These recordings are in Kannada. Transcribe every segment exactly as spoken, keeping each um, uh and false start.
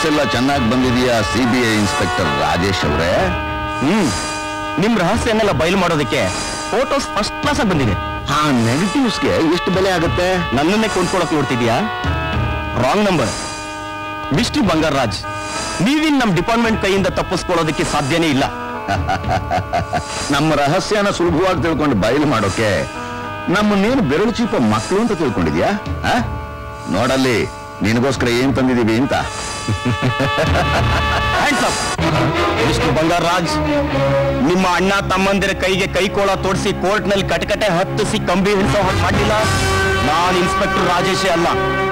ಎಲ್ಲ ಚೆನ್ನಾಗಿ ಬಂದಿದೆಯಾ ಸಿಬಿಐ ಇನ್ಸ್ಪೆಕ್ಟರ್ ರಾಜೇಶ್ ಅವರೇ? ಹ್ಮ್ ನಿಮ್ ರಹಸ್ಯನೆಲ್ಲ ಬಯಲು ಮಾಡೋದಕ್ಕೆ ಫೋಟೋಸ್ ಫಸ್ಟ್ ಕ್ಲಾಸ್ ಆಗಿ ಬಂದಿದೆ. ಆ ನೆಗೆಟಿವ್ಸ್ಗೆ ಎಷ್ಟು ಬೆಲೆ ಆಗುತ್ತೆ? ನನ್ನನ್ನೇ ಕೊಂಡ್ಕೊಳಕ್ ನೋಡ್ತಿದ್ಯಾ? Wrong number. ವಿಷ್ಣು ಬಂಗಾರರಾಜ್, ನೀವಿನ್ ನಮ್ ಡಿಪಾರ್ಟ್ಮೆಂಟ್ ಕೈಯಿಂದ ತಪ್ಪಿಸ್ಕೊಳ್ಳೋದಕ್ಕೆ ಸಾಧ್ಯನೇ ಇಲ್ಲ. ನಮ್ಮ ರಹಸ್ಯನ ಸುಲಭವಾಗಿ ತಿಳ್ಕೊಂಡು ಬಯಲು ಮಾಡೋಕೆ ನಮ್ಮನ್ನೇನು ಬೆರಳು ಚೀಪ ಮಕ್ಕಳು ಅಂತ ತಿಳ್ಕೊಂಡಿದ್ಯಾ? ನೋಡಲ್ಲಿ ನಿನಗೋಸ್ಕರ ಏನ್ ತಂದಿದೀವಿ ಅಂತ. ವಿಷ್ಣು ಬಂಗಾರರಾಜ್, ನಿಮ್ಮ ಅಣ್ಣ ತಮ್ಮಂದಿರ ಕೈಗೆ ಕೈಕೋಳ ತೋಡಿಸಿ ಕೋರ್ಟ್ ನಲ್ಲಿ ಕಟಕಟೆ ಹತ್ತಿಸಿ ಕಂಬಿ ಹಿಡಿಸೋ ಹೊಟ್ಟು ಮಾಡಿಲ್ಲ. ನಾನು ಇನ್ಸ್ಪೆಕ್ಟರ್ ರಾಜೇಶೇ ಅಲ್ಲ.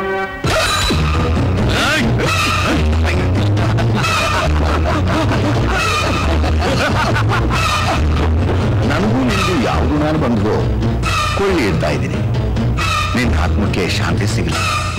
ನನಗೂ ನಿನಗೂ ಯಾವುದು ನಾನು ಬಂದು ಕೊಳ್ಳಿ ಇಡ್ತಾ ಇದ್ದೀನಿ. ನಿನ್ನ ಆತ್ಮಕ್ಕೆ ಶಾಂತಿ ಸಿಗಲಿ.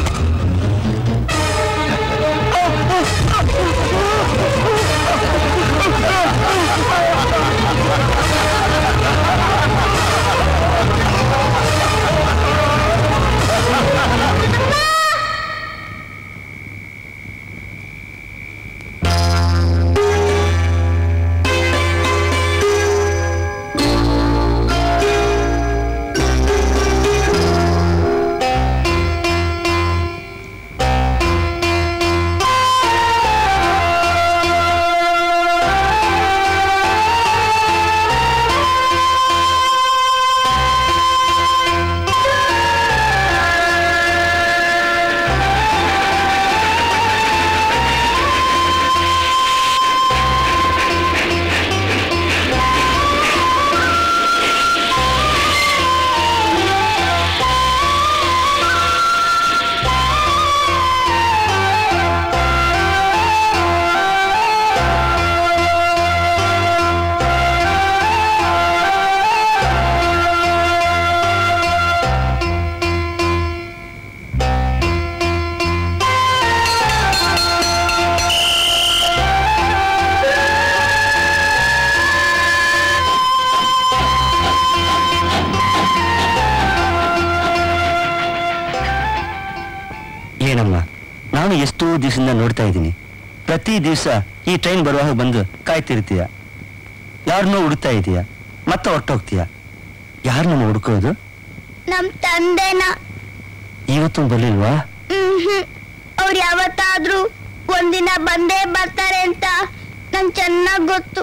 ನಾನು ಎಷ್ಟೋ ದಿವಸದಿಂದ ನೋಡ್ತಾ ಇದ್ದೀನಿ. ಪ್ರತಿ ದಿವಸ ಈ ಟ್ರೈನ್ ಬರುವಾಗ ಬಂದು ಕಾಯ್ತಿರ್ತೀಯ. ಯಾರನ್ನೋ ಹುಡುಕ್ತಾ ಇದೀಯ, ಮತ್ತೆ ಹೊರಟೋಗ್ತೀಯ. ಯಾರನ್ನ ಹುಡುಕೋದು? ನಮ್ ತಂದೆನ. ಇವತ್ತು ಬರ್ಲಿಲ್ವಾ? ಅವ್ರು ಯಾವತ್ತಾದ್ರೂ ಒಂದಿನ ಬಂದೇ ಬರ್ತಾರೆ ಅಂತ ನಂಗೆ ಚೆನ್ನಾಗ್ ಗೊತ್ತು.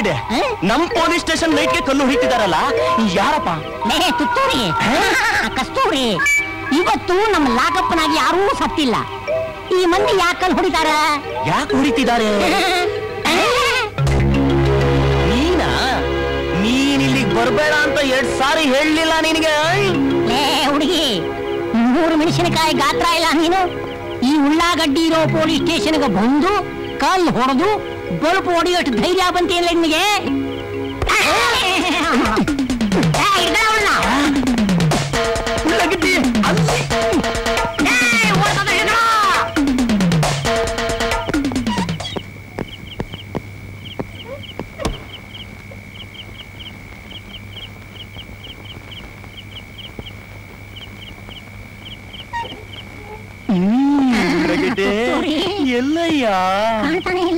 ಇದೆ. ನಮ್ ಪೊಲೀಸ್ ಸ್ಟೇಷನ್ ಲೈಟ್ಗೆ ಕಲ್ಲು ಹಿಟ್ಟಿದಾರಲ್ಲ, ಯಾರಪ್ಪ? ಲೇ ತುತ್ತೂರಿ, ಕಸ್ತೂರಿ, ಇವತ್ತು ನಮ್ಮ ಲಾಕಪ್ಪನಾಗಿ ಯಾರೂ ಸತ್ತಿಲ್ಲ. ಈ ಮಂದಿ ಯಾಕೆ ಕಲ್ಲು ಹೊಡಿತಾರ? ಯಾಕೆ ಹೊಡಿತಿದ್ದಾರೆ? ನೀನಾ? ನೀನ್ ಇಲ್ಲಿಗೆ ಬರ್ಬೇಡ ಅಂತ ಎರಡ್ ಸಾರಿ ಹೇಳಲಿಲ್ಲ ನಿನಗೆ? ಲೇ ಹುಡುಗಿ, ಮೂರು ಮೆಣಸಿನಕಾಯಿ ಗಾತ್ರ ಇಲ್ಲ ನೀನು. ಈ ಉಳ್ಳಾಗಡ್ಡಿ ಇರೋ ಪೊಲೀಸ್ ಸ್ಟೇಷನ್ಗೆ ಬಂದು ಕಲ್ಲು ಹೊಡೆದು ಬಲ್ಪ್ ಹೊಡೆಯೋಷ್ಟು ಧೈರ್ಯ ಬಂತಿಲ್ಲ ನಿಮಗೆ? ಉಳ್ಳಾಗಡ್ಡಿ ಎಲ್ಲಯ್ಯ? ಕಾಣ್ತಾನೆ ಇಲ್ಲ.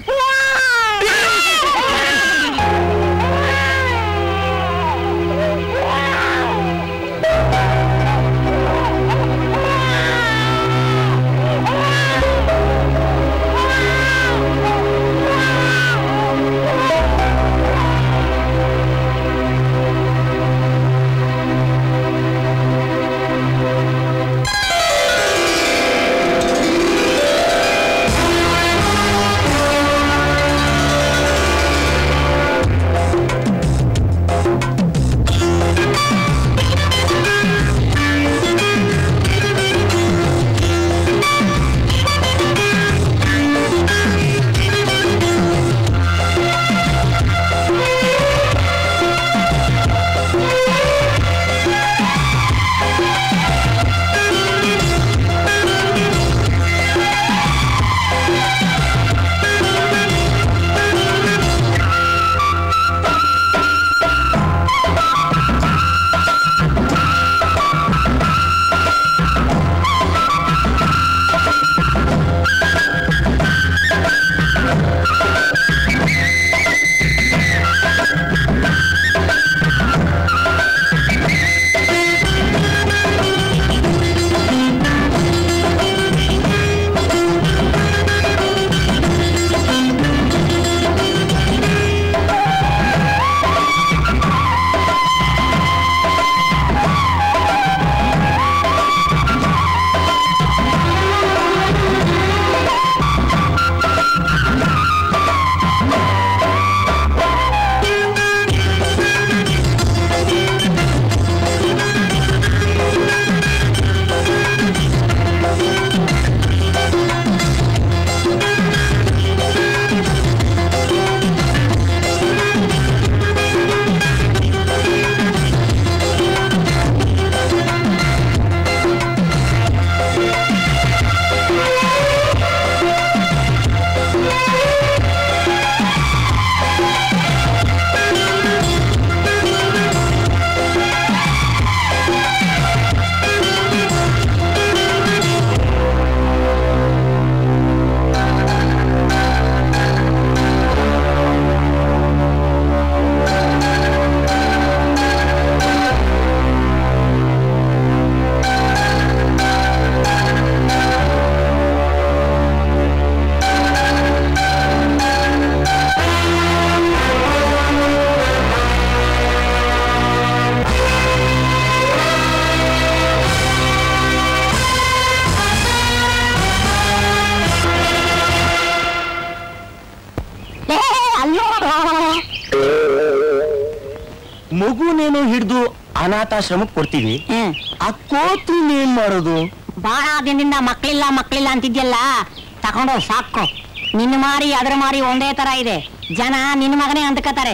ಮಗುನೇನೋ ಹಿಡಿದು ಅನಾಥಾಶ್ರಮಕ್ಕೆ ಕೊಡ್ತೀವಿ. ಆ ಕೋತಿನ ಏನ್ ಮಾಡೋದು? ಬಹಳ ದಿನದಿಂದ ಮಕ್ಕಳಿಲ್ಲ ಮಕ್ಕಳಿಲ್ಲ ಅಂತಿದ್ಯಲ್ಲ, ತಗೊಂಡೋಗಿ ಸಾಕು. ನಿನ್ನ ಮಾರಿ ಅದ್ರ ಮಾರಿ ಒಂದೇ ತರ ಇದೆ. ಜನ ನಿನ್ನ ಮಗನೇ ಅಂದ್ಕತಾರೆ.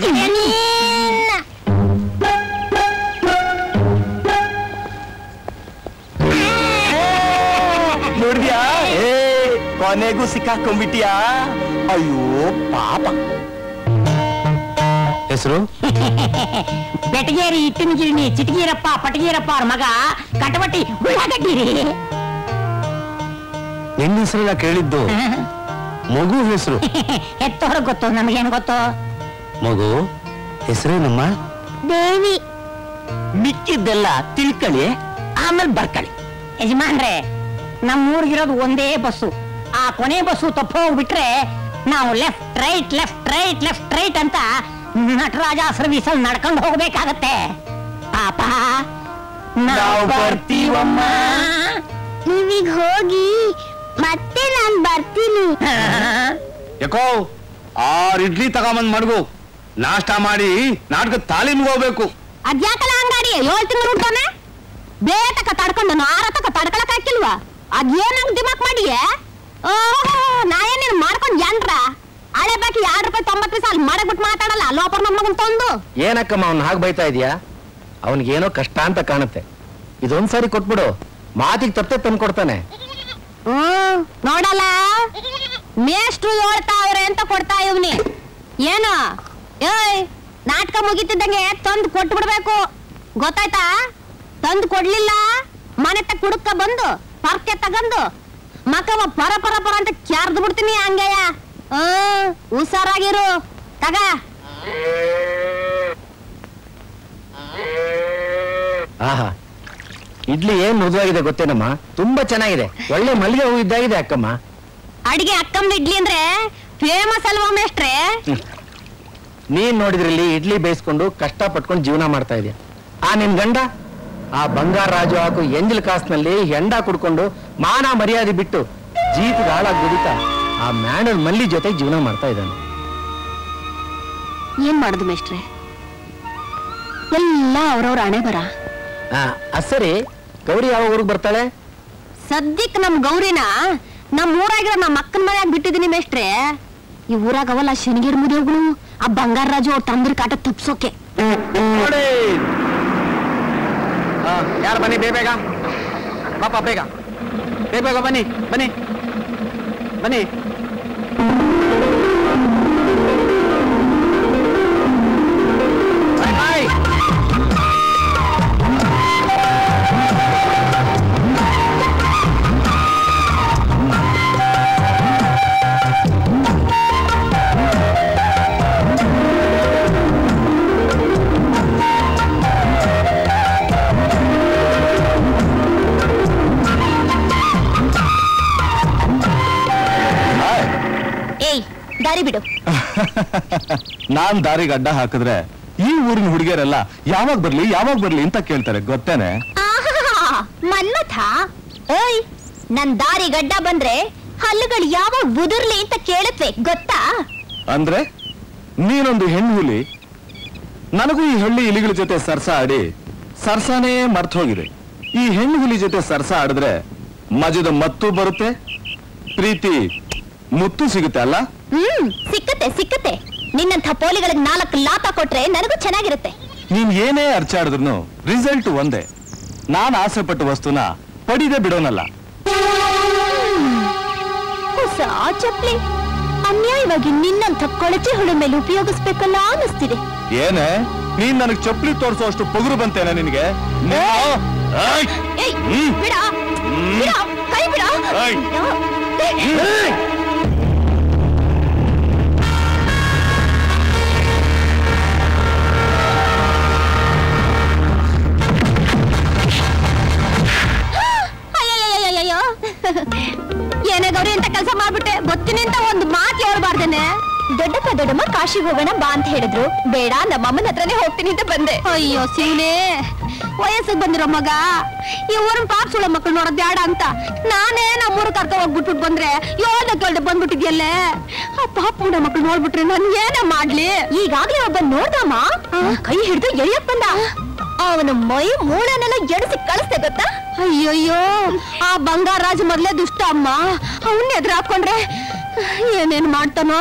ನೋಡ್ದ್ಯಾ? ಏ ಕೊನೆಗೂ ಸಿಕ್ಕಾಕೊಂಡ್ಬಿಟ್ಟಿಯಾ? ಅಯ್ಯೋ ಪಾಪ. ಹೆಸರು? ಬೆಟಗೇರಿ ಇಟ್ಟಿನ ಗಿರಣಿ ಚಿಟಗೀರಪ್ಪ ಪಟಗೀರಪ್ಪ ಅವ್ರ ಮಗ ಕಟವಟಿ ಉಳ್ಳಾಗಡ್ಡಿರಿ. ನಿನ್ನ ಹೆಸರೆಲ್ಲ ಕೇಳಿದ್ದು, ಮಗು ಹೆಸರು ಎತ್ತವ್ರ ಗೊತ್ತು, ನಮಗೇನು ಗೊತ್ತು? ಮಗು ಹೆಸರೇನಮ್ಮ? ದೇವಿ. ಮಿಕ್ಕಿದ್ದೆಲ್ಲ ತಿಳ್ಕೊಳ್ಳಿ, ಆಮೇಲೆ ಬರ್ಕೊಳ್ಳಿ. ಯಜಮಾನ್ರೆ, ನಮ್ಮೂರ್ಗಿರೋದು ಒಂದೇ ಬಸ್ಸು. ಆ ಕೊನೆ ಬಸ್ಸು ತಪ್ಪು ಹೋಗ್ಬಿಟ್ರೆ ನಾವು left right left right left right ಅಂತ ನಟರಾಜ ಸರ್ವಿಸ್ ಅಲ್ಲಿ ನಡ್ಕೊಂಡು ಹೋಗ್ಬೇಕಾಗತ್ತೆ. ಪಾಪ ನಾವು ಬರ್ತೀವಮ್ಮ. ನೀವೀಗ ಹೋಗಿ ಮತ್ತೆ ನಾನ್ ಬರ್ತೀನಿ. ಯಾಕೋ ಆರ್ ಇಡ್ಲಿ ತಗೊಂಬಂದ್ ಮಡ್ಗು, ನಾಷ್ಟ ಮಾಡಿ ನಾಟಕ ತಾಲೀಮ್ಗೆ ಹೋಗ್ಬೇಕು. ಅದ್ಯಾಕಲ್ಲ ಅಂಗಾಡಿ ಏಳು ತಿಂಗಳು ಉಂಟಾನೆ ಬೇತಕ ತಡ್ಕೊಂಡು ಆರತಕ ತಡ್ಕೊಳಕ್ ಹಾಕಿಲ್ವಾ? ಅದೇನಂಗ್ ದಿಮಾಕ್ ಮಾಡಿಯೇ? ಓಹೋ ನಾ ಏನೇನು ಮಾಡ್ಕೊಂಡ್ ಜನ್ರ ಹಳೆ ಬಾಕಿ ಎರಡು ರೂಪಾಯಿ ತೊಂಬತ್ತು ಪೈಸೆ ಅಲ್ಲಿ ಮಾಡಕ್ಬಿಟ್ಟು ಮಾತಾಡಲ್ಲ ಲೋಪರ್ ನಮ್ಮ ಮಗನ್ ತಂದು. ಏನಕ್ಕಮ್ಮ ಅವ್ನ ಹಾಗೆ ಬೈತಾ ಇದೀಯಾ? ಅವನಿಗೇನೋ ಕಷ್ಟ ಅಂತ ಕಾಣುತ್ತೆ. ಇದೊಂದ್ಸಾರಿ ಕೊಟ್ಬಿಡು, ಮಾತಿಗೆ ತಪ್ಪೆ ತಂದು ಕೊಡ್ತಾನೆ. ಹ್ಮ್ ನೋಡಲ್ಲ ಮೇಷ್ಟ್ರು ಹೇಳ್ತಾವ್ರೆ ಅಂತ ಕೊಡ್ತಾ ಇವ್ನಿ. ಏನು ಏಯ್ ನಾಟಕ ಮುಗಿತಿದ್ದಂಗೆ ತಂದು ಕೊಟ್ಟು ಬಿಡ್ಬೇಕು, ಗೊತ್ತಾಯ್ತಾ? ತಂದು ಕೊಡ್ಲಿಲ್ಲ ಮನೆ ತಕ್ಕ ಹುಡುಕ ಬಂದು ಪರ್ಕೆ ತಗಂದು ಮಕ್ಕವ ಪರ ಪರ ಪರ ಅಂತ ಕ್ಯಾರ್ದು ಬಿಡ್ತೀನಿ ಹಂಗೆಯ. ಹ್ಮ್ ಹುಷಾರಾಗಿರು ತಗ. ಆಹಾ ಇಡ್ಲಿ ಏನ್ ಮೃದುವಾಗಿದೆ ಗೊತ್ತೇನಮ್ಮ? ತುಂಬಾ ಚೆನ್ನಾಗಿದೆ, ಒಳ್ಳೆ ಮಲ್ಲಿಗೆ ಹೂ ಇದ್ದಾಗಿದೆ ಅಕ್ಕಮ್ಮ. ಅಡಿಗೆ ಅಕ್ಕಮ್ಮ ಇಡ್ಲಿ ಅಂದ್ರೆ ಫೇಮಸ್ ಅಲ್ವಾ ಮೇಷ್ಟ್ರೆ? ನೀನ್ ನೋಡಿದ್ರಲ್ಲಿ ಇಡ್ಲಿ ಬೇಯಿಸ್ಕೊಂಡು ಕಷ್ಟ ಪಟ್ಕೊಂಡು ಜೀವನ ಮಾಡ್ತಾ ಇದೆಯಾ. ಆ ನಿನ್ ಗಂಡ ಆ ಬಂಗಾರ ರಾಜು ಹಾಕು ಎಂಜಲ್ ಕಾಸ್ನಲ್ಲಿ ಹೆಂಡ ಕುಡ್ಕೊಂಡು ಮಾನ ಮರ್ಯಾದೆ ಬಿಟ್ಟು ಜೀತ್ ಹಾಳಾಗಿ ದುಡಿತಾ ಆ ಮ್ಯಾನಲ್ ಮಲ್ಲಿ ಜೊತೆ ಜೀವನ ಮಾಡ್ತಾ ಇದ್ದಾನೆ. ಏನ್ ಮಾಡುದು ಮೇಷ್ಟ್ರೆ, ಎಲ್ಲ ಅವ್ರವ್ರ ಹಣೆ ಬರ. ಸರಿ ಗೌರಿ ಯಾವ ಊರಿಗೆ ಬರ್ತಾಳೆ? ಸದ್ಯಕ್ ನಮ್ ಗೌರಿನ ನಮ್ ಊರಾಗಿರೋ ನಮ್ಮ ಅಕ್ಕನ ಮನೆಯಾಗ ಬಿಟ್ಟಿದೀನಿ ಮೇಷ್ಟ್ರೆ. ಈ ಊರಾಗ ಅವಲ್ಲ ಶನಿಗಿರ್ ಮುದಿಯೋಗಳು ಆ ಬಂಗಾರ ರಾಜು ಅವ್ರ ತಂದ್ರ ಕಾಟ ತಪ್ಸೋಕೆ. ಯಾರು ಬನ್ನಿ ಬೇಗ ಪಾಪ ಬೇಗ ಬೇಗ ಬನ್ನಿ ಬನ್ನಿ ಬನ್ನಿ. ದಾರಿ ಬಿಡು. ನಾನ್ ದಾರಿಗೆ ಅಡ್ಡ ಹಾಕಿದ್ರೆ ಈ ಊರಿನ ಹುಡುಗಿಯರೆಲ್ಲ ಯಾವಾಗ ಬರ್ಲಿ ಯಾವಾಗ ಬರ್ಲಿ ಅಂತ ಕೇಳ್ತಾರೆ ಗೊತ್ತೇನೆ. ಮನ್ಮಥ ಏಯ್ ನನ್ ದಾರಿ ಗಡ್ಡ ಬಂದ್ರೆ ಹಲ್ಲುಗಳು ಯಾವಾಗ ಬುದುರ್ಲಿ ಅಂತ ಕೇಳುತ್ತವೆ ಗೊತ್ತಾ? ಅಂದ್ರೆ ನೀನೊಂದು ಹೆಣ್ಣು ಹುಲಿ, ನನಗೂ ಈ ಹಳ್ಳಿ ಇಲಿಗಳ ಜೊತೆ ಸರ್ಸ ಆಡಿ ಸರ್ಸಾನೇ ಮರ್ತ ಹೋಗಿದೆ. ಈ ಹೆಣ್ಣು ಹುಲಿ ಜೊತೆ ಸರ್ಸ ಆಡಿದ್ರೆ ಮಜದ ಮತ್ತು ಬರುತ್ತೆ, ಪ್ರೀತಿ ಮುತ್ತು ಸಿಗುತ್ತೆ ಅಲ್ಲ? ಹ್ಮ್ ಸಿಕ್ಕತ್ತೆ ಸಿಕ್ಕತ್ತೆ. ನಿನ್ನಂಥ ಪೋಲಿಗಳಿಗೆ ನಾಲ್ಕು ಲಾತ ಕೊಟ್ರೆ ನನಗೂ ಚೆನ್ನಾಗಿರುತ್ತೆ. ನೀನ್ ಏನೇ ಅರ್ಚಾಡಿದ್ರು ರಿಸಲ್ಟ್ ಒಂದೇ. ನಾನ್ ಆಸೆ ಪಟ್ಟ ವಸ್ತುನ ಪಡಿದೆ ಬಿಡೋನಲ್ಲ. ಹೊಸ ಚಪ್ಲಿ ಅನ್ಯಾಯವಾಗಿ ನಿನ್ನಂಥ ಕೊಳಚೆ ಹುಳು ಮೇಲೆ ಉಪಯೋಗಿಸ್ಬೇಕಲ್ಲ ಅನ್ನಿಸ್ತಿದೆ. ಏನೇ ನೀನ್ ನನಗ್ ಚಪ್ಲಿ ತೋರ್ಸೋ ಅಷ್ಟು ಪೊಗರು ಬಂತೇನೆ ನಿನಗೆ? ಏಯ್ ಬಿಡ ಬಿಡ ಕೈ ಬಿಡ. ಏನೇ ಗೌರಿ ಅಂತ ಕೆಲಸ ಮಾಡ್ಬಿಟ್ಟೆ, ಗೊತ್ತಿನಿ ಅಂತ ಒಂದು ಮಾತು ಹೇಳ್ಬಾರ್ದೇನೆ. ದೊಡ್ಡಪ್ಪ ದೊಡ್ಡಮ್ಮ ಕಾಶಿಗೆ ಹೋಗೋಣ ಬಾ ಅಂತ ಹೇಳಿದ್ರು. ಬೇಡ ನಮ್ಮಮ್ಮನ ಹತ್ರನೇ ಹೋಗ್ತೀನಿ ಅಂತ ಬಂದೆ. ಅಯ್ಯೋ ಶಿವನೇ, ವಯಸ್ಸಿಗೆ ಬಂದಿರೋ ಮಗ ಈ ಊರಿನ ಪಾಪ ಸುಳ ಮಕ್ಕಳು ನೋಡೋದ್ ಬೇಡ ಅಂತ ನಾನೇ ನಮ್ಮೂರು ಕರ್ಕ ಹೋಗ್ಬಿಟ್ಬಿಟ್ಟು ಬಂದ್ರೆ ಯೋಳ್ದ ಕೇಳ್ದೆ ಬಂದ್ಬಿಟ್ಟಿದ್ಯಲ್ಲೇ. ಆ ಪಾಪ ಮುಡ ಮಕ್ಕಳು ನೋಡ್ಬಿಟ್ರೆ ನಾನು ಏನೇ ಮಾಡ್ಲಿ? ಈಗಾಗ್ಲೇ ಒಬ್ಬ ನೋಡ್ದಮ್ಮ ಕೈ ಹಿಡಿದು ಎಳಿಯಕ್ ಬಂದ. ಅವನ ಮೈ ಮೂಳೆನೆಲ್ಲ ಎಡಿಸಿ ಕಳಿಸ್ತೆ ಗೊತ್ತಾ? ಅಯ್ಯಯ್ಯೋ ಆ ಬಂಗಾರ ರಾಜ ಮೊದ್ಲೇ ದುಷ್ಟ ಅಮ್ಮ, ಅವನ್ನ ಎದುರು ಹಾಕೊಂಡ್ರೆ ಏನೇನ್ ಮಾಡ್ತಾನೋ.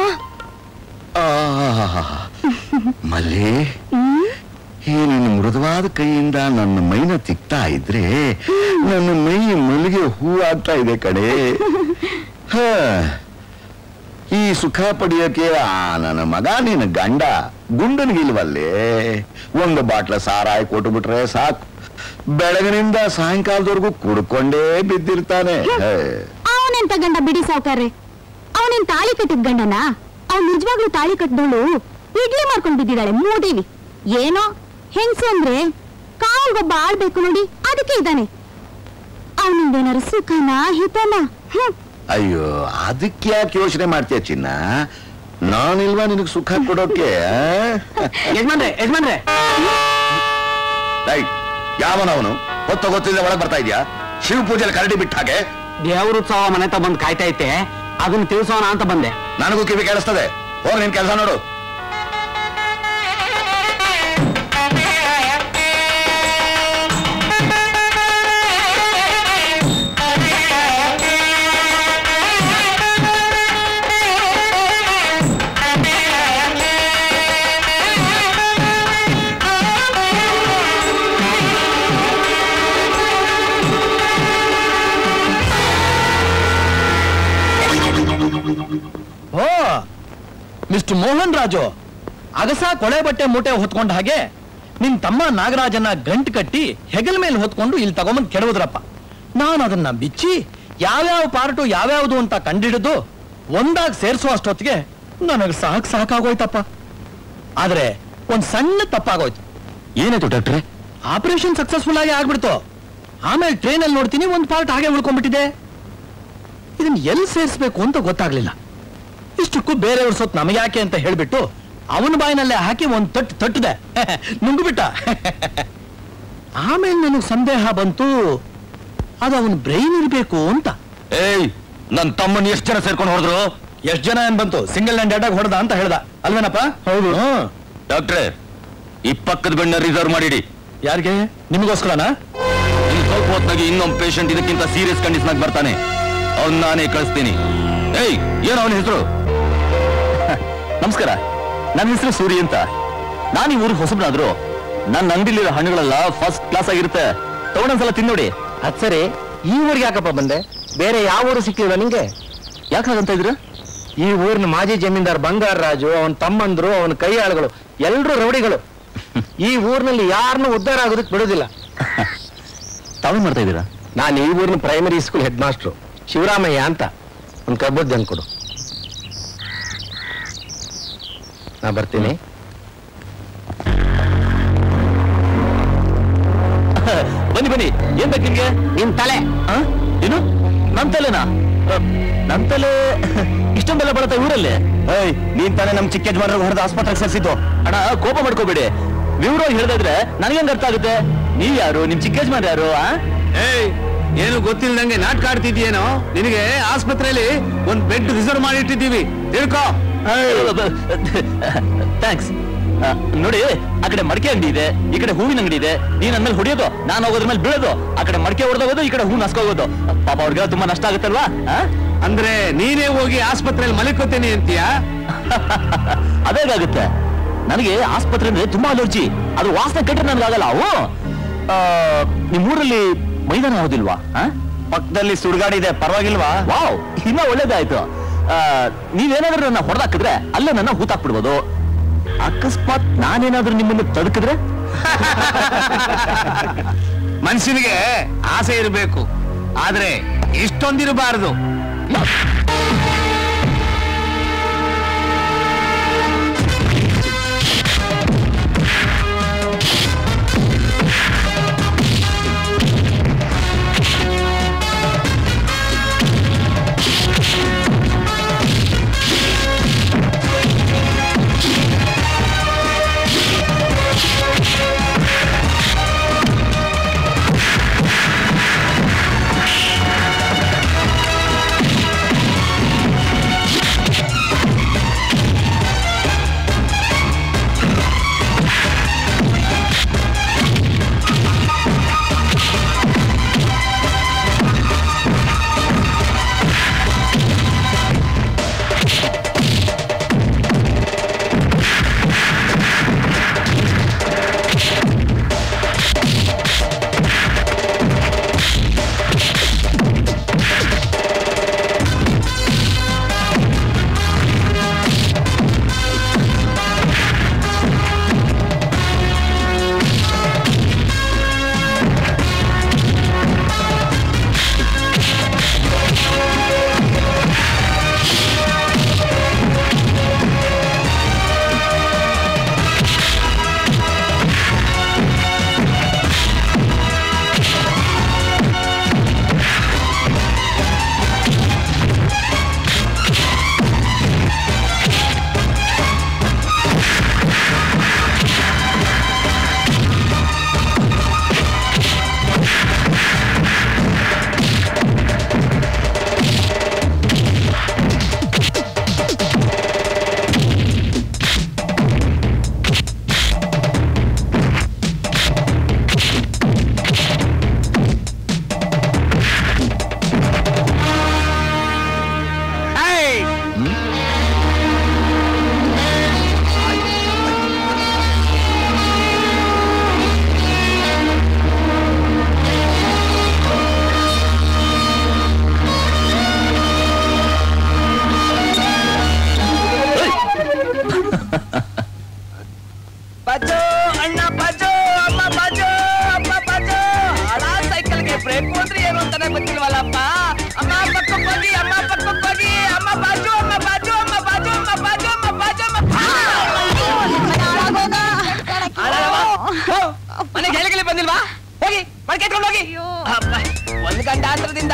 ಮಲ್ಲಿ, ಈ ನಿನ್ನ ಮೃದುವಾದ ಕೈಯಿಂದ ನನ್ನ ಮೈನ ತಿಕ್ತಾ ಇದ್ರೆ ನನ್ನ ಮೈ ಮಲ್ಲಿಗೆ ಹೂ ಆಗ್ತಾ ಇದೆ ಕಡೆ. ಹ ಈ ಸುಖ ಪಡೆಯೋಕೆ ಆ ನನ್ನ ಮಗ ನಿನ್ನ ಗಂಡ ಗುಂಡನ್ಗಿಲ್ವಲ್ಲೇ. ಒಂದು ಬಾಟ್ಲ ಸಾರಾಯಿ ಕೊಟ್ಟು ಬಿಟ್ರೆ ಸಾಕು, ಬೆಳಗಿನಿಂದ ಸಾಯಂಕಾಲದವರೆಗೂ ಕುಡ್ಕೊಂಡೇ ಬಿದ್ದಿರ್ತಾನೆ. ಅವನೆಂತ ಗಂಡ ಬಿಡಿ ಸಾವುಕಾರ್ರೆ, ಅವನೇನ್ ತಾಳಿ ಕಟ್ಟಿದ್ ಗಂಡನ? ಅವ್ನು ನಿಜವಾಗ್ಲೂ ತಾಳಿ ಕಟ್ಟಿದವಳು ಇಡ್ಲಿ ಮಾಡ್ಕೊಂಡ್ ಬಿದ್ದಿದ್ದಾಳೆ ಮೂದೇವಿ. ಏನೋ ಹೆಂಗ್ಸು ಅಂದ್ರೆ ಕಾಲ್ಗೊಬ್ಬ ಆಳ್ಬೇಕು ನೋಡಿ, ಅದಕ್ಕೆ ಇದ್ದಾನೆ. ಅವನಿಂದೇನಾರು ಸುಖನ ಹಿತನ? ಅಯ್ಯೋ ಅದಕ್ಕೆ ಯಾಕೆ ಯೋಚನೆ ಮಾಡ್ತೀಯ ಚಿನ್ನ, ನಾನಿಲ್ವಾ ನಿನಗೆ ಸುಖ ಕೊಡೋಕೆ? ಯಜಮಾನ್ರೆ ಯಜಮಾನ್ರೆ ಯಾವನವನು ಹೊತ್ತು ಗೊತ್ತಿಲ್ಲ ಒಳಗೆ ಬರ್ತಾ ಇದೆಯಾ? ಶಿವ ಪೂಜೆಯಲ್ಲಿ ಕರಡಿ ಬಿಟ್ಟ ಹಾಗೆ ದೇವರುತ್ಸವ ಮನೆ ತ ಬಂದು ಕಾಯ್ತಾ ಐತೆ, ಅದನ್ನ ತಿಳಿಸೋಣ ಅಂತ ಬಂದೆ. ನನಗೂ ಕಿವಿ ಕೇಳಿಸ್ತದೆ, ಹೋಗಿ ನಿನ್ ಕೆಲಸ ನೋಡು. ಓ ಮಿಸ್ಟರ್ ಮೋಹನ್ ರಾಜು, ಅಗಸ ಕೊಳೆ ಬಟ್ಟೆ ಮೂಟೆ ಹೊತ್ಕೊಂಡ ಹಾಗೆ ನಿನ್ ತಮ್ಮ ನಾಗರಾಜನ ಗಂಟು ಕಟ್ಟಿ ಹೆಗಲ ಮೇಲೆ ಹೊತ್ಕೊಂಡು ಇಲ್ಲಿ ತಗೊಂಬಂದ್ ಕೆಡವುದ್ರಪ್ಪ. ನಾನು ಅದನ್ನ ಬಿಚ್ಚಿ ಯಾವ್ಯಾವ ಪಾರ್ಟು ಯಾವ್ಯಾವ್ದು ಅಂತ ಕಂಡಿಡಿದು ಒಂದಾಗಿ ಸೇರಿಸೋ ಅಷ್ಟೊತ್ತಿಗೆ ನನಗೆ ಸಾಕ್ ಸಾಕಾಗೋಯ್ತಪ್ಪ. ಆದ್ರೆ ಒಂದ್ ಸಣ್ಣ ತಪ್ಪಾಗೋಯ್ತು. ಏನಾಯ್ತು ಡಾಕ್ಟ್ರೆ? ಆಪರೇಷನ್ ಸಕ್ಸಸ್ಫುಲ್ ಆಗಿ ಆಗ್ಬಿಡ್ತು. ಆಮೇಲೆ ಟ್ರೈನ್ ಅಲ್ಲಿ ನೋಡ್ತೀನಿ ಒಂದ್ ಪಾರ್ಟ್ ಹಾಗೆ ಉಳ್ಕೊಂಡ್ಬಿಟ್ಟಿದೆ. ಇದನ್ನ ಎಲ್ಲಿ ಸೇರಿಸ್ಬೇಕು ಅಂತ ಗೊತ್ತಾಗ್ಲಿಲ್ಲ. ಇಷ್ಟಕ್ಕೂ ಬೇರೆಯವ್ರ ಸೊತ್ತು ನಮಗೆ ಯಾಕೆ ಅಂತ ಹೇಳ್ಬಿಟ್ಟು ಅವನ ಬಾಯಿನಲ್ಲೇ ಹಾಕಿ ಒಂದ್ ತಟ್ಟು ತಟ್ಟದೆ ನುಂಗ್ಬಿಟ್ಟ. ಆಮೇಲೆ ನನಗೆ ಸಂದೇಹ ಬಂತು, ಅದು ಅವನ ಬ್ರೈನ್ ಇರ್ಬೇಕು ಅಂತ. ಏಯ್, ನನ್ ತಮ್ಮನ್ ಎಷ್ಟು ಜನ ಸೇರ್ಕೊಂಡು ಹೊಡೆದ್ರು? ಎಷ್ಟ್ ಜನ ಏನ್ ಬಂತು, ಸಿಂಗಲ್ ಹ್ಯಾಂಡ್ ಅಟ್ಯಾಕ್ ಹೊಡೆದ ಅಂತ ಹೇಳ್ದ ಅಲ್ವೇನಪ್ಪ? ಹೌದು. ಡಾಕ್ಟ್ರೆ, ಈ ಪಕ್ಕದ ಬೆಣ್ಣ ರಿಸರ್ವ್ ಮಾಡಿಡಿ. ಯಾರಿಗೆ? ನಿಮಗೋಸ್ಕರನಾ? ಇನ್ನು ಸ್ವಲ್ಪ ಹೊತ್ತಾಗಿ ಇನ್ನೊಂದು ಪೇಷಂಟ್ ಇದಕ್ಕಿಂತ ಸೀರಿಯಸ್ ಕಂಡೀಷನ್ ಬರ್ತಾನೆ, ಅವ್ನ್ ನಾನೇ ಕಳಿಸ್ತೀನಿ. ಏಯ್, ಏನು ಅವನ ಹೆಸರು? ನಮಸ್ಕಾರ, ನನ್ನ ಹೆಸರು ಸೂರಿ ಅಂತ. ನಾನು ಈ ಊರಿಗೆ ಹೊಸಬ್ರಾದ್ರು. ನನ್ನ ಅಂಗಡಿಲಿರೋ ಹಣ್ಣುಗಳೆಲ್ಲ ಫಸ್ಟ್ ಕ್ಲಾಸ್ ಆಗಿರುತ್ತೆ, ತಗೊಂಡೊಂದ್ಸಲ ತಿನ್ನೋಡಿ. ಅದ್ ಸರಿ, ಈ ಊರಿಗೆ ಯಾಕಪ್ಪ ಬಂದೆ? ಬೇರೆ ಯಾವ ಊರು ಸಿಕ್ಕಿಲ್ವ ನಿಂಗೆ? ಯಾಕೆ ಹಾಗಂತ ಇದ್ರ? ಈ ಊರಿನ ಮಾಜಿ ಜಮೀನ್ದಾರ್ ಬಂಗಾರ ರಾಜು, ಅವನ ತಮ್ಮಂದ್ರು, ಅವನ ಕೈ ಆಳುಗಳು ಎಲ್ರೂ ರೌಡಿಗಳು. ಈ ಊರಿನಲ್ಲಿ ಯಾರನ್ನೂ ಉದ್ಧಾರ ಆಗೋದಕ್ಕೆ ಬಿಡೋದಿಲ್ಲ. ತಾವೇ ಮಾಡ್ತಾ ಇದ್ದೀರಾ? ನಾನು ಈ ಊರಿನ primary school head master Shivaramaiah ಅಂತ. ಒಂದು ಕಬ್ಬದ್ದು ಅನ್ಕೊಡು, ನಾ ಬರ್ತೀನಿ. ಬನ್ನಿ ಬನ್ನಿ, ಏನ್ ಬೇಕು ನಿಮ್ಗೆ? ನಿನ್ ತಲೆ. ಏನು ನನ್ ತಲೆನಾ? ನನ್ ತಲೆ ಇಷ್ಟೊಂದೆಲ್ಲ ಬರುತ್ತೆ ಊರಲ್ಲಿ? ಏಯ್, ನೀನ್ ತಾನೇ ನಮ್ ಚಿಕ್ಕ ಯಜಮಾನ್ರಿಗೆ ಹೊಡೆದ ಆಸ್ಪತ್ರೆಗೆ ಸೇರಿಸಿದ್ದು. ಅಣ್ಣ, ಕೋಪ ಮಾಡ್ಕೋಬೇಡಿ. ವಿವರವಾಗಿ ಹೇಳಿದ್ರೆ ನನಗೇನ್ ಅರ್ಥ ಆಗುತ್ತೆ? ನೀವ್ ಯಾರು? ನಿಮ್ ಚಿಕ್ಕ ಯಜಮಾನ್ ಯಾರು? ಏಯ್, ಏನು ಗೊತ್ತಿಲ್ಲದಂಗೆ ನಾಟಕ ಆಡ್ತಿದ್ಯೇನೋ? ನಿನಗೆ ಆಸ್ಪತ್ರೆಯಲ್ಲಿ ಒಂದ್ ಬೆಡ್ ರಿಸರ್ವ್ ಮಾಡಿಟ್ಟಿದ್ದೀವಿ, ತಿಳ್ಕೋ. ಥ್ಯಾಂಕ್ಸ್. ನೋಡಿ, ಆ ಕಡೆ ಮಡಿಕೆ ಅಂಗಡಿ ಇದೆ, ಈ ಕಡೆ ಹೂವಿನ ಅಂಗಡಿ ಇದೆ. ನೀನ್ ಅಂದ್ಮೇಲೆ ಹೊಡಿಯೋದು, ನಾನು ಹೋಗೋದ್ರ ಮೇಲೆ ಬೀಳೋದು. ಆ ಕಡೆ ಮಡಿಕೆ ಹೊಡೆದೋಗೋದು, ಈ ಕಡೆ ಹೂ ನಸ್ಕೋಗೋದು. ಪಾಪ ಅವ್ರಿಗೆ ತುಂಬಾ ನಷ್ಟ ಆಗುತ್ತಲ್ವಾ? ಅಂದ್ರೆ ನೀನೇ ಹೋಗಿ ಆಸ್ಪತ್ರೆಯಲ್ಲಿ ಮಲಿಕೋತೇನೆ ಅಂತೀಯಾ? ಅದೇಗಾಗುತ್ತೆ. ನನಗೆ ಆಸ್ಪತ್ರೆ ಅಂದ್ರೆ ತುಂಬಾ ಅಲರ್ಜಿ. ಅದು ವಾಸನೆ ಕೆಟ್ಟರೆ ನನ್ಗಾಗಲ್ಲ. ಅವು ನಿಮ್ಮೂರಲ್ಲಿ ಮೈದಾನ ಯಾವುದಿಲ್ವಾ? ಪಕ್ಕದಲ್ಲಿ ಸುಡ್ಗಾಡಿ ಇದೆ, ಪರವಾಗಿಲ್ವಾ? ವಾವ್, ಇನ್ನ ಒಳ್ಳೇದಾಯ್ತು. ನೀವೇನಾದ್ರೂ ನನ್ನ ಹೊಡೆದಾಕಿದ್ರೆ ಅಲ್ಲೇ ನನ್ನ ಹೂತಾಕ್ಬಿಡ್ಬೋದು. ಅಕಸ್ಮಾತ್ ನಾನೇನಾದ್ರೂ ನಿಮ್ಮನ್ನು ತಡುಕಿದ್ರೆ? ಮನುಷ್ಯನಿಗೆ ಆಸೆ ಇರಬೇಕು, ಆದ್ರೆ ಇಷ್ಟೊಂದಿರಬಾರದು.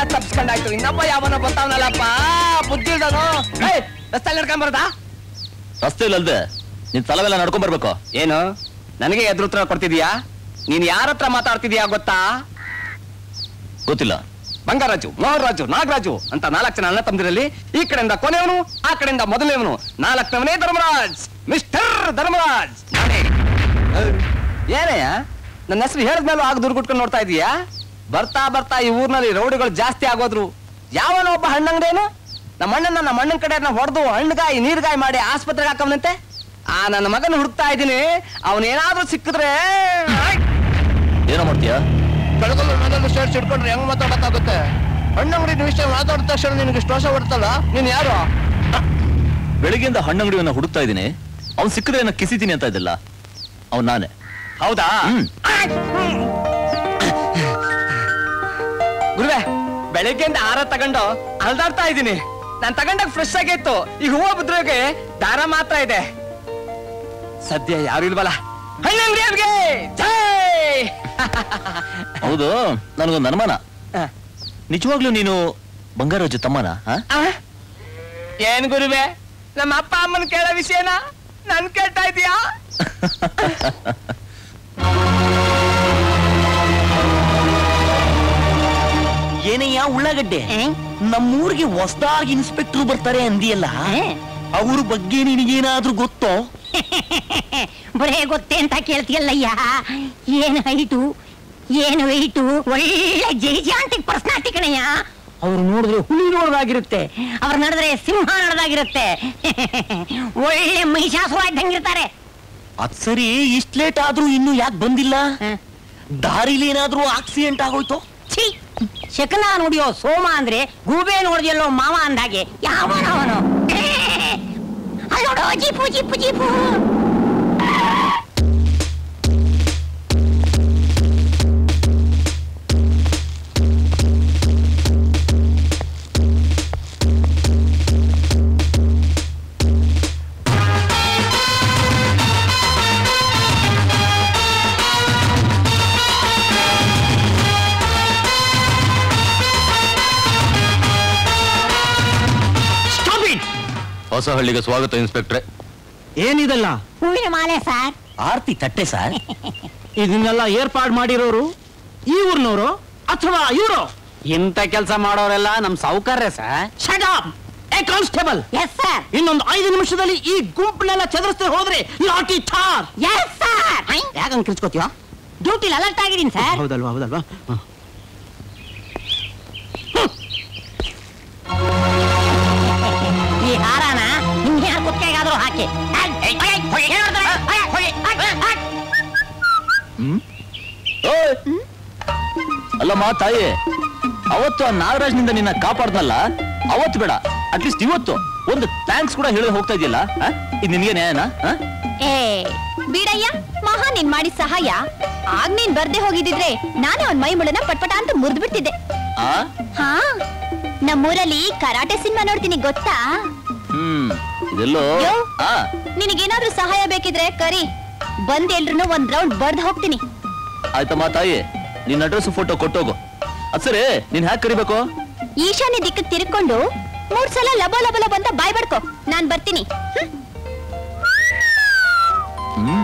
ತಪ್ಸ್ಕೊಂಡಾಯ್ತು. ಇನ್ನೊಬ್ಬ ಯಾವನ ಬರ್ತಾವನಲ್ಲಪ್ಪ ಬುದ್ಧಿ ಇಲ್ದನು. ರಸ್ತೆ ನಡ್ಕೊಂಡ್ ಬರದಾ? ರಸ್ತೆ ಇಲ್ಲದೆ ನಿನ್ ತಲವೆಲ್ಲ ನಡ್ಕೊಂಡ್ ಬರ್ಬೇಕು. ಏನು ನನಗೆ ಎದುರುತ್ರ ಕೊಡ್ತಿದೀಯಾ? ನೀನ್ ಯಾರ ಹತ್ರ ಮಾತಾಡ್ತಿದೀಯಾ ಗೊತ್ತಾ? ಗೊತ್ತಿಲ್ಲ. ಬಂಗಾರಾಜು, ಮೋಹನ್ರಾಜು, ನಾಗರಾಜು ಅಂತ ನಾಲ್ಕು ಜನ ಅಣ್ಣ ತಮ್ಮದಿರಲ್ಲಿ ಈ ಕಡೆಯಿಂದ ಕೊನೆಯವನು, ಆ ಕಡೆಯಿಂದ ಮೊದಲನೇವನು. ನಾಲ್ಕನವನೇ ಧರ್ಮರಾಜ್, ಮಿಸ್ಟರ್ ಧರ್ಮರಾಜ್ ನಾನೇ. ಏನೇ ನನ್ನ ಹೆಸರು ಹೇಳಿದ್ಮೇಲೂ ಆಗ ದುರ್ಗುಟ್ಕೊಂಡು ನೋಡ್ತಾ ಇದೀಯಾ? ಬರ್ತಾ ಬರ್ತಾ ಈ ಊರ್ನಲ್ಲಿ ರೌಡಿಗಳು ಜಾಸ್ತಿ ಆಗೋದ್ರು. ಯಾವನೋ ಒಬ್ಬ ಹಣ್ಣಂಗಡೇನು ನಮ್ಮ ಅಣ್ಣನ ನಮ್ಮ ಅಣ್ಣನ ಕಡೆ ಹೊಡೆದು ಹಣ್ಣುಗಾಯಿ ನೀರ್ಗಾಯಿ ಮಾಡಿ ಆಸ್ಪತ್ರೆಗೆ ಹಾಕವನಂತೆ. ಆ ನನ್ನ ಮಗನ ಹುಡುಕ್ತಾ ಇದ್ದೀನಿ. ಅವನೇನಾದ್ರೂ ಸಿಕ್ಕಿದ್ರೆ ಏನೋ ಮಾಡ್ತೀಯ? ಬೆಳಗಲ್ಲ ನನ್ನನ್ನು ಶರ್ಟ್ ಇಟ್ಕೊಂಡ್ರೆ ಹೆಂಗ್ ಮಾತಾಡಕ್ಕಾಗುತ್ತೆ? ಹಣ್ಣಂಗಡಿ ವಿಷಯ ಮಾತಾಡಿದ ತಕ್ಷಣ ನಿನಗೆ ಸ್ಟೋಷ ಬರ್ತಲ್ಲ. ನೀನ್ ಯಾರು? ಬೆಳಿಗ್ಗೆಯಿಂದ ಹಣ್ಣಂಗಡಿಯನ್ನ ಹುಡುಕ್ತಾ ಇದ್ದೀನಿ. ಅವ್ನು ಸಿಕ್ಕಿದ್ರೆ ಏನೋ ಕಿಸಿತೀನಿ ಅಂತ ಇದ್ದಿಲ್ಲ. ಅವ್ನು ನಾನೇ. ಹೌದಾ? ಗುರುವೆ, ಬೆಳಿಗ್ಗೆಯಿಂದ ಆರ ತಗೊಂಡು ಅಲ್ದಾಡ್ತಾ ಇದ್ದೀನಿ. ನಾನ್ ತಗೊಂಡಾಗ ಫ್ರೆಶ್ ಆಗಿತ್ತು. ಈಗ ಹೂವು ಬಿದ್ರೋಗೆ ದಾರ ಮಾತ್ರ ಇದೆ. ಸದ್ಯ ಯಾರು ಇಲ್ವಲ್ಲ. ಹಣ್ಣಂಗಡಿಯವ್ರಿಗೆ ಜೈ. ಹೌದು, ನನಗೊಂದು ಅನುಮಾನ. ನಿಜವಾಗ್ಲೂ ನೀನು ಬಂಗಾರಾಜು ತಮ್ಮನ? ಏನ್ ಗುರುವೆ, ನಮ್ಮ ಅಪ್ಪ ಅಮ್ಮನ ಕೇಳೋ ವಿಷಯನ ನನ್ ಕೇಳ್ತಾ ಇದೀಯಾ? ಏನಯ್ಯ ಉಳ್ಳಾಗಡ್ಡೆ, ನಮ್ಮೂರಿಗೆ ಹೊಸದಾಗಿ ಇನ್ಸ್ಪೆಕ್ಟರ್ ಬರ್ತಾರೆ ಅಂದಿಯಲ್ಲ, ಅವ್ರ ಬಗ್ಗೆ ನಿನಗೇನಾದ್ರೂ ಗೊತ್ತೋ? ಬರೇ ಗೊತ್ತೇ ಅಂತ ಕೇಳ್ತೀಯಲ್ಲಯ್ಯ. ಏನು ಹೈಟು, ಏನು ವೆಯ್ಟು, ಒಳ್ಳೆ ಜೈಜಾಂಟಿಕ್ ಪರ್ಸನಾಲಿಟಿ ಕಣಯ್ಯ. ಅವ್ರು ನೋಡಿದ್ರೆ ಹುಲಿ ನೋಡ್ದಾಗಿರುತ್ತೆ, ಅವ್ರು ನಡೆದ್ರೆ ಸಿಂಹ ನಡೆದಾಗಿರುತ್ತೆ. ಒಳ್ಳೆ ಮಹಿಷಾಸುರ ಇದ್ದಂಗಿರ್ತಾರೆ. ಅದ್ ಸರಿ, ಇಷ್ಟ ಲೇಟ್ ಆದ್ರೂ ಇನ್ನು ಯಾಕೆ ಬಂದಿಲ್ಲ? ದಾರಿಲಿ ಏನಾದ್ರೂ ಆಕ್ಸಿಡೆಂಟ್ ಆಗೋಯ್ತು? ಛೀ, ಶಕನ ನೋಡಿಯೋ ಸೋಮ ಅಂದ್ರೆ ಗೂಬೆ ನೋಡಿಯಲ್ಲೋ ಮಾವ ಅಂದಾಗೆ. ಯಾವನವನು ಅಲ್ಲೋಡೋ ಜೀಪು ಜೀಪು ಜೀಪು. ಹೊಸ ಹಳ್ಳಿಗೆ ಸ್ವಾಗತ ಇನ್ಸ್ಪೆಕ್ಟ್ರೆ. ಏನಿದಲ್ಲ? ಹೂವಿನ ಮಾಲೆ ಸರ್. ಆರ್ತಿ ತಟ್ಟೆ ಸರ್. ಇದನ್ನೆಲ್ಲ ಏರ್ಪಾಡು ಮಾಡಿರೋರು ಈ ಊರ್ನವರು ಅಥವಾ ಇವರು? ಇಂಥ ಕೆಲಸ ಮಾಡೋರೆಲ್ಲ ನಮ್ ಸಾವುಕಾರ್ರೆ ಸರ್. ಶಟ್ ಅಪ್ ಏ ಕಾನ್ಸ್ಟೇಬಲ್. Yes sir. ಇನ್ನೊಂದು ಐದು ನಿಮಿಷದಲ್ಲಿ ಈ ಗುಂಪನ್ನೆಲ್ಲ ಚದರಿಸ್ತೆ ಹೋದ್ರೆ ಲಾಠಿ ಠಾರ್. Yes sir. ಯಾಕಂಗ್ ಕಿರ್ಚ್ಕೋತೀಯ? ಡ್ಯೂಟಿಲಿ ಅಲರ್ಟ್ ಆಗಿದ್ದೀನಿ ಸರ್. ಹೌದಲ್ವಾ ಹೌದಲ್ವಾ ಈ ಹಾರಾನ ನಿಮ್ಗೆ ಯಾರು ಕುತ್ತಿಗೆಗಾದ್ರೂ ಹಾಕಿ. ಅಲ್ಲಮ್ಮ ತಾಯಿ, ಅವತ್ತು ಆ ನಾಗರಾಜ್ನಿಂದ ನಿನ್ನ ಕಾಪಾಡ್ದಲ್ಲ, ಅವತ್ತು ಬೇಡ, ಅಟ್ಲೀಸ್ಟ್ ಇವತ್ತು ಒಂದು ಥ್ಯಾಂಕ್ಸ್ ಕೂಡ ಹೇಳಿ ಹೋಗ್ತಾ ಇದೆಯಲ್ಲ, ಇದು ನಿನ್ಗೆ ನ್ಯಾಯನಾ? ಏ ಬೀಡಯ್ಯ, ಮಹಾ ನೀನ್ ಮಾಡಿ ಸಹಾಯ. ಆಗ ನೀನ್ ಬರ್ದೆ ಹೋಗಿದ್ರೆ ನಾನೇ ಅವ್ನ್ ಮೈ ಮುಳನ ಪಟ್ಪಟ ಅಂತ ಮುರಿದು ಬಿಡ್ತಿದ್ದೆ. ಹಾ, ನಮ್ಮೂರಲ್ಲಿ ಕರಾಟೆ ಸಿನಿಮಾ ನೋಡ್ತೀನಿ ಗೊತ್ತಾ? ಹ್ಮ್ ಇದೆಲ್ಲೋ. ನಿನಗೇನಾದ್ರೂ ಸಹಾಯ ಬೇಕಿದ್ರೆ ಕರಿ, ಬಂದ್ ಎಲ್ರು ಒಂದ್ ರೌಂಡ್ ಬರ್ದ್ ಹೋಗ್ತೀನಿ. ಆಯ್ತಮ್ಮ ತಾಯಿ, ನಿನ್ನ ಅಡ್ರೆಸ್ ಫೋಟೋ ಕೊಟ್ಟೋಗು. ಅದ್ ಸರಿ, ನೀನ್ ಹ್ಯಾಕ್ ಕರಿಬೇಕು? ಈಶಾನ್ಯ ದಿಕ್ಕ ತಿರ್ಕೊಂಡು ಮೂರ್ ಸಲ ಲಬ ಲಬ ಲಬ ಅಂತ ಬಾಯ್ ಬಡ್ಕೋ, ನಾನ್ ಬರ್ತೀನಿ. ಹ್ಮ್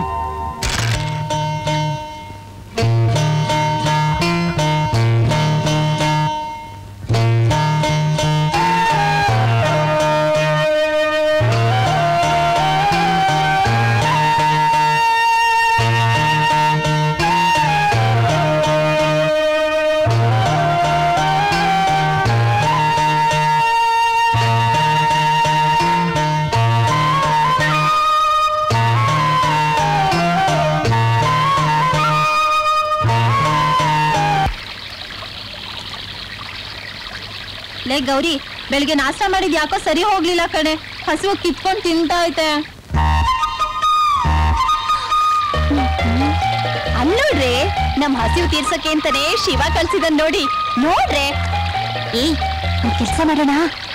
ಲೇ ಗೌರಿ, ಬೆಳಿಗ್ಗೆ ನಾಷ್ಟ ಮಾಡಿದ್ ಯಾಕೋ ಸರಿ ಹೋಗ್ಲಿಲ್ಲ ಕಣೆ. ಹಸಿವು ಕಿತ್ಕೊಂಡ್ ತಿಂತಾ ಐತೆ. ಅಲ್ಲೋಡ್ರಿ, ನಮ್ ಹಸಿವು ತೀರ್ಸಕ್ಕೆ ಅಂತಾನೆ ಶಿವ ಕಳ್ಸಿದನ್ ನೋಡಿ. ನೋಡ್ರೆ, ಏ ಕೆಲ್ಸ ಮಾಡೋಣ.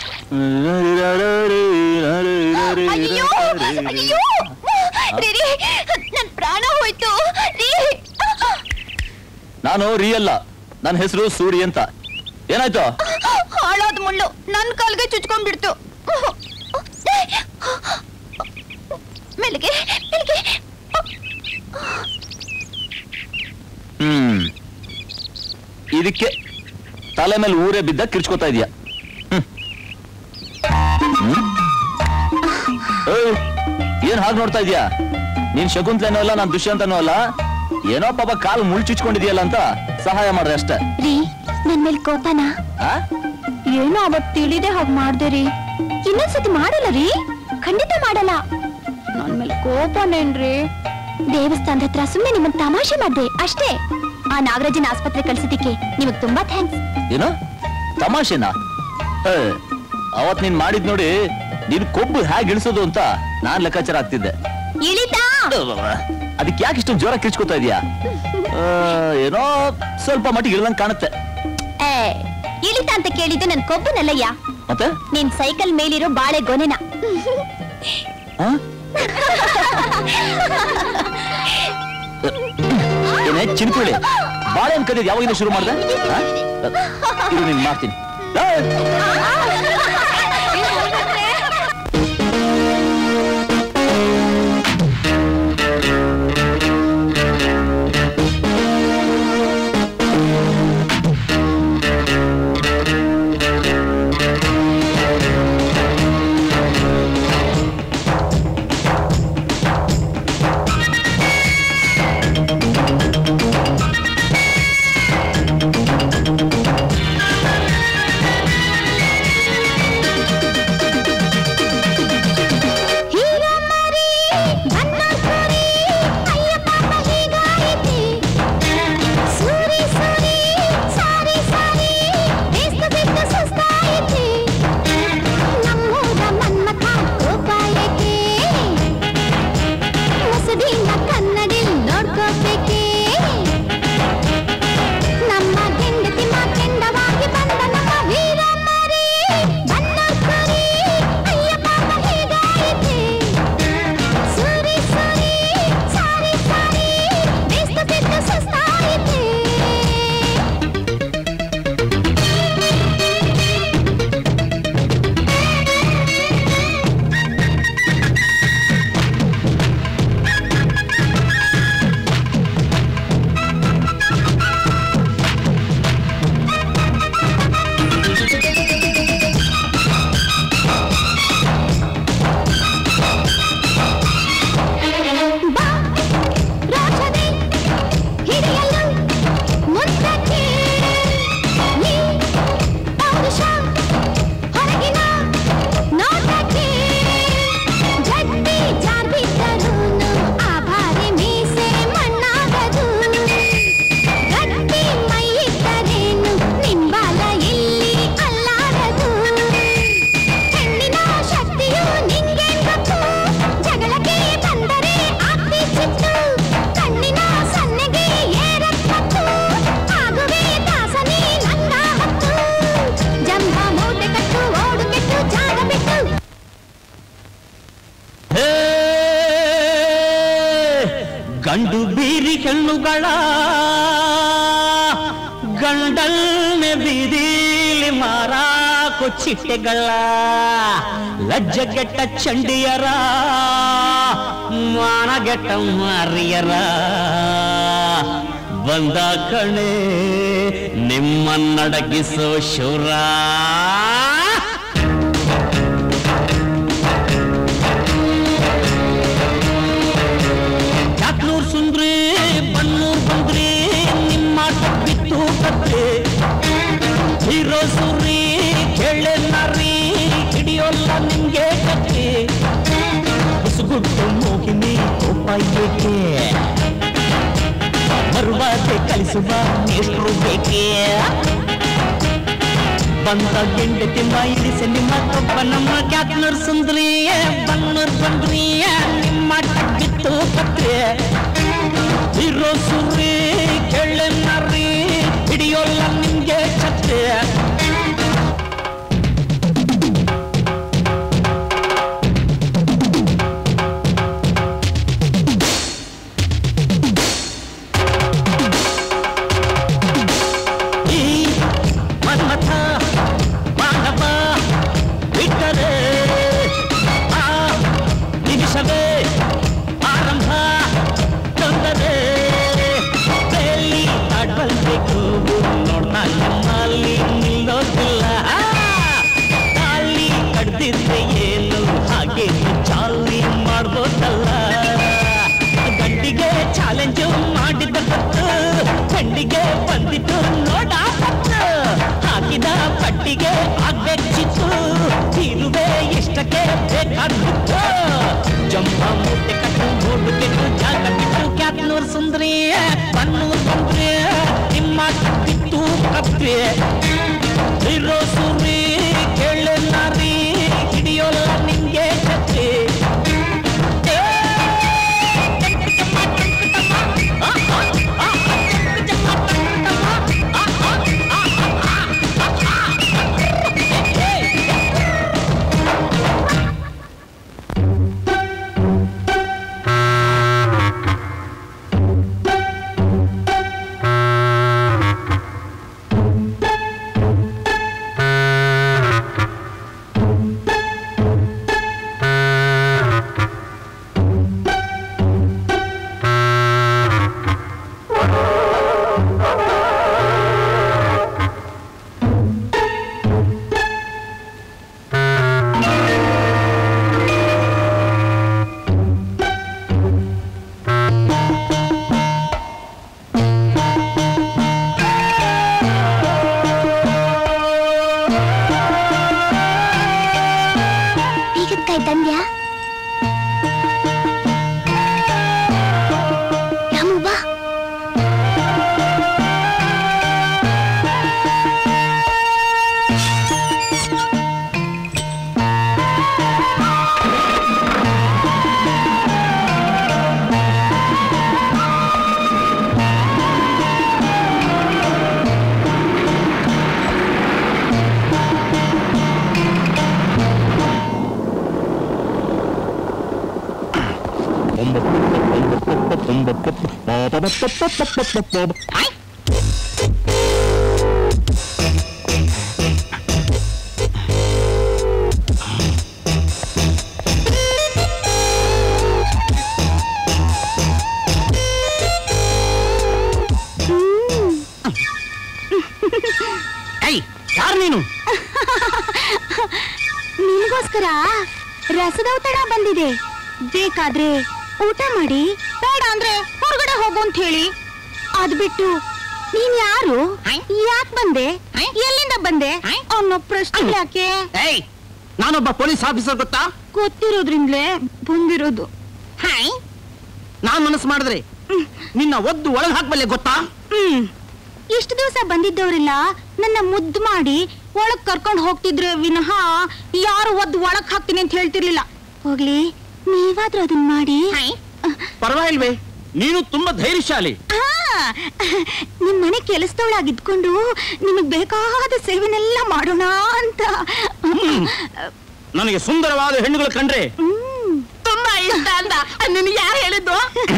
ಅಯ್ಯೋ ಅಯ್ಯೋ ರೀ, ನನ್ ಪ್ರಾಣ ಹೋಯ್ತು ರೀ. ನಾನು ರೀ ಅಲ್ಲ, ನನ್ನ ಹೆಸರು ಸೂರಿ ಅಂತ. ಏನಾಯ್ತು? ಹಾಳಾದ ಮುಳ್ಳು ನನ್ ಕಾಲ್ಗೆ ಚುಚ್ಕೊಂಡ್ಬಿಡ್ತು. ಮೆಲ್ಗೆ ಮೆಲ್ಗೆ. ಹ್ಮ್ ಇದಕ್ಕೆ ತಲೆ ಮೇಲೆ ಊರೇ ಬಿದ್ದ ಕಿರ್ಚ್ಕೋತಾ ಇದೀಯ. ಏನ್ ಹಾಗೆ ನೋಡ್ತಾ ಇದೀಯಾ? ನೀನ್ ಶಕುಂತಲೇನೋ ಅಲ್ಲ, ನಾನ್ ದುಷ್ಯಂತನೂ ಅಲ್ಲ. ಏನೋ ಪಾಪ ಕಾಲು ಮುಳ್ ಚುಚ್ಕೊಂಡಿದ್ಯಲ್ಲ ಅಂತ ಸಹಾಯ ಮಾಡ್ದೆ ಅಷ್ಟೇ. ರೀ ನನ್ ಮೇಲೆ ಕೋಪನಾ? ಏನೋ ಅವತ್ ತಿಳಿದೆ ಹಾಗೆ ಮಾಡ್ದೆ ರೀ. ಇನ್ನೊಂದ್ಸತಿ ಮಾಡಲ್ಲ ರೀ, ಖಂಡಿತ ಮಾಡಲ್ಲ. ನನ್ ಮೇಲೆ ಕೋಪನೇನ್ರಿ? ದೇವಸ್ಥಾನದ ಹತ್ರ ಸುಮ್ಮನೆ ನಿಮ್ಮನ್ ತಮಾಷೆ ಮಾಡ್ದೆ ಅಷ್ಟೇ. ಆ ನಾಗರಾಜನ ಆಸ್ಪತ್ರೆ ಕಳ್ಸಿದ್ದಕ್ಕೆ ನಿಮಗ್ ತುಂಬಾ ಥ್ಯಾಂಕ್ಸ್. ಏನು ತಮಾಷೆನಾ? ಅವತ್ ನೀನ್ ಮಾಡಿದ್ ನೋಡಿ, ನೀನ್ ಕೊಬ್ಬು ಹೇಗೆ ಇಳಿಸೋದು ಅಂತ ನಾನ್ ಲೆಕ್ಕಾಚಾರ ಆಗ್ತಿದ್ದೆ. ಇಳಿತಾ? ಅದಕ್ಕೆ ಯಾಕೆ ಇಷ್ಟು ಜೋರ ಕಿರ್ಚ್ಕೋತಾ ಇದೀಯಾ? ಏನೋ ಸ್ವಲ್ಪ ಮಟ್ಟಿಗೆ ಇಳ್ದಂಗ್ ಕಾಣುತ್ತೆ. ಏ ಇಳಿತಾ ಅಂತ ಕೇಳಿದ್ದು ನನ್ ಕೊಬ್ಬನಲ್ಲಯ್ಯ, ಮತ್ತೆ ನಿನ್ ಸೈಕಲ್ ಮೇಲಿರೋ ಬಾಳೆ ಗೊನೆನ. ಏನೇ ಚಿನ್ಕುಳಿ, ಬಾಳೆ ಅನ್ಕದಿದ್ ಯಾವಾಗಿಂದ ಶುರು ಮಾಡ್ದೆ? ಇದು ನೀನ್ ಮಾಡ್ತೀನಿ. ಗಂಡು ಬೀರಿ ಹೆಣ್ಣುಗಳ ಗಂಡಲ್ನೆ ಬೀದಿಲಿ ಮಾರಾಕೋ ಚಿಟ್ಟೆಗಳ ಲಜ್ಜೆಗೆಟ್ಟ ಚಂಡಿಯರ ಮಾನಗೆಟ್ಟ ಮಾರಿಯರ ಬಂದ ಕಣೆ ನಿಮ್ಮನ್ನಡಗಿಸೋ ಶೂರ. ಸುಂದ್ರಿ ಬನ್ನೂರ್ ಬಂದ್ರಿ ನಿಮ್ಮ ಬಿತ್ತು ಕತ್ತೆ ಹೀರೋ ಸುರಿ ಕೇಳೆ ನರಿ ಹಿಡಿಯೋಲ್ಲ ನಿಮ್ಗೆ ಕತ್ತಿ ಹುಸುಗುಟ್ಟು ಮೋಹಿನಿ ಕೋಪ ಏಕೆ ಬರುವಾಗೆ ಕಲಿಸುವ ಮೇಷ್ಟ್ರು ಬೇಕೆ ಬಂದ ಗೆಂಡೆ ತಿಂಬ ಇಳಿಸಿ ನಿಮ್ಮ ಕೊಬ್ಬ ನಮ್ಮ ಕ್ಯಾತ್ನೂರ್ ಸುಂದ್ರಿಯ ಬನ್ನೂರ್ ಬಂದ್ರಿಯ ನಿಮ್ಮ ಬಿತ್ತು ಕತ್ತೆ ಹೀರೋ ಸುರಿ ಕೇಳೆ ನರಿ ಹಿಡಿಯೋಲ್ಲ ನಿಮ್ಗೆ ಛತ್ತೆ. ಈ ಮನ್ಮಥ ಇಷ್ಟಕ್ಕೆ ಬೇಕಾದ್ದು ಜಂಬ ಮೂಟೆ ಕಟ್ಟು ಮೂಟು ಕೆಟ್ಟು ಜಾಗ ಬಿಟ್ಟು ಕ್ಯಾತ್ನೂರ್ ಸುಂದ್ರಿ ಬನ್ನೂರ್ ಬಂದ್ರೆ ನಿಮ್ಮ ಬಿಟ್ಟು ಕಪ್ಪೆ ಇರೋ ಸುರಿ ಕೇಳಿಲ್ಲ ರೀ ಹಿಡಿಯೋಲ್ಲ ನಿಂಗೆ ಕತ್ತೆ ಯಾರು ನೀನು? ನಿಮಗೋಸ್ಕರ ರಸದ ಔತಣ ಬಂದಿದೆ, ಬೇಕಾದ್ರೆ ಊಟ ಮಾಡಿ, ಬೇಡ ಅಂದ್ರೆ ಹೊರಗಡೆ ಹೋಗು ಅಂತ ಹೇಳಿ. ಅದ್ ಬಿಟ್ಟು ನೀನ್ ಯಾರು, ಯಾಕೆ ಬಂದೆ, ಎಲ್ಲಿಂದ ಬಂದೆ ಅನ್ನೋ ಪ್ರಶ್ನೆ ಯಾಕೆ? ನಾನೊಬ್ಬ ಪೊಲೀಸ್ ಆಫೀಸರ್, ಗೊತ್ತಾ? ಗೊತ್ತಿರೋದ್ರಿಂದಲೇ ಬಂದಿರೋದು. ಹಾಯ್, ನಾನ್ ಮನಸ್ಸು ಮಾಡಿದ್ರೆ ನಿನ್ನ ಒದ್ದು ಒಳಗೆ ಹಾಕ್ಬಲ್ಲೆ, ಗೊತ್ತಾ? ಹ್ಮ್ ಇಷ್ಟು ದಿವಸ ಬಂದಿದ್ದವರೆಲ್ಲ ನನ್ನ ಮುದ್ದು ಮಾಡಿ ಒಳಗ್ ಕರ್ಕೊಂಡು ಹೋಗ್ತಿದ್ರೆ ವಿನಃ ಯಾರು ಒದ್ದು ಒಳಗ್ ಹಾಕ್ತೀನಿ ಅಂತ ಹೇಳ್ತಿರ್ಲಿಲ್ಲ. ಹೋಗ್ಲಿ, ನೀವಾದ್ರೂ ಅದನ್ನ ಮಾಡಿ. ಪರವಾಗಿಲ್ವೇ, ನೀನು ತುಂಬಾ ಧೈರ್ಯಶಾಲಿ. ನಿಮ್ ಮನೆ ಕೆಲಸದವಳಾಗಿದ್ಕೊಂಡು ನಿಮಗ್ ಬೇಕಾದ ಸೇವೆನೆಲ್ಲ ಮಾಡೋಣ ಅಂತ. ನನಗೆ ಸುಂದರವಾದ ಹೆಣ್ಣುಗಳು ಕಂಡ್ರೆ ತುಂಬಾ ಇಷ್ಟ ಅಂತ ನಿನಗೆ ಯಾರು ಹೇಳಿದ್ದು?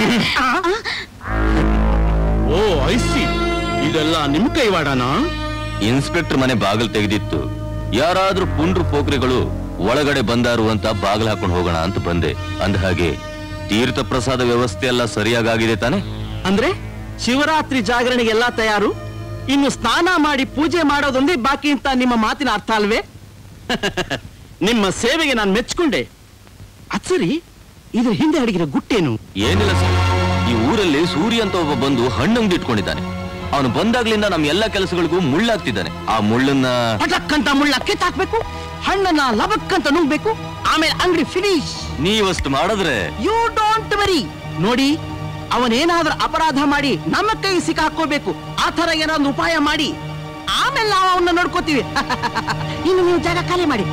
ಓ ಐಸಿ, ಇದೆಲ್ಲ ನಿಮ್ ಕೈವಾಡನಾ? ಇನ್ಸ್ಪೆಕ್ಟರ್ ಮನೆ ಬಾಗಿಲು ತೆಗೆದಿತ್ತು. ಯಾರಾದ್ರೂ ಪುಂಡ್ರು ಪೋಖ್ರಿಗಳು ಒಳಗಡೆ ಬಂದಾರು ಅಂತ ಬಾಗಿಲು ಹಾಕೊಂಡು ಹೋಗೋಣ ಅಂತ ಬಂದೆ. ಅಂದ ಹಾಗೆ ತೀರ್ಥ ಪ್ರಸಾದ ವ್ಯವಸ್ಥೆ ಎಲ್ಲ ಸರಿಯಾಗಿದೆ ತಾನೆ? ಅಂದ್ರೆ ಶಿವರಾತ್ರಿ ಜಾಗರಣೆಗೆಲ್ಲ ತಯಾರು, ಇನ್ನು ಸ್ನಾನ ಮಾಡಿ ಪೂಜೆ ಮಾಡೋದೊಂದೇ ಬಾಕಿ ಅಂತ ನಿಮ್ಮ ಮಾತಿನ ಅರ್ಥ ಅಲ್ವೇ? ನಿಮ್ಮ ಸೇವೆಗೆ ನಾನು ಮೆಚ್ಕೊಂಡೆ. ಅದ್ ಸರಿ, ಇದ್ರ ಹಿಂದೆ ಅಡಗಿರೋ ಗುಟ್ಟೇನು? ಏನಿಲ್ಲ ಸರ್, ಈ ಊರಲ್ಲಿ ಸೂರ್ಯ ಅಂತ ಒಬ್ಬ ಬಂದು ಹಣ್ಣಂಗಡಿ ಇಟ್ಕೊಂಡಿದ್ದಾನೆ. ಅವನು ಬಂದಾಗ್ಲಿಂದ ನಮ್ ಎಲ್ಲಾ ಕೆಲಸಗಳಿಗೂ ಮುಳ್ಳಾಗ್ತಿದ್ದಾನೆ. ಆ ಮುಳ್ಳನ್ನ ಪಟಕ್ಕಂತ ಮುಳ್ಳ ಕಿತ್ತಾಕ್ಬೇಕು, ಹಣ್ಣನ್ನ ಲಬಕ್ಕಂತ ನುಂಗ್ಬೇಕು, ಆಮೇಲೆ ಅಂಗಡಿ ಫಿನಿಶ್. ನೀವಷ್ಟು ಮಾಡಿದ್ರೆ ಯು ಡೋಂಟ್ ವರಿ. ನೋಡಿ, ಅವನೇನಾದ್ರೂ ಅಪರಾಧ ಮಾಡಿ ನಮ್ಮ ಕೈ ಸಿಕ್ಕಾಕೋಬೇಕು, ಆ ತರ ಏನಾದ್ರು ಉಪಾಯ ಮಾಡಿ ಆಮೇಲೆ ನಾವು ಅವನ್ನ ನೋಡ್ಕೋತೀವಿ. ಇನ್ನು ನೀವು ಜಾಗ ಖಾಲಿ ಮಾಡಿ.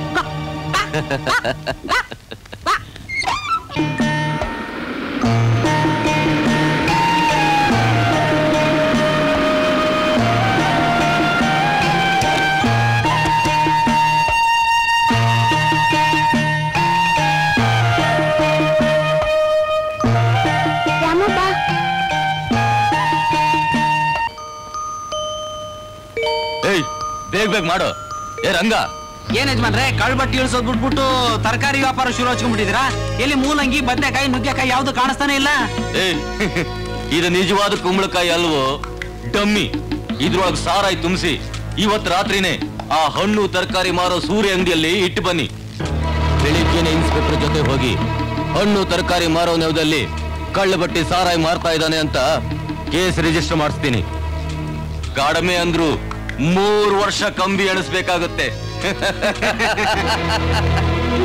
ಬೇಗ ಬೇಗ ಮಾಡು. ಏ ರಂಗ, ಏನ್ ಯಜಮಾನ್ರೆ, ಕಳ್ಬಟ್ಟಿ ಇಳಿಸೋದ್ ಬಿಟ್ಬಿಟ್ಟು ತರಕಾರಿ ವ್ಯಾಪಾರ ಶುರು ಹಚ್ಕೊಂಡ್ಬಿಟ್ಟಿದ್ದೀರಾ? ಎಲ್ಲಿ ಮೂಲಂಗಿ, ಬದನೆಕಾಯಿ, ನುಗ್ಗೆಕಾಯಿ ಯಾವ್ದು ಕಾಣಿಸ್ತಾನೆ ಇಲ್ಲ. ಏ ಇದು ನಿಜವಾದ ಕುಂಬಳಕಾಯಿ ಅಲ್ವೋ, ಡಮ್ಮಿ. ಇದ್ರೊಳಗೆ ಸಾರಾಯಿ ತುಂಬಿಸಿ ಇವತ್ ರಾತ್ರಿನೇ ಆ ಹಣ್ಣು ತರಕಾರಿ ಮಾರೋ ಸೂರ್ಯ ಅಂಗಡಿಯಲ್ಲಿ ಇಟ್ಟು ಬನ್ನಿ. ಬೆಳಿಗ್ಗೆನೆ ಇನ್ಸ್ಪೆಕ್ಟರ್ ಜೊತೆ ಹೋಗಿ ಹಣ್ಣು ತರಕಾರಿ ಮಾರೋ ನೆವದಲ್ಲಿ ಕಳ್ಳ ಬಟ್ಟಿ ಸಾರಾಯಿ ಮಾರ್ತಾ ಇದ್ದಾನೆ ಅಂತ ಕೇಸ್ ರಿಜಿಸ್ಟರ್ ಮಾಡಿಸ್ತೀನಿ. ಕಡಿಮೆ ಅಂದ್ರು ಮೂರು ವರ್ಷ ಕಂಬಿ ಎಣಿಸ್ಬೇಕಾಗುತ್ತೆ.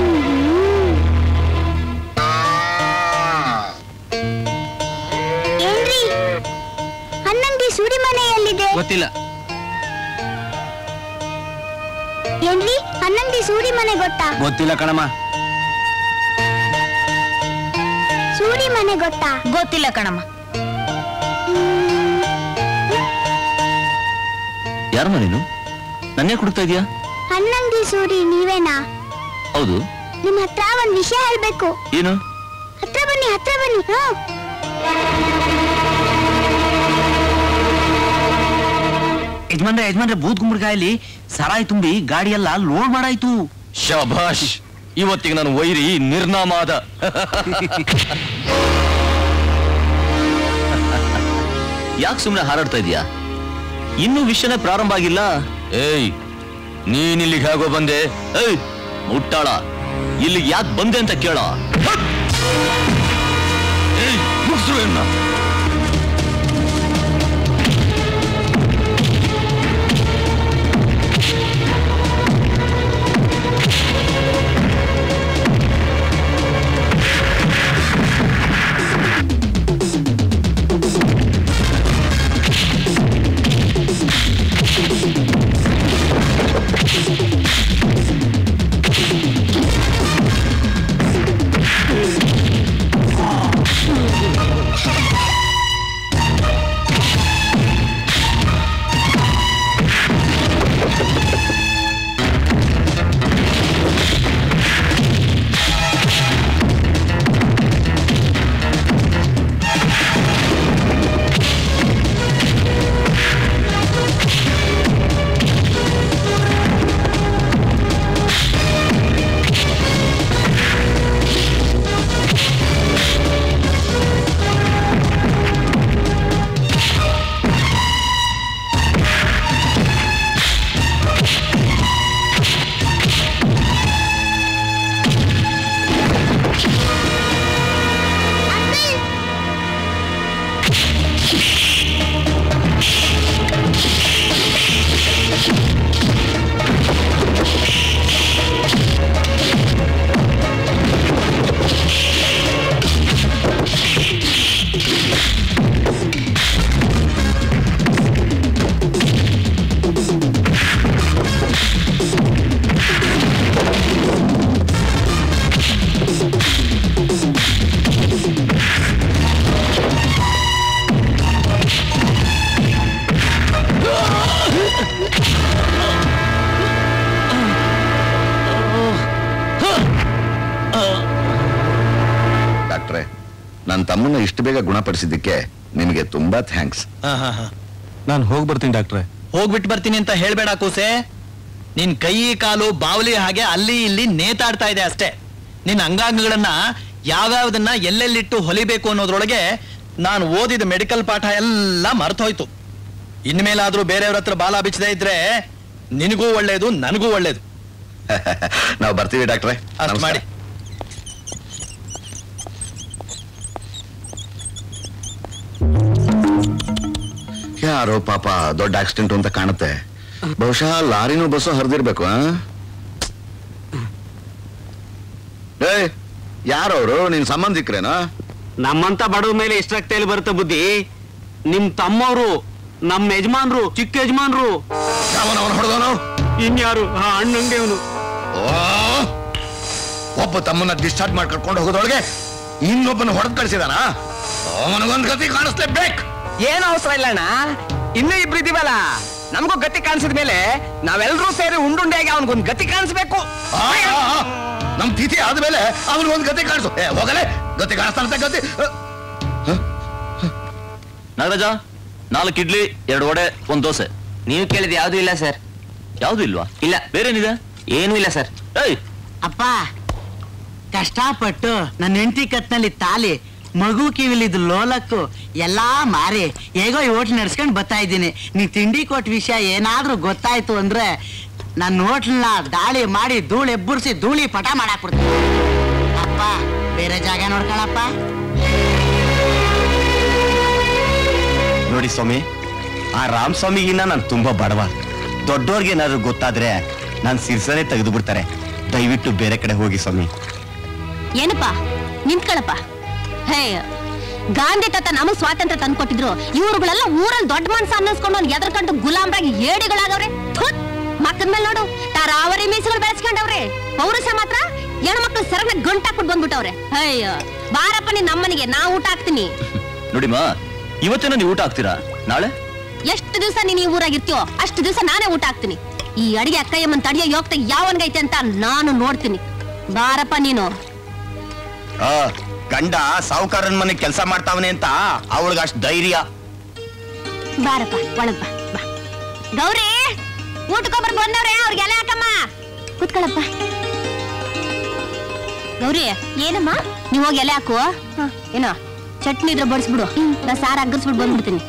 ಗೊತ್ತಿಲ್ಲ. ಏನ್ರಿ ಹನ್ನೊಂದಿ ಸೂರಿ ಮನೆ ಗೊತ್ತಾ? ಗೊತ್ತಿಲ್ಲ ಕಣಮ್ಮ. ಸೂರಿ ಮನೆ ಗೊತ್ತಾ? ಗೊತ್ತಿಲ್ಲ ಕಣಮ್ಮ. ಯಾರಮ್ಮ ನೀನು? ನನ್ನೇ ಕೊಡ್ತಾ ಇದೀಯಾ? ಹನ್ನೊಂದಿ ಸೂರಿ ನೀವೇನಾ? ಹೌದು. ನಿಮ್ ಹತ್ರ ಒಂದ್ ವಿಷಯ ಹೇಳ್ಬೇಕು. ಏನು? ಹತ್ರ ಬನ್ನಿ, ಹತ್ರ ಬನ್ನಿ. ಯಜಮಾನ್ರೆ ಯಜಮಾನ್ರೆ ಬೂತ್ ಗುಂಬಳಕಾಯಲ್ಲಿ ಸರಾಯಿ ತುಂಬಿ ಗಾಡಿ ಎಲ್ಲ ಲೋಡ್ ಮಾಡಾಯ್ತು. ಶಭಾಷ್, ಇವತ್ತಿಗೆ ನಾನು ವೈರಿ ನಿರ್ನಾಮ ಆದ. ಯಾಕೆ ಸುಮ್ಮನೆ ಹಾರಾಡ್ತಾ ಇದೀಯಾ? ಇನ್ನೂ ವಿಷಯನೇ ಪ್ರಾರಂಭ ಆಗಿಲ್ಲ. ಏಯ್, ನೀನ್ ಇಲ್ಲಿಗೆ ಹೇಗೋ ಬಂದೆ? ಏಯ್ ಮುಟ್ಟಾಳ, ಇಲ್ಲಿಗೆ ಯಾಕೆ ಬಂದೆ ಅಂತ ಕೇಳ. ಏಯ್, ಮುಗ್ಸ್ರು ಇವ್ನ. ನನ್ನ ತಮ್ಮನ್ನ ಇಷ್ಟು ಬೇಗ ಗುಣಪಡಿಸಿದ್ದಕ್ಕೆ ನಿಮಗೆ ತುಂಬಾ ಥ್ಯಾಂಕ್ಸ್. ನಾನು ಹೋಗಿ ಬರ್ತೀನಿ ಡಾಕ್ಟ್ರೆ. ಹೋಗ್ಬಿಟ್ಟು ಬರ್ತೀನಿ ಅಂತ ಹೇಳ್ಬೇಡ ಕೂಸೆ. ನಿನ್ ಕೈ ಕಾಲು ಬಾವಲಿ ಹಾಗೆ ಅಲ್ಲಿ ಇಲ್ಲಿ ನೇತಾಡ್ತಾ ಇದೆ ಅಷ್ಟೇ. ನಿನ್ ಅಂಗಾಂಗಗಳನ್ನ ಯಾವ್ಯಾವ್ದನ್ನ ಎಲ್ಲೆಲ್ಲಿಟ್ಟು ಹೊಲಿಬೇಕು ಅನ್ನೋದ್ರೊಳಗೆ ನಾನು ಓದಿದ ಮೆಡಿಕಲ್ ಪಾಠ ಎಲ್ಲ ಮರ್ತೋಯ್ತು. ಇನ್ಮೇಲಾದ್ರೂ ಬೇರೆಯವ್ರ ಹತ್ರ ಬಾಲ ಬಿಚ್ಚದೇ ಇದ್ರೆ ನಿನಗೂ ಒಳ್ಳೇದು, ನನಗೂ ಒಳ್ಳೇದು. ನಾವು ಬರ್ತೀವಿ ಡಾಕ್ಟ್ರೆ. ಅಷ್ಟು ಮಾಡಿ. ಯಾರೋ ಪಾಪ ದೊಡ್ಡ ಆಕ್ಸಿಡೆಂಟ್ ಅಂತ ಕಾಣುತ್ತೆ. ಬಹುಶಃ ಲಾರಿನೂ ಬಸ್ಸು ಹರಿದಿರ್ಬೇಕು. ಯಾರವರು? ನಿನ್ ಸಂಬಂಧಿಕರೇನಾ? ನಮ್ಮಂತ ಬಡವ ಮೇಲೆ ಎಷ್ಟಾಗ್ತೇಲಿ ಬರುತ್ತೆ ಬುದ್ಧಿ. ನಿಮ್ ತಮ್ಮವರು, ನಮ್ಮ ಯಜಮಾನ್ರು, ಚಿಕ್ಕ ಯಜಮಾನ್ರು. ಹೊಡೆದವನು ಇನ್ಯಾರು? ಆ ಅಣ್ಣಂಗೆ ಅವನು. ಒಬ್ಬ ತಮ್ಮನ್ನ ಡಿಸ್ಚಾರ್ಜ್ ಮಾಡಿ ಕರ್ಕೊಂಡು ಹೋಗೋದೊಳಗೆ ಇನ್ನೊಬ್ಬನ ಹೊಡೆದ್ ಕಳಿಸಿದಾನ. ಅವನಿಗೊಂದು ಗತಿ ಕಾಣಿಸ್ಲೇಬೇಕು. ಏನು ಅವಸರ ಇಲ್ಲ ಅಣ್ಣ, ಇನ್ನೂ ಇಬ್ರು ಇದೀವಲ್ಲ. ನಮಗೂ ಗತಿ ಕಾಣಿಸಿದ ಮೇಲೆ ನಾವೆಲ್ಲರೂ ಸೇರಿ ಉಂಡುಂಡೆಯಾಗಿ ಅವನಿಗೊಂದು ಗತಿ ಕಾಣಿಸ್ಬೇಕು. ನಮ್ ತಿಥಿ ಆದ್ಮೇಲೆ ಅವನಿಗೊಂದು ಗತಿ ಕಾಣಿಸು. ಹೋಗಲೇ ಗತಿ ಕಾಣಿಸ್ತಾ ಗತಿ. ನಾಗರಾಜ, ನಾಲ್ಕು ಇಡ್ಲಿ, ಎರಡು ವಡೆ, ಒಂದ್ ದೋಸೆ. ನೀವು ಕೇಳಿದ ಯಾವ್ದು ಇಲ್ಲ ಸರ್. ಯಾವ್ದು ಇಲ್ವಾ? ಇಲ್ಲ. ಬೇರೇನಿದೆ? ಏನೂ ಇಲ್ಲ ಸರ್. ಏಯ್ ಅಪ್ಪ, ಕಷ್ಟಪಟ್ಟು ನನ್ನ ಹೆಂಡತಿ ಕತ್ನಲ್ಲಿ ತಾಲಿ, ಮಗು ಕಿವಿಲಿದ್ದು ಲೋಲಕ್ಕು ಎಲ್ಲಾ ಮಾರಿ ಹೇಗೋ ಈ ಹೋಟ್ಲ್ ನಡ್ಸ್ಕೊಂಡ್ ಬರ್ತಾ ಇದ್ದೀನಿ. ನೀ ತಿಂಡಿ ಕೊಟ್ಟ ವಿಷಯ ಏನಾದ್ರೂ ಗೊತ್ತಾಯ್ತು ಅಂದ್ರೆ ನನ್ನ ಹೋಟ್ಲನ್ನ ದಾಳಿ ಮಾಡಿ ಧೂಳು ಎಬ್ಬರ್ಸಿ ಧೂಳಿ ಪಟ ಮಾಡಾಕ್ಬಿಡ್ತೀನಿ. ಅಪ್ಪ, ಬೇರೆ ಜಾಗ ನೋಡ್ಕೊಳಪ್ಪ. ನೋಡಿ ಸ್ವಾಮಿ, ಆ ರಾಮ್ ಸ್ವಾಮಿಗಿನ್ನ ನಾನು ತುಂಬಾ ಬಡವ. ದೊಡ್ಡೋರ್ಗೆ ಏನಾದ್ರು ಗೊತ್ತಾದ್ರೆ ನಾನು ಸಿರ್ಸನೆ ತೆಗೆದು ಬಿಡ್ತಾರೆ. ದಯವಿಟ್ಟು ಬೇರೆ ಕಡೆ ಹೋಗಿ ಸ್ವಾಮಿ. ಏನಪ್ಪ, ನಿಂತ್ಕೊಳಪ್ಪ. ಹೇ, ಗಾಂಧಿ ತಾತ ನಮಗ್ ಸ್ವಾತಂತ್ರ್ಯ ತಂದು ಕೊಟ್ಟಿದ್ರು. ಇವ್ರುಗಳೆಲ್ಲ ಊರಲ್ಲಿ ದೊಡ್ಡ ಮನ್ಸ ಅನ್ನಿಸ್ಕೊಂಡು ಅವ್ನು ಎದ್ರಕಂಡು ಗುಲಾಮ್ರಾಗಿ ಏಡಿಗಳಾಗವ್ರೆ. ಮಕ್ಕದ ಮೇಲೆ ನೋಡು ತಾರಾವರಿ ಮೀಸಲು ಬೆಳೆಸ್ಕೊಂಡವ್ರೆ. ಪೌರುಷ ಮಾತ್ರ ಹೆಣ್ಮಕ್ಳು ಸರನ ಗಂಟಾಕ್ಬಿಟ್ಟು ಬಂದ್ಬಿಟ್ಟವ್ರೆ. ಅಯ್ಯೋ ಬಾರಪ್ಪ ನೀನ್ ನಮ್ಮನಿಗೆ ನಾ ಊಟ ಹಾಕ್ತೀನಿ. ನೋಡಿಮಾ, ಇವತ್ತೇನ ನೀವು ಊಟ ಹಾಕ್ತೀರಾ? ನಾಳೆ ಎಷ್ಟು ದಿವಸ ನೀನ್ ಈ ಊರಾಗಿರ್ತೀಯೋ ಅಷ್ಟು ದಿವಸ ನಾನೇ ಊಟ ಹಾಕ್ತೀನಿ. ಈ ಅಡಿಗೆ ಅಕ್ಕಯ್ಯಮ್ಮನ್ ತಡಿಯೋ ಯೋಗ್ತ ಯಾವನ್ಗೈತೆ ಅಂತ ನಾನು ನೋಡ್ತೀನಿ. ಬಾರಪ್ಪ ನೀನು. ಆ ಗಂಡ ಸಾವುಕಾರನ್ ಮನೆ ಕೆಲಸ ಮಾಡ್ತಾವನೆ ಅಂತ ಅವಳಿಗೆ ಅಷ್ಟು ಧೈರ್ಯ. ಬಾರಪ್ಪ ಒಳಗ್ ಬಾ ಬಾ. ಗೌರಿ ಊಟಕ್ಕೊಬ್ಬರು ಬಂದವ್ರೆ, ಅವ್ರಿಗೆ ಎಲೆ ಹಾಕಮ್ಮ. ಕೂತ್ಕೊಳ್ಳಪ್ಪ. ಗೌರಿ ಏನಮ್ಮ ನೀವ್ ಹೋಗಿ ಎಲೆ ಹಾಕು. ಏನೋ ಚಟ್ನಿ ಇದ್ರೆ ಬಡಿಸ್ಬಿಡು, ನಾ ಸಾರು ಅಗ್ಗರ್ಸ್ಬಿಟ್ಟು ಬಂದ್ಬಿಡ್ತೀನಿ.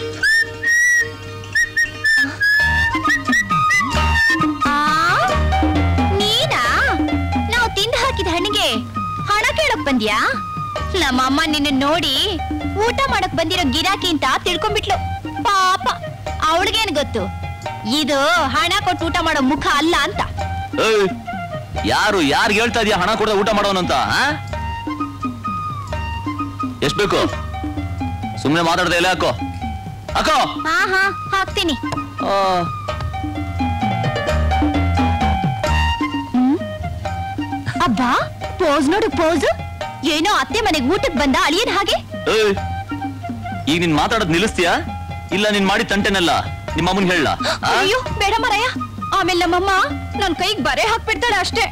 ನೀನಾ ನಾವು ತಿಂದು ಹಾಕಿದ ಹಣ್ಣಿಗೆ ಹಣ ಕೇಳಕ್ ಬಂದ್ಯಾ? ನಮ್ಮಮ್ಮ ನಿನ್ನ ನೋಡಿ ಊಟ ಮಾಡಕ್ ಬಂದಿರೋ ಗಿರಾಕಿ ಅಂತ ತಿಳ್ಕೊಂಡ್ಬಿಟ್ಲು. ಪಾಪ ಅವಳಿಗೇನ್ ಗೊತ್ತು ಇದು ಹಣ ಕೊಟ್ಟು ಊಟ ಮಾಡೋ ಮುಖ ಅಲ್ಲ ಅಂತ. ಯಾರು ಯಾರು ಹೇಳ್ತಾ ಇದೀಯ ಹಣ ಕೊಡದ ಊಟ ಮಾಡೋನಂತ? ಎಷ್ಟ್ ಬೇಕು? ಸುಮ್ನೆ ಮಾತಾಡದೆ ಎಲೆ ಹಾಕೋ ಹಾಕೋ. ಹಾ ಹಾ ಹಾಕ್ತೀನಿ. ಅಬ್ಬಾ ಪೋಸ್ ನೋಡು ಪೋಸ್. ಏನೋ ಅತ್ತೆ ಮನೆಗೆ ಊಟಕ್ಕೆ ಬಂದ ಅಳಿಯನ್ ಹಾಗೆ. ಈಗ ನೀನ್ ಮಾತಾಡೋದ್ ನಿಲ್ಲಿಸ್ತೀಯಾ ಇಲ್ಲ ನೀನ್ ಮಾಡಿ ತಂಟೆನಲ್ಲ ನಿಮ್ಮ ಅಮ್ಮನ್ ಹೇಳ? ಅಯ್ಯೋ ಬೇಡ ಮರಯ್ಯ, ಆಮೇಲೆ ನಮ್ಮಮ್ಮ ನನ್ ಕೈಗೆ ಬರೆ ಹಾಕ್ಬಿಡ್ತಾಳೆ ಅಷ್ಟೇ.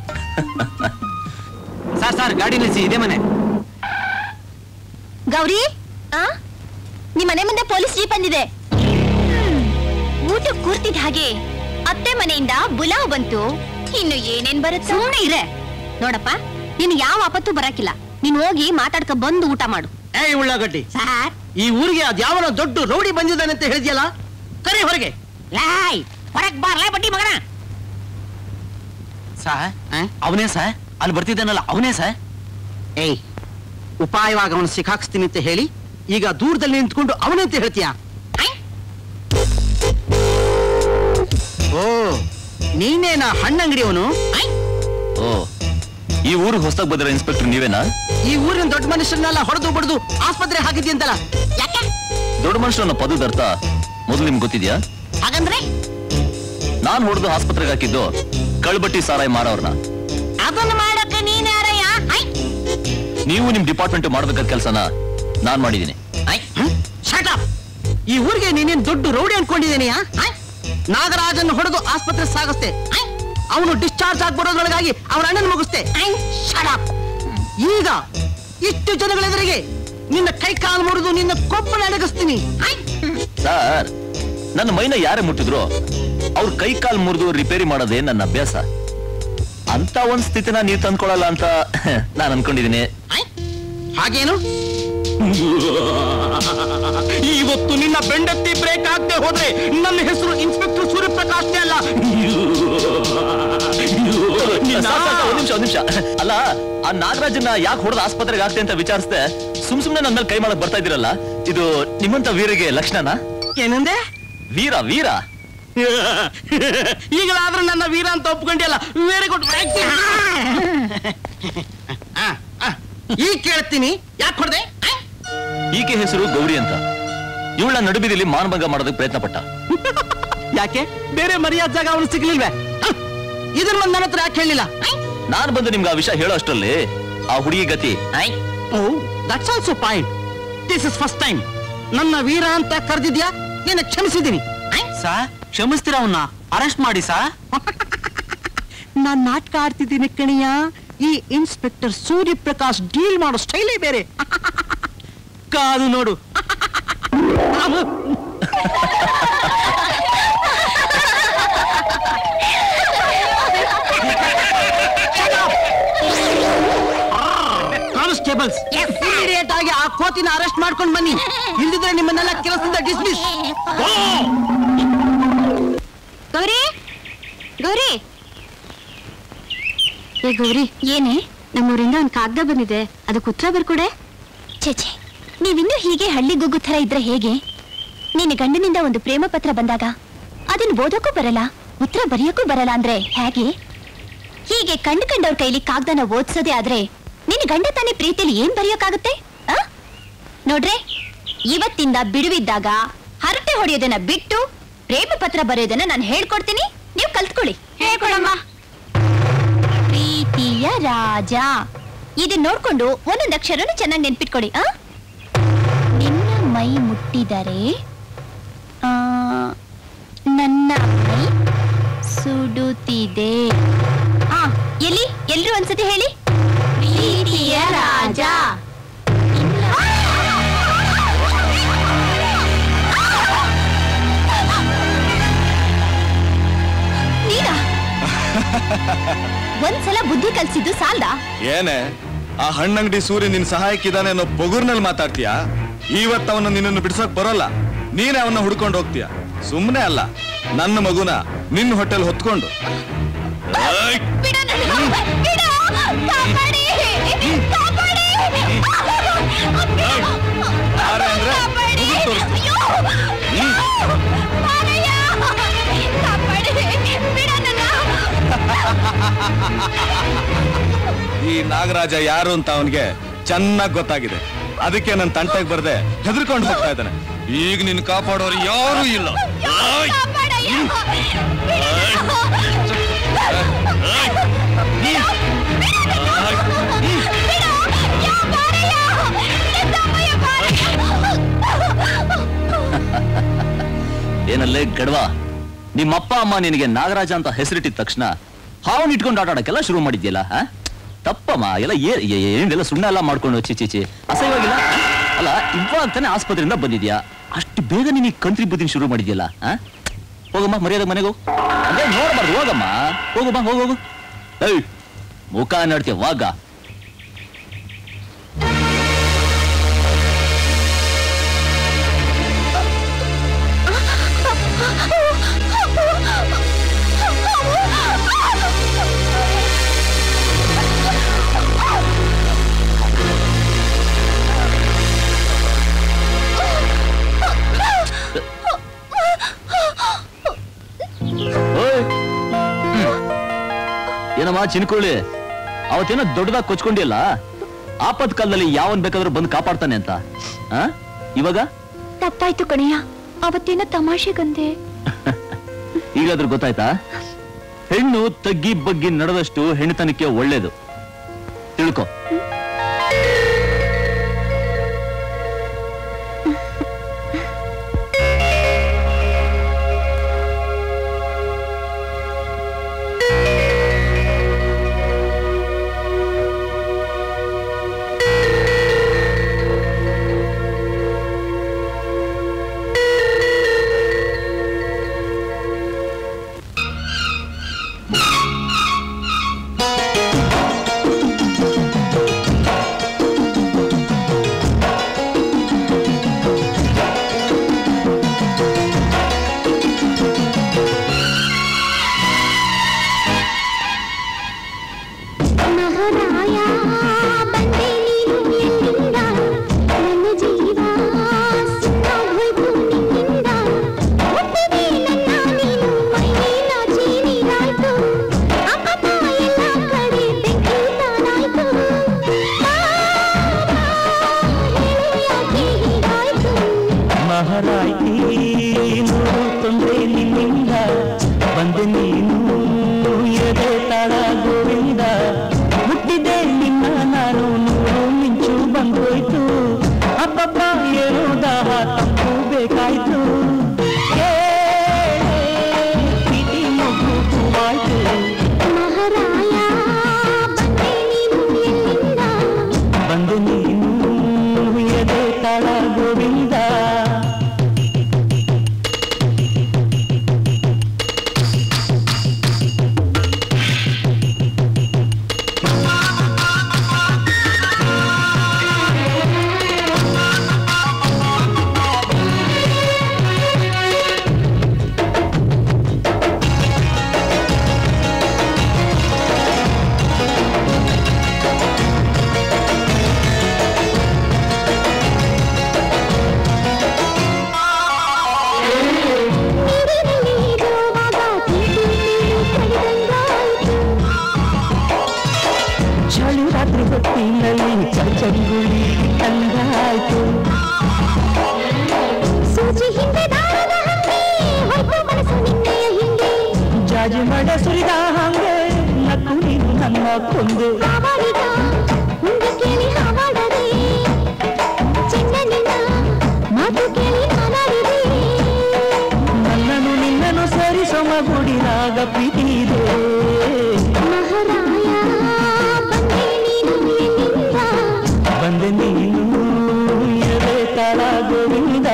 ಸರ್ ಸರ್ ಗಾಡಿ ನಿಲ್ಲಿಸಿ, ಇದೇ ಮನೆ. ಗೌರಿ ಆ ನಿಮ್ ಮನೆ ಮುಂದೆ ಪೊಲೀಸ್ ಜೀಪ್ ಬಂದಿದೆ. ಊಟ ಕೂರ್ತಿದ್ ಹಾಗೆ ಅತ್ತೆ ಮನೆಯಿಂದ ಬುಲಾವ್ ಬಂತು. ಇನ್ನು ಏನೇನ್ ಬರುತ್ತೆ? ಸುಮ್ಮನೆ ಇರೆ. ನೋಡಪ್ಪ ನೀನು ಯಾವ ಆಪತ್ತು ಬರಕಿಲ್ಲ. ನೀನ್ ಹೋಗಿ ಮಾತಾಡ್ಕ ಬಂದು ಊಟ ಮಾಡು. ಏ ಉಳ್ಳಾಗಡ್ಡಿ, ಸಾರ್ ಈ ಊರಿಗೆ ಅದ್ಯಾವನೋ ದೊಡ್ಡ ರೌಡಿ ಬಂದಿದ್ದಾನೆ ಅಂತ ಹೇಳಿದ್ಯಲ್ಲ, ಕರಿ ಹೊರಗೆ. ಲಾಯ್ ಹೊರಗ್ ಬಾರ್ಲಾ ಬಡ್ಡಿ ಮಗನ. ಸಾರ್ ಅವನೇ ಸರ್, ಅಲ್ಲಿ ಬರ್ತಿದ್ದಾನಲ್ಲ ಅವನೇ ಸರ್. ಏಯ್ ಉಪಾಯವಾಗಿ ಅವನು ಸಿಕ್ಕಾಕ್ಸ್ತೀನಿ ಅಂತ ಹೇಳಿ ಈಗ ದೂರದಲ್ಲಿ ನಿಂತ್ಕೊಂಡು ಅವನೇ ಅಂತ ಹೇಳ್ತೀಯಾ? ಓ ನೀನೇನಾ ಹಣ್ಣಂಗಡಿ ಅವನು? ಓ ಈ ಊರಿಗೆ ಹೊಸದಾಗಿ ಬಂದಿರೋ ಇನ್ಸ್ಪೆಕ್ಟರ್ ನೀವೇನಾ? ಈ ಊರಿನ ದೊಡ್ಡ ಮನುಷ್ಯರನ್ನೆಲ್ಲ ಹೊಡೆದು ಬಡ್ದು ಆಸ್ಪತ್ರೆ ಹಾಕಿದ್ಯಂತಲ್ಲ, ಯಾಕೆ? ದೊಡ್ಡ ಮನುಷ್ಯರ ಅನ್ನೋ ಪದದ ಅರ್ಥ ಮೊದಲು ನಿಮ್ಗೆ ಗೊತ್ತಿದ್ಯಾ? ಹಾಗಂದ್ರೆ ನಾನ್ ಹೊಡೆದು ಆಸ್ಪತ್ರೆಗೆ ಹಾಕಿದ್ದು ಕಳ್ಬಟ್ಟಿ ಸಾರಾಯಿ ಮಾರವ್ರನ್ನ. ಅದನ್ನ ಮಾಡಕ್ಕೆ ನೀನ್ ಯಾರಯ್ಯ? ನೀವು ನಿಮ್ ಡಿಪಾರ್ಟ್ಮೆಂಟ್ ಮಾಡಬೇಕಾದ ಕೆಲಸನ ನಾನ್ ಮಾಡಿದೀನಿ. Shut up. ಈ ಊರಿಗೆ ನೀನೇನ್ ದೊಡ್ಡ ರೌಡಿ ಅನ್ಕೊಂಡಿದ್ದೀನಿ? ನಾಗರಾಜನ್ ಹೊಡೆದು ಆಸ್ಪತ್ರೆ ಸಾಗಿಸ್ತೆ, ಅವನು ಡಿಸ್ಚಾರ್ಜ್ ಆಗಿ ಬರೋದ್ರೊಳಗಾಗಿ ಅವನ ಅಣ್ಣನ ಮುಗಿಸ್ತೆ. Shut up. ಈಗ ಇಷ್ಟು ಜನಗಳೆದುರಿಗೆ ನಿನ್ನ ಕೈ ಕಾಲು ಮುರಿದು ನಿನ್ನ ಕೊಬ್ಬನ ಅಡಗಿಸ್ತೀನಿ. ಸರ್ ನನ್ನ ಮೈನ ಯಾರೇ ಮುಟ್ಟಿದ್ರು ಅವ್ರ ಕೈ ಕಾಲು ಮುರಿದು ರಿಪೇರಿ ಮಾಡೋದೇ ನನ್ನ ಅಭ್ಯಾಸ. ಅಂತ ಒಂದ್ ಸ್ಥಿತಿನ ನೀವು ತಂದ್ಕೊಳಲ್ಲ ಅಂತ ನಾನು ಅನ್ಕೊಂಡಿದೀನಿ. ಹಾಗೇನು? ಇವತ್ತು ನಿನ್ನ ಬೆಂಡತ್ತಿ ಬ್ರೇಕ್ ಆಗದೆ ಹೋದ್ರೆ ನನ್ನ ಹೆಸರು ಇನ್ಸ್ಪೆಕ್ಟರ್ ಸೂರ್ಯಪ್ರಕಾಶ್ ಅಲ್ಲ. ಒಂದ್ ನಿಮಿಷ ಒಂದ್ ನಿಮಿಷ ಅಲ್ಲ, ಆ ನಾಗರಾಜನ್ನ ಯಾಕೆ ಹೊಡೆದ ಆಸ್ಪತ್ರೆಗೆ ಆಗ್ತೆ ಅಂತ ವಿಚಾರಿಸ್ದೆ. ಸುಮ್ ಸುಮ್ನೆ ನನ್ನ ಮೇಲೆ ಕೈ ಮಾಡಕ್ ಬರ್ತಾ ಇದ್ದೀರಲ್ಲ, ಇದು ನಿಮ್ಮಂತ ವೀರಿಗೆ ಲಕ್ಷಣನಾ? ಏನಂದೆ? ವೀರ ವೀರ ಈಗಲಾದ್ರೂ ನನ್ನ ವೀರ ಅಂತ ಒಪ್ಕೊಂಡಿಲ್ಲ. Very good. ಈಗ ಕೇಳ್ತೀನಿ, ಯಾಕೆ ಹೊಡೆದೆ? ಈಕೆ ಹೆಸರು ಗೌರಿ ಅಂತ. ಇವಳ ನಡುಬಿದಲ್ಲಿ ಮಾನಭಂಗ ಮಾಡೋದಕ್ಕೆ ಪ್ರಯತ್ನ ಪಟ್ಟ. ಯಾಕೆ ಬೇರೆ ಮರ್ಯಾದ ಜಾಗ ಅವನು ಸಿಗ್ಲಿಲ್ವೇ? ಇದನ್ನ ನನ್ನ ಹತ್ರ ಯಾಕೆ ಹೇಳಿಲ್ಲ? ನಾನು ಬಂದು ನಿಮ್ಗೆ ಆ ವಿಷಯ ಹೇಳೋ ಅಷ್ಟರಲ್ಲಿ ಆ ಹುಡುಗಿ ಗತಿ. That's also point. This is first time ನನ್ನ ವೀರ ಅಂತ ಕರೆದಿದ್ಯಾ, ನಿನ್ನ ಕ್ಷಮಿಸಿದ್ದೀನಿ. ಸಾ ಕ್ಷಮಿಸ್ತೀರ ಅವನ್ನ ಅರೆಸ್ಟ್ ಮಾಡಿ ಸಾ. ನಾನ್ ನಾಟಕ ಆಡ್ತಿದ್ದೀನಿ ಕಣಿಯ. ಈ ಇನ್ಸ್ಪೆಕ್ಟರ್ ಸೂರ್ಯಪ್ರಕಾಶ್ ಡೀಲ್ ಮಾಡೋ ಸ್ಟೈಲೇ ಬೇರೆ. ಕಾದು ನೋಡು. ಕಾನ್ಸ್ಟೇಬಲ್ಸ್ ಇಮಿಡಿಯೇಟ್ ಆಗಿ ಆ ಕೋತಿನ ಅರೆಸ್ಟ್ ಮಾಡ್ಕೊಂಡು ಬನ್ನಿ, ಇಲ್ದಿದ್ರೆ ನಿಮ್ಮನ್ನೆಲ್ಲ ಕೆಲಸದಿಂದ ಡಿಸ್ಮಿಸ್. ಗೌರಿ ಗೌರಿ ಏ ಗೌರಿ, ಏನೇ ನಮ್ಮೂರಿಂದ ಒಂದ್ ಕಾಗ್ದ ಬಂದಿದೆ, ಅದಕ್ಕೆ ಉತ್ತರ ಬರ್ಕೊಡೆ. ಛೇ ನೀವಿನ್ನೂ ಹೀಗೆ ಹಳ್ಳಿ ಗುಗ್ಗು ಥರ ಇದ್ರೆ ಹೇಗೆ? ನಿನ್ನ ಗಂಡನಿಂದ ಒಂದು ಪ್ರೇಮ ಪತ್ರ ಬಂದಾಗ ಅದನ್ನ ಓದೋಕ್ಕೂ ಬರಲ್ಲ, ಉತ್ತರ ಬರೆಯೋಕ್ಕೂ ಬರಲ್ಲ ಅಂದ್ರೆ ಹೇಗೆ? ಹೀಗೆ ಕಂಡು ಕಂಡವ್ರ ಕೈಲಿ ಕಾಗ್ದನ ಓದಿಸೋದೇ ಆದ್ರೆ ನಿನ್ನ ಗಂಡ ತಾನೇ ಪ್ರೀತಿಯಲ್ಲಿ ಏನ್ ಬರೆಯೋಕ್ಕಾಗುತ್ತೆ? ನೋಡ್ರೆ, ಇವತ್ತಿಂದ ಬಿಡುವಿದ್ದಾಗ ಹರಟೆ ಹೊಡೆಯೋದನ್ನ ಬಿಟ್ಟು ಪ್ರೇಮ ಪತ್ರ ಬರೆಯೋದನ್ನ ನಾನು ಹೇಳ್ಕೊಡ್ತೀನಿ, ನೀವು ಕಲ್ತ್ಕೊಳ್ಳಿ. ಹೇಳ್ಕೊಡಮ್ಮ. ಪ್ರೀತಿಯ ರಾಜ, ಇದನ್ನ ನೋಡ್ಕೊಂಡು ಒಂದೊಂದು ಅಕ್ಷರನು ಚೆನ್ನಾಗಿ ನೆನ್ಪಿಟ್ಕೊಡಿ. ಆ ನಿನ್ನ ಮೈ ಮುಟ್ಟಿದರೆ ಆ ನನ್ನ ಮೈ ಸುಡುತ್ತಿದೆ. ಆ ಎಲ್ಲಿ ಎಲ್ರು ಒಂದ್ಸತಿ ಹೇಳಿ. ಪ್ರೀತಿಯ ರಾಜ. ನೀನಾ? ಒಂದ್ಸಲ ಬುದ್ಧಿ ಕಲ್ಸಿದ್ದು ಸಾಲ್ದ? ಏನೇ ಆ ಹಣ್ಣಂಗಡಿ ಸೂರ್ಯ ನಿನ್ ಸಹಾಯಕ್ಕಿದಾನೆ ಅನ್ನೋ ಬೊಗುರ್ನಲ್ಲಿ ಮಾತಾಡ್ತೀಯಾ? ಇವತ್ತು ಅವನು ನಿನ್ನನ್ನು ಬಿಡ್ಸೋಕ್ ಬರೋಲ್ಲ, ನೀನೇ ಅವನ್ನ ಹುಡ್ಕೊಂಡು ಹೋಗ್ತೀಯ. ಸುಮ್ಮನೆ ಅಲ್ಲ, ನನ್ನ ಮಗುನ ನಿನ್ನ ಹೋಟೆಲ್ ಹೊತ್ಕೊಂಡು. ಈ ನಾಗರಾಜ ಯಾರು ಅಂತ ಅವನಿಗೆ ಚೆನ್ನಾಗಿ ಗೊತ್ತಾಗಿದೆ. ಅದಕ್ಕೆ ನನ್ನ ತಂಟೆಗೆ ಬರ್ದೆ ಹೆದರ್ಕೊಂಡು ಹೋಗ್ತಾ ಇದ್ದಾನೆ. ಈಗ ನಿನ್ನ ಕಾಪಾಡೋರು ಯಾರು ಇಲ್ಲ. ಏನಲ್ಲೇ ಗಡ್ವಾ, ನಿಮ್ಮಪ್ಪ ಅಮ್ಮ ನಿನಗೆ ನಾಗರಾಜ ಅಂತ ಹೆಸರಿಟ್ಟಿದ ತಕ್ಷಣ ಹಾವನ್ ಇಟ್ಕೊಂಡು ಆಟ ಆಡಕ್ಕೆಲ್ಲ ಶುರು ಮಾಡಿದ್ಯಲ್ಲ? ತಪ್ಪಮ್ಮ, ಎಲ್ಲ ಏನೆಲ್ಲ ಸುಣ್ಣ ಎಲ್ಲ ಮಾಡ್ಕೊಂಡು ಚಿ ಚಿ ಅಸಹ್ಯವಾಗಿಲ್ಲ. ಅಲ್ಲ, ಇವಾಗ ತಾನೇ ಆಸ್ಪತ್ರೆಯಿಂದ ಬಂದಿದ್ಯಾ, ಅಷ್ಟು ಬೇಗ ನಿನಗೆ ಕಂತ್ರಿ ಬುದ್ಧಿನ ಶುರು ಮಾಡಿದ್ಯಲ್ಲ? ಹೋಗಮ್ಮ, ಮರ್ಯಾದ ಮನೆಗೆ ಹೋಗು. ಅದೇ ನೋಡ್ಬಾರ್ದು, ಹೋಗಮ್ಮ, ಹೋಗಮ್ಮ, ಹೋಗೋಗು. ಏಯ್, ಮುಖ ನೋಡ್ತೀಯ ವಾಗ. ಏನಮ್ಮ ಚಿನ್ಕೊಳ್ಳಿ, ಅವತ್ತೇನೋ ದೊಡ್ಡದಾಗಿ ಕೊಚ್ಕೊಂಡಿಲ್ಲ, ಆಪತ್ ಕಾಲದಲ್ಲಿ ಯಾವನ್ ಬೇಕಾದ್ರೂ ಬಂದು ಕಾಪಾಡ್ತಾನೆ ಅಂತ. ಇವಾಗ ತಪ್ಪಾಯ್ತು ಕಣಯ್ಯ, ಅವತ್ತೇನೋ ತಮಾಷೆಗಂದೆ. ಈಗಾದ್ರೂ ಗೊತ್ತಾಯ್ತಾ? ಹೆಣ್ಣು ತಗ್ಗಿ ಬಗ್ಗಿ ನಡೆದಷ್ಟು ಹೆಣ್ಣುತನಕ್ಕೆ ಒಳ್ಳೇದು, ತಿಳ್ಕೊ. ರಾತ್ರಿ ಹೊತ್ತಿನಲ್ಲಿ ಚಂಚಂಗುಳಿ ತಂಗಾಯ್ತು ಸೂಜಿ ಹಿಂದೆ ದಾರದ ಹಂಗೆ ಹೊಯ್ತು ಮನಸ್ಸು ನಿನ್ನೆಯ ಹಿಂದೆ ಜಾಜಿ ಮಡ ಸುರಿದ ಹಂಗೆ ನಕ್ಕು ನೀನು ನನ್ನ ಕೊಂದು ಹಾವಾಡಿದ ಮುಂದೆ ಕೇಳಿ ಹಾವಾಡದೆ ಚೆನ್ನನಿನ ಮಾತು ಕೇಳಿ ನಾನಾಡಿದೆ ನನ್ನನ್ನು ನಿನ್ನನ್ನು ಸೇರಿಸೋ ಮಗುಡಿನಾಗ ಪ್ರೀತಿ ಇದೆ ಮಹಾರಾಯ ಬಂದೆ ನೀನು ಎನ್ನಿಂದ ಬಂದೆ ನೀನು ಎದೆ ತಾಳ ಗೋವಿಂದ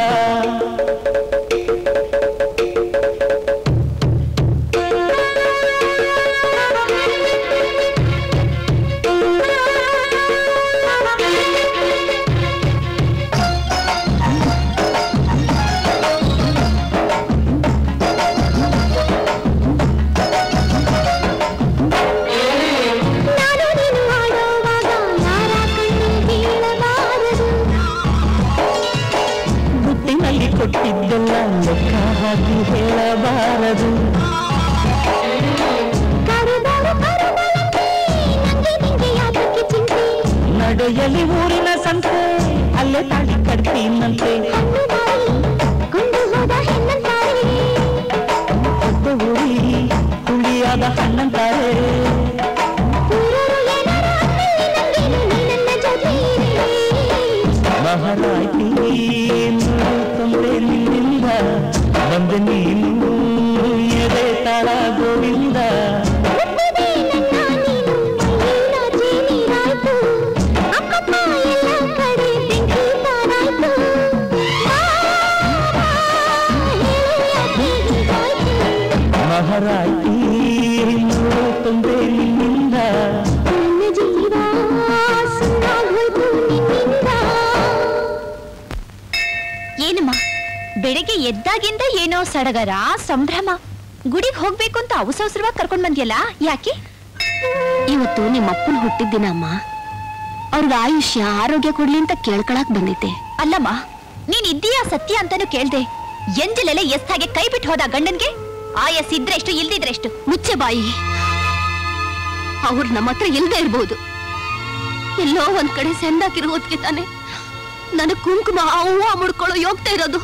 ಕೊಟ್ಟಿದ್ದೆಲ್ಲ ಲೆಕ್ಕ ಹಾಕಿ ಹೇಳಬಾರದು ನಡೆಯಲಿ ಊರಿನ ಸಂತೆ ಅಲ್ಲೇ ತಾಳಿ ಕಟ್ತೀನಂತೆ ಹೊತ್ತ ಊರಿ ಹುಳಿಯಾದ ಹಣ್ಣಂತಾರೆ ಮಹಾರಾಯ್ತಿ ತಂದೆ ನಿನ್ನಿಂದ ಬಂದೆ ನೀನು ಎದೆ ತಾಳ ಗೋವಿಂದ ಮಹಾರಾಯ್ತಿ ತಂದೆ ನಿನ್ನಿಂದ ಏನಮ್ಮ ಬೆಳಗ್ಗೆ ಎದ್ದಾಗಿಂದ ಏನೋ ಸಡಗರ ಸಂಭ್ರಮ ಗುಡಿಗೆ ಹೋಗ್ಬೇಕು ಅಂತ ಅವಸರವಾಗಿ ಕರ್ಕೊಂಡ್ ಬಂದ್ಯಲ್ಲ ಯಾಕೆ? ಇವತ್ತು ನಿಮ್ಮಪ್ಪನ ಹುಟ್ಟಿದ್ದಿನ ಅಮ್ಮ, ಅವ್ರಿಗೆ ಆಯುಷ್ಯ ಆರೋಗ್ಯ ಕೊಡ್ಲಿ ಅಂತ ಕೇಳ್ಕೊಳಕ್ ಬಂದಿದ್ದೆ. ಅಲ್ಲಮ್ಮ, ನೀನ್ ಇದ್ದೀಯಾ ಸತ್ಯ ಅಂತಾನು ಕೇಳ್ದೆ. ಎಂಜಲೆಲ್ಲ ಎಷ್ಟಾಗೆ ಕೈ ಬಿಟ್ಟು ಹೋದ ಗಂಡನ್ಗೆ ಆಯಸ್ ಇದ್ರೆಷ್ಟು ಇಲ್ದಿದ್ರೆಷ್ಟು. ಮುಚ್ಚೆ ಬಾಯಿ. ಅವ್ರು ನಮ್ಮ ಹತ್ರ ಇಲ್ದೇ ಇರ್ಬೋದು, ಎಲ್ಲೋ ಒಂದ್ ಕಡೆ ಸೆಂದಾಕಿರೋದಕ್ಕೆ ತಾನೆ ನನಗ್ ಕುಂಕುಮ ಹೂವ ಮುಡ್ಕೊಳ್ಳೋ ಯೋಗ್ತಾ ಇರೋದು.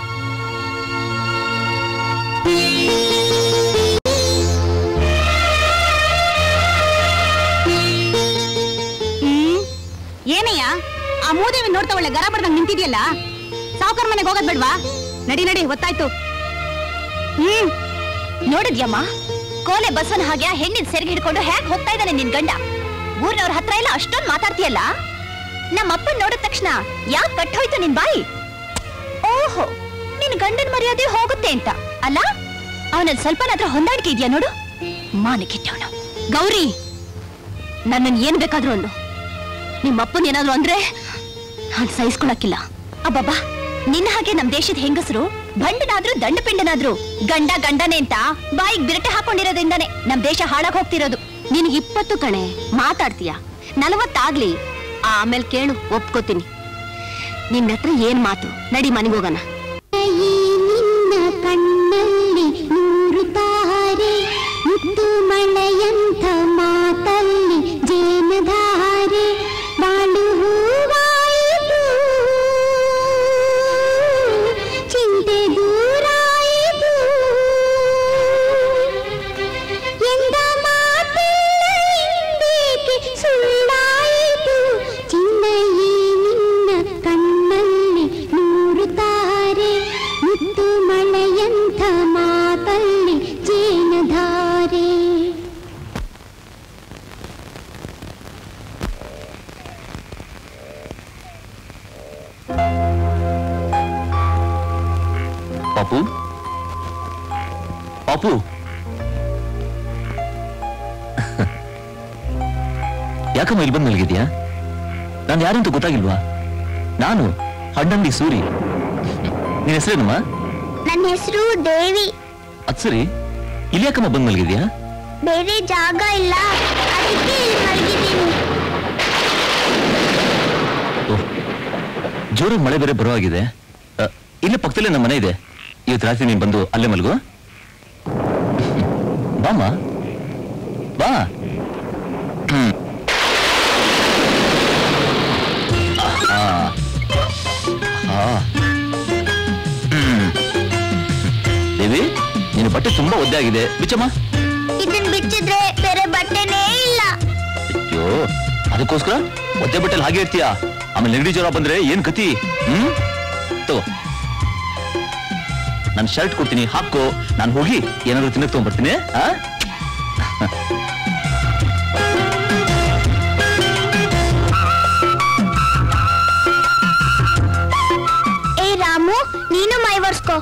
ಹ್ಮ್ ಏನಯ್ಯ ಆ ಮೂದೇವಿ ನೋಡ್ತಾ ಒಳ್ಳೆ ಗರ ಬಡ್ದಂಗ್ ನಿಂತಿದ್ಯಲ್ಲ, ಸಾವುಕಾರ ಮನೆಗೆ ಹೋಗೋದ್ ಬೇಡ್ವಾ? ನಡಿ ನಡಿ ಗೊತ್ತಾಯ್ತು. ಹ್ಮ್ ನೋಡಿದ್ಯಮ್ಮ, ಕೋಲೆ ಬಸವನ ಹಾಗೆ ಹೆಣ್ಣಿನ ಸೆರೆಗೆ ಹಿಡ್ಕೊಂಡು ಹೇಗ್ ಹೋಗ್ತಾ ಇದ್ದಾನೆ ನಿನ್ ಗಂಡ. ಊರ್ನವ್ರ ಹತ್ರ ಎಲ್ಲ ಅಷ್ಟೊಂದ್ ಮಾತಾಡ್ತೀಯಲ್ಲ, ನಮ್ಮಪ್ಪನ್ ನೋಡಿದ ತಕ್ಷಣ ಯಾಕೆ ಕಟ್ ಹೋಯ್ತು ನಿನ್ ಬಾಯಿ? ಓಹೋ, ನಿನ್ ಗಂಡನ್ ಮರ್ಯಾದೆ ಹೋಗುತ್ತೆ ಅಂತ ಅಲ್ಲ? ಅವನಲ್ಲಿ ಸ್ವಲ್ಪನಾದ್ರೂ ಹೊಂದಾಣಿಕೆ ಇದೆಯಾ ನೋಡು. ಮಾನಕ್ಕಿಟ್ಟವನು ಗೌರಿ, ನನ್ನನ್ ಏನ್ ಬೇಕಾದ್ರೂ ಅನ್ನು, ನಿಮ್ಮಪ್ಪನ್ ಏನಾದ್ರು ಅಂದ್ರೆ ನಾನು ಸಹಿಸ್ಕೊಳಕ್ಕಿಲ್ಲ. ಅಬ್ಬಬ್ಬಾ, ನಿನ್ನ ಹಾಗೆ ನಮ್ ದೇಶದ ಹೆಂಗಸರು ಬಂಡನಾದ್ರೂ ದಂಡಪಿಂಡನಾದ್ರೂ ಗಂಡ ಗಂಡನೇ ಅಂತ ಬಾಯಿಗೆ ಬಿರಟೆ ಹಾಕೊಂಡಿರೋದ್ರಿಂದಾನೆ ನಮ್ ದೇಶ ಹಾಳಾಗ್ ಹೋಗ್ತಿರೋದು. ನಿನಗೆ ಇಪ್ಪತ್ತು ಕಣೆ ಮಾತಾಡ್ತೀಯ, ನಲವತ್ತಾಗ್ಲಿ ಆಮೇಲೆ ಕೇಳು, ಒಪ್ಕೋತೀನಿ. ನಿನ್ನ ಹತ್ರ ಏನ್ ಮಾತು? ನಡಿ ಮನೆಗೆ ಹೋಗೋಣ. ನಿನ್ನ ಕಣ್ಣಲ್ಲಿ ನೂರು ತಾರೆ, ಮುತ್ತು ಮಳೆಯಂಥ ಮಾತಲ್ಲಿ ಜೇನಧಾರೆ, ಬಾಳು ಹೂವಾಯಿತು ಚಿಂತೆ ದೂರಾಯಿತು, ಎಂದ ಮಾತೇಕೆ ಸುಳ್ಳಾಯಿತು, ಚಿನ್ನಯೇ ನಿನ್ನ ಕಣ್ಣಲ್ಲಿ ನೂರು ತಾರೆ, ಮುತ್ತು ಮಳೆಯಂಥ ಮಾತಲ್ಲಿ ಜೇನಧಾರೆ. ಪಾಪು ಪಾಪು ಯಾಕಮ್ಮ ಇಲ್ಲಿ ಬಂದು ಮಲಗಿದ್ಯಾ? ನಾನು ಯಾರಂತ ಗೊತ್ತಾಗಿಲ್ವಾ? ನಾನು ಹಡ್ಡಂಡಿ ಸೂರಿ. ನಿನ್ನ ಹೆಸರೇನಮ್ಮ? ನನ್ನ ಹೆಸರು ದೇವಿ. ಅದ್ ಸರಿ, ಇಲ್ಲಿ ಯಾಕಮ್ಮ ಬಂದು ಮಲಗಿದ್ಯಾ? ಬೇರೆ ಜಾಗ ಇಲ್ಲ, ಅದಕ್ಕೆ ಇಲ್ಲಿ ಮಲಗಿದ್ದೀನಿ. ಓಹ್, ಜೋರಾಗಿ ಮಳೆ ಬೇರೆ ಬರುವಾಗಿದೆ. ಅ, ಇಲ್ಲೇ ಪಕ್ಕದಲ್ಲೇ ನಮ್ಮ ಮನೆ ಇದೆ. ಇವತ್ತು ರಾತ್ರಿ ನೀನು ಬಂದು ಅಲ್ಲೇ ಮಲಗು. ಬಾಮ್ಮ ಬಾ. ಹ್ಮ್ ಬಟ್ಟೆ ತುಂಬಾ ಒದ್ದೆ ಆಗಿದೆ, ಬಿಚ್ಚಮ್ಮ. ಇದನ್ ಬಿಚ್ಚಿದ್ರೆ ಬೇರೆ ಬಟ್ಟೆನೇ ಇಲ್ಲ. ಅಯ್ಯೋ, ಅದಕ್ಕೋಸ್ಕರ ಒದ್ದೆ ಬಟ್ಟೆಲಿ ಹಾಗೆ ಇರ್ತೀಯಾ? ಆಮೇಲೆ ನೆಗಡಿ ಜ್ವರ ಬಂದ್ರೆ ಏನ್ ಗತಿ? ಹ್ಮ್ ತಗೋ, ನಾನು ಶರ್ಟ್ ಕೊಡ್ತೀನಿ, ಹಾಕೋ. ನಾನು ಹೋಗಿ ಏನಾದ್ರು ತಿನ್ನಕ್ ತಗೊಂಡ್ಬರ್ತೀನಿ. ಆ ಏ ರಾಮು, ನೀನು ಮೈ ಒರ್ಸ್ಕೋ.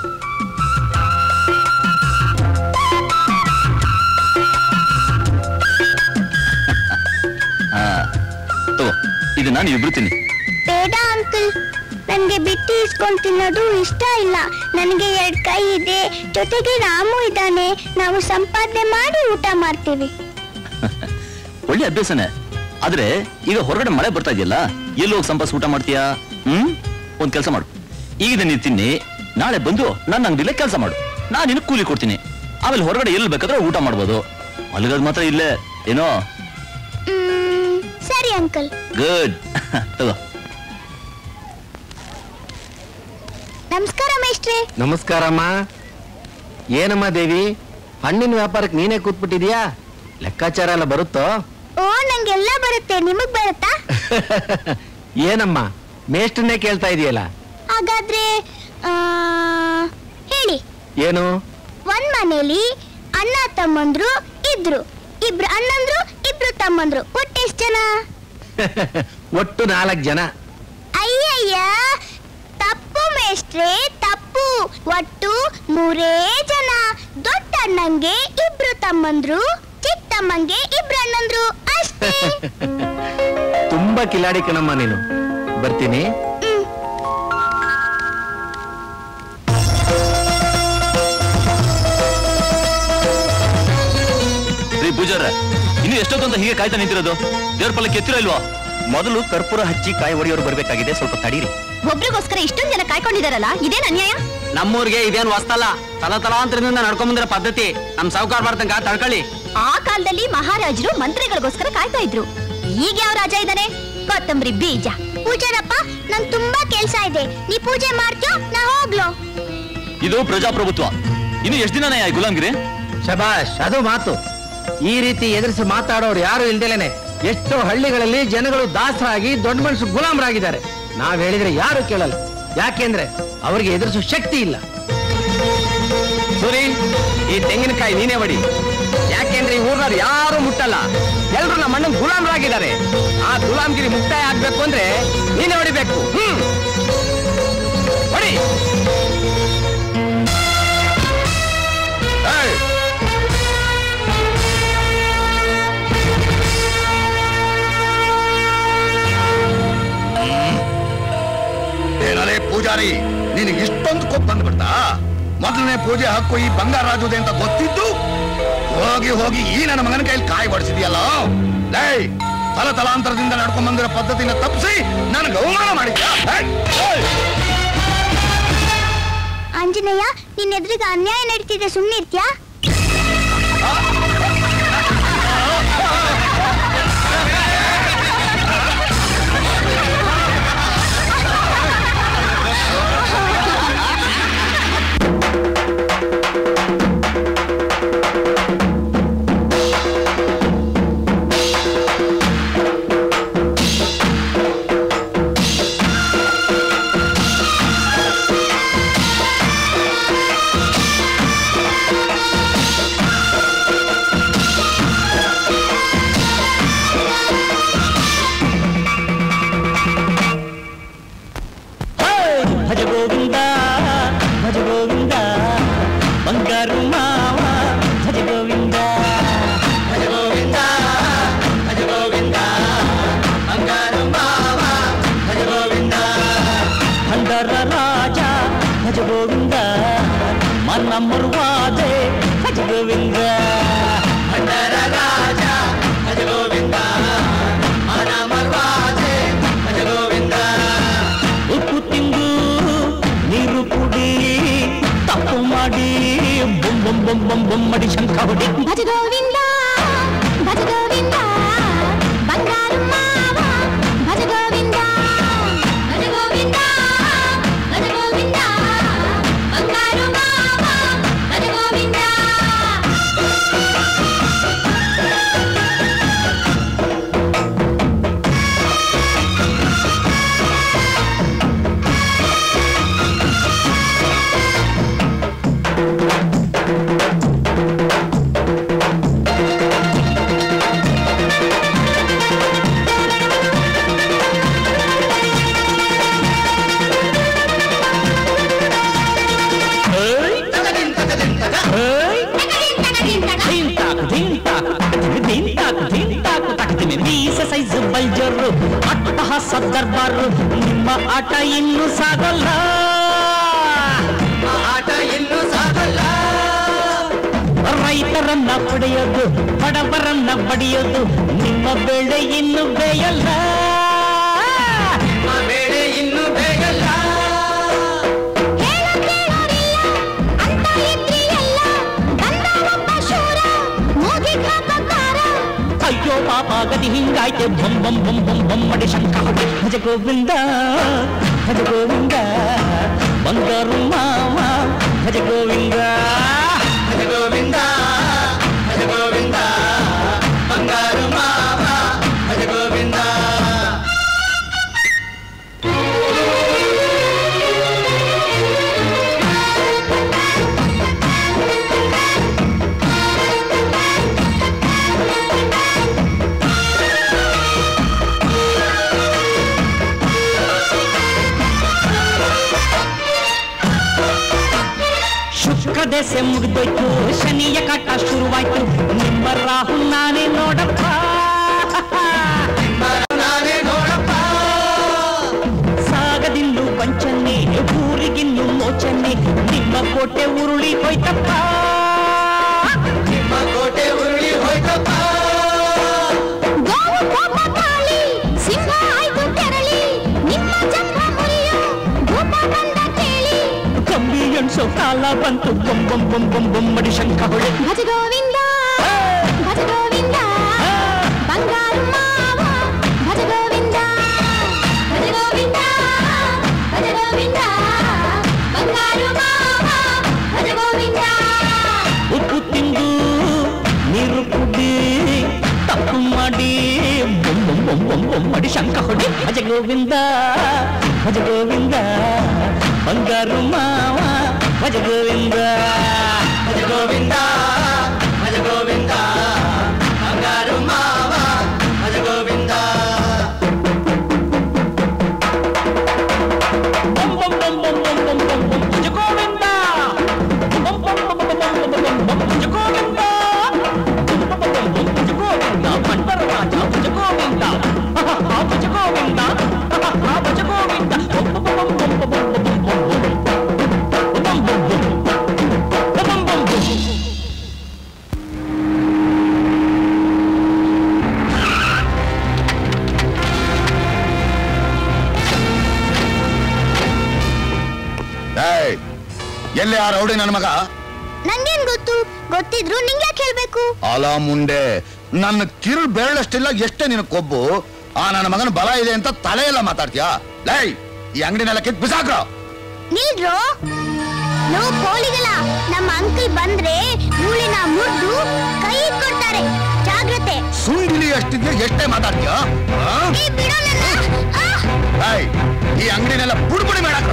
ತಗೋ, ಇದನ್ನ ನೀವು ಇಬ್ರು ತಿನ್ನಿ. ಬೇಡ ಅಂಕಲ್, ನನ್ಗೆ ಬಿಟ್ಟು ಇಸ್ಕೊಂಡು ತಿನ್ನೋದು ಇಷ್ಟ ಇಲ್ಲ. ನನಗೆ ಎರಡ್ ಕೈ ಇದೆ, ಜೊತೆಗೆ ರಾಮು ಇದ್ದಾನೆ. ನಾವು ಸಂಪಾದನೆ ಮಾಡಿ ಊಟ ಮಾಡ್ತೀವಿ. ಒಳ್ಳೆ ಅಭ್ಯಾಸನೇ. ಆದ್ರೆ ಈಗ ಹೊರಗಡೆ ಮಳೆ ಬರ್ತಾ ಇದೆಯಲ್ಲ, ಎಲ್ಲಿ ಹೋಗಿ ಸಂಪಾಸ್ ಊಟ ಮಾಡ್ತೀಯಾ? ಹ್ಮ್ ಒಂದ್ ಕೆಲಸ ಮಾಡು, ಈಗ ನೀನು ತಿನ್ನಿ, ನಾಳೆ ಬಂದು ನನ್ನ ಅಂಗಡಿಲೇ ಕೆಲಸ ಮಾಡು. ನಾನು ನಿನಗೆ ಕೂಲಿ ಕೊಡ್ತೀನಿ. ಆಮೇಲೆ ಹೊರಗಡೆ ಎಲ್ಲಿ ಬೇಕಾದ್ರೆ ಊಟ ಮಾಡ್ಬೋದು. ಮಲಗೋದು ಮಾತ್ರ ಇಲ್ಲೇ ಏನೋ. ಸರಿ ಅಂಕಲ್. ಗುಡ್. ತಗೋ. ನಮಸ್ಕಾರ ಮೇಷ್ಟ್ರೆ. ನಮಸ್ಕಾರಮ್ಮ. ಏನಮ್ಮ ದೇವಿ, ಹಣ್ಣಿನ ವ್ಯಾಪಾರಕ್ಕೆ ನೀನೇ ಕೂತ್ಬಿಟ್ಟಿದ್ಯಾ? ಲೆಕ್ಕಾಚಾರ ಎಲ್ಲ ಬರುತ್ತೋ? ಓ, ನಂಗೆಲ್ಲ ಬರುತ್ತೆ. ನಿಮಗ್ ಬರುತ್ತಾ? ಏನಮ್ಮ ಮೇಷ್ಟ್ರನ್ನೇ ಕೇಳ್ತಾ ಇದೆಯಲ್ಲ? ಹಾಗಾದ್ರೆ ಹೇಳಿ. ಏನು? ಒಂದ್ ಮನೇಲಿ ಅಣ್ಣ ತಮ್ಮಂದ್ರು ಇದ್ರು. ಇಬ್ರು ಅಣ್ಣಂದ್ರು, ಇಬ್ರು ತಮ್ಮಂದ್ರು. ಒಟ್ಟು ಎಷ್ಟು ಜನ? ಒಟ್ಟು ನಾಲ್ಕು ಜನ. ಅಯ್ಯಯ್ಯ, ತಪ್ಪು ಮೇಷ್ಟ್ರೆ, ತಪ್ಪು. ಒಟ್ಟು ಮೂರೇ ಜನ. ದೊಡ್ಡ ಅಣ್ಣಂಗೆ ಇಬ್ರು ತಮ್ಮಂದ್ರು, ಚಿಕ್ಕ ತಮ್ಮಂಗೆ ಇಬ್ರು ಅಣ್ಣಂದ್ರು, ಅಷ್ಟೇ. ತುಂಬಾ ಕಿಲಾಡಿ ಕಣಮ್ಮ ನೀನು. ಬರ್ತೀನಿ. ಪೂಜಾರ, ಇನ್ನು ಎಷ್ಟೊತ್ತಂತ ಹೀಗೆ ಕಾಯ್ತಾ ನಿಂತಿರೋದು? ದೇವ್ರ ಪಲ್ಲಕ್ಕೆ ಎತ್ತಿರೋ ಇಲ್ವಾ? ಮೊದಲು ಕರ್ಪೂರ ಹಚ್ಚಿ ಕಾಯಿ ಹೊಡೆಯೋರು ಬರ್ಬೇಕಾಗಿದೆ, ಸ್ವಲ್ಪ ತಡೀರಿ. ಒಬ್ರಿಗೋಸ್ಕರ ಇಷ್ಟೊಂದ್ ಜನ ಕಾಯ್ಕೊಂಡಿದಾರಲ್ಲ, ಇದೇನ್ ಅನ್ಯಾಯ? ನಮ್ಮೂರಿಗೆ ಇದೇನು ಹೊಸ್ತಲ್ಲ, ತಲತಲಾಂತರದಿಂದ ನಡ್ಕೊಂಬಂದಿರೋ ಪದ್ಧತಿ. ನಮ್ ಸಾವುಕಾರ ಬರ್ತಂಗ ತಡ್ಕೊಳ್ಳಿ. ಆ ಕಾಲದಲ್ಲಿ ಮಹಾರಾಜರು ಮಂತ್ರಿಗಳಿಗೋಸ್ಕರ ಕಾಯ್ತಾ ಇದ್ರು. ಈಗ ಯಾವ ರಾಜ ಇದ್ದಾನೆ? ಕೊತ್ತಂಬರಿ ಬೀಜ. ಪೂಜಾರಪ್ಪ, ನನ್ ತುಂಬಾ ಕೆಲ್ಸ ಇದೆ. ನೀ ಪೂಜೆ ಮಾಡ್ತೀಯೋ, ನಾ ಹೋಗ್ಲೋ? ಇದು ಪ್ರಜಾಪ್ರಭುತ್ವ. ಇನ್ನು ಎಷ್ಟು ದಿನನೇ ಆಯ್ ಗುಲಾಮ್ಗಿರಿ? ಶಬಾಷ್, ಅದು ಮಾತು. ಈ ರೀತಿ ಎದುರಿಸಿ ಮಾತಾಡೋರು ಯಾರು ಇಲ್ದೇನೆ ಎಷ್ಟೋ ಹಳ್ಳಿಗಳಲ್ಲಿ ಜನಗಳು ದಾಸರಾಗಿ ದೊಡ್ಡ ಮನುಷ್ಯರು ಗುಲಾಮರಾಗಿದ್ದಾರೆ. ನಾವ್ ಹೇಳಿದ್ರೆ ಯಾರು ಕೇಳಲ್ಲ. ಯಾಕೆಂದ್ರೆ ಅವ್ರಿಗೆ ಎದುರಿಸೋ ಶಕ್ತಿ ಇಲ್ಲ. ಸೂರಿ, ಈ ತೆಂಗಿನಕಾಯಿ ನೀನೇ ಹೊಡಿ. ಯಾಕೆಂದ್ರೆ ಈ ಊರ್ನವ್ರು ಯಾರು ಮುಟ್ಟಲ್ಲ. ಎಲ್ರು ನಮ್ಮ ಅಣ್ಣನ್ ಗುಲಾಮರಾಗಿದ್ದಾರೆ. ಆ ಗುಲಾಮ್ಗಿರಿ ಮುಕ್ತಾಯ ಆಗ್ಬೇಕು ಅಂದ್ರೆ ನೀನೇ ಹೊಡಿಬೇಕು. ಹ್ಮ್ ಹೊಡಿ. ಏನಲೇ ಪೂಜಾರಿ, ನಿನಗೆ ಇಷ್ಟೊಂದು ಕೊಪ್ಪು ಬಂದ್ಬಿಡ್ತಾ? ಮೊದಲನೇ ಪೂಜೆ ಹಕ್ಕು ಈ ಬಂಗಾರ ರಾಜುದೆ ಅಂತ ಗೊತ್ತಿದ್ದು ಹೋಗಿ ಹೋಗಿ ಈ ನನ್ನ ಮಗನ ಕೈಯಲ್ಲಿ ಕಾಯಿ ಬಡಿಸಿದ್ಯಲ್ಲ. ಲೇ, ತಲ ತಲಾಂತರದಿಂದ ನಡ್ಕೊಂಡ್ ಬಂದಿರೋ ಪದ್ಧತಿನ ತಪ್ಪಿಸಿ ನನಗೆ ಅವಮಾನ ಮಾಡಿದ್ಯಾ? ಆಂಜನೇಯ, ನಿನ್ನ ಎದುರಿಗೆ ಅನ್ಯಾಯ ನಡೀತಿದೆ, ಸುಮ್ಮನೆ ಇರ್ತ್ಯಾ? ಭಜ ಗೋವಿಂದ, ಭಜ ಗೋವಿಂದ, ಬಂಗಾರು ಮಾವ, ಭಜ ಗೋವಿಂದ, ಭಜ ಗೋವಿಂದ, ಭಜ ಗೋವಿಂದ, ಬಂಗಾರು ಮಾವ, ಭಜ ಗೋವಿಂದ. ಸೈಜ್ ಬಲ್ಜರು ಅಟ್ಟಹಾಸ ದರ್ಬಾರು ನಿಮ್ಮ ಆಟ ಇನ್ನು ಸಾಗಲ್ಲ ಆಟ ಇನ್ನು ಸಾಗಲ್ಲ ರೈತರನ್ನ ಪಡೆಯೋದು ಬಡವರನ್ನ ಬಡಿಯೋದು ನಿಮ್ಮ ಬೆಳೆ ಇನ್ನು ಬೇಯಲ್ಲ ಬೆಳೆ ಇನ್ನು ಬೇಯಲ್ಲ ಅಯ್ಯೋ ಪಾಪ ಗತಿ ಹಿಂಗಾಯ್ತೆ ಬಂ ಬಂ ಬಂ ಬಂ ಬಂ ಮಡಿ ಶಂಕ ಭಜ ಗೋವಿಂದ ಭಜ ಗೋವಿಂದ ಬಂಗಾರು ಮಾವ ಭಜ ಗೋವಿಂದ ಭಜ ಗೋವಿಂದ ಭಜ ಗೋವಿಂದ ಬಂಗಾರು ಮಾವ ಭಜ ಗೋವಿಂದ ದೇಶ ಮುಗಿದೋಯ್ತು ಶನಿಯ ಕಾಟ ಶುರುವಾಯ್ತು ನಿಮ್ಮ ರಾಹು ನಾನೇ ನೋಡಪ್ಪ ನಾನೇ ನೋಡಪ್ಪ ಸಾಗದಿನ್ನು ಪಂಚನ್ನೆ ಊರಿಗಿನ್ನು ಮೋಚನ್ನೆ ನಿಮ್ಮ ಕೋಟೆ ಉರುಳಿ ಹೋಯ್ತಪ್ಪ ನಿಮ್ಮ ಕೋಟೆ ಉರುಳಿ ಹೋಯ್ತಪ್ಪ ಸಿಂಹ ಆಯ್ತು ತೆರಳಿ ನಿಮ್ಮ ಜನ್ಮ ಮುರಿಯೋ ಭೂತ ಬಂದ ಕೇಳಿ ಕಂಬಿ ಎಣ್ಸೋ ಕಾಲ ಬಂತು ಬೊಂ ಬೊಂ ಬೊಂ ಬೊಂ ಬೊಮ್ಮಡಿ ಶಂಕ ಹೊಳೆ ಭಜ ಗೋವಿಂದ ಭಜ ಗೋವಿಂದ ಬಂಗಾರು ಮಾವ ಭಜ ಗೋವಿಂದ ಭಜ ಗೋವಿಂದ ಭಜ ಗೋವಿಂದ ಬಂಗಾರು ಮಾವ ಭಜ ಗೋವಿಂದ ಉಪ್ಪು ತಿಂದು ನೀರು ಕುಡಿ ತಪ್ಪು ಮಾಡಿ ಬೊಂ ಬೊಂ ಬೊಂ ಬೊಂ ಬೊಮ್ಮಡಿ ಶಂಕ ಹೊಡೆ ಭಜ ಗೋವಿಂದ ಭಜ ಗೋವಿಂದ ಬಂಗಾರು ಮಾವ ಭಜ ಗೋವಿಂದ ಭಜ ಗೋವಿಂದ ಭಜ ಗೋವಿಂದ ಬಂಗಾರು ಮಾವ ಭಜ ಗೋವಿಂದ ಬಂ ಬಂ ಬಂ ಬಂ ಬಂ ಬಂ ಬಂ ಬಂ ಭಜ ಗೋವಿಂದ ಬಂ ಬಂ ಬಂ ಬಂ ಬಂ ಬಂ ಬಂ ಬಂ ಭಜ ಗೋವಿಂದ ಬಂ ಬಂ ಬಂ ಬಂ ಭಜ ಗೋವಿಂದ ಬಂಡರ ರಾಜ ಭಜ ಗೋವಿಂದ ಭಜ ಗೋವಿಂದ ಭಜ ಗೋವಿಂದ ಬಂ ಬಂ ಬಂ ಬಂ ಬಂ ಬಂ ಎಲ್ಲಿ ಆ ರೌಡಿ ನನ್ನ ಮಗ ನಂಗೇನ್ ಗೊತ್ತು ಗೊತ್ತಿದ್ರು ನಿಂಗೆ ಕೇಳ್ಬೇಕು ಅಲ ಮುಂಡೆ ನನ್ನ ಕಿರು ಬೆರಳಷ್ಟಿಲ್ಲ ಎಷ್ಟೇ ನಿನ್ ಕೊಬ್ಬು ಆ ನನ್ನ ಮಗನ ಬಲ ಇದೆ ಅಂತ ತಲೆ ಎಲ್ಲ ಮಾತಾಡ್ತೀಯಾ ಲೈ ಈ ಅಂಗಡಿನೆಲ್ಲ ಕಿತ್ ಬಿಸಾಕ್ರ ನಿಲ್ರೋ ನಾವು ಪೋಲಿಗಲ್ಲ ನಮ್ಮ ಅಂಕಲ್ ಬಂದ್ರೆ ಮೂಳಿನ ಮುರಿದು ಕೈ ಕೊಡ್ತಾರೆ ಜಾಗ್ರತೆ ಸುಂಡಿಲಿ ಅಷ್ಟಿದ್ಯಾ ಎಷ್ಟೇ ಮಾತಾಡ್ತೀಯಾ ಲೈ ಈ ಅಂಗಡಿನೆಲ್ಲ ಪುಡ್ಪುಡಿ ಮಾಡಾಕ್ರ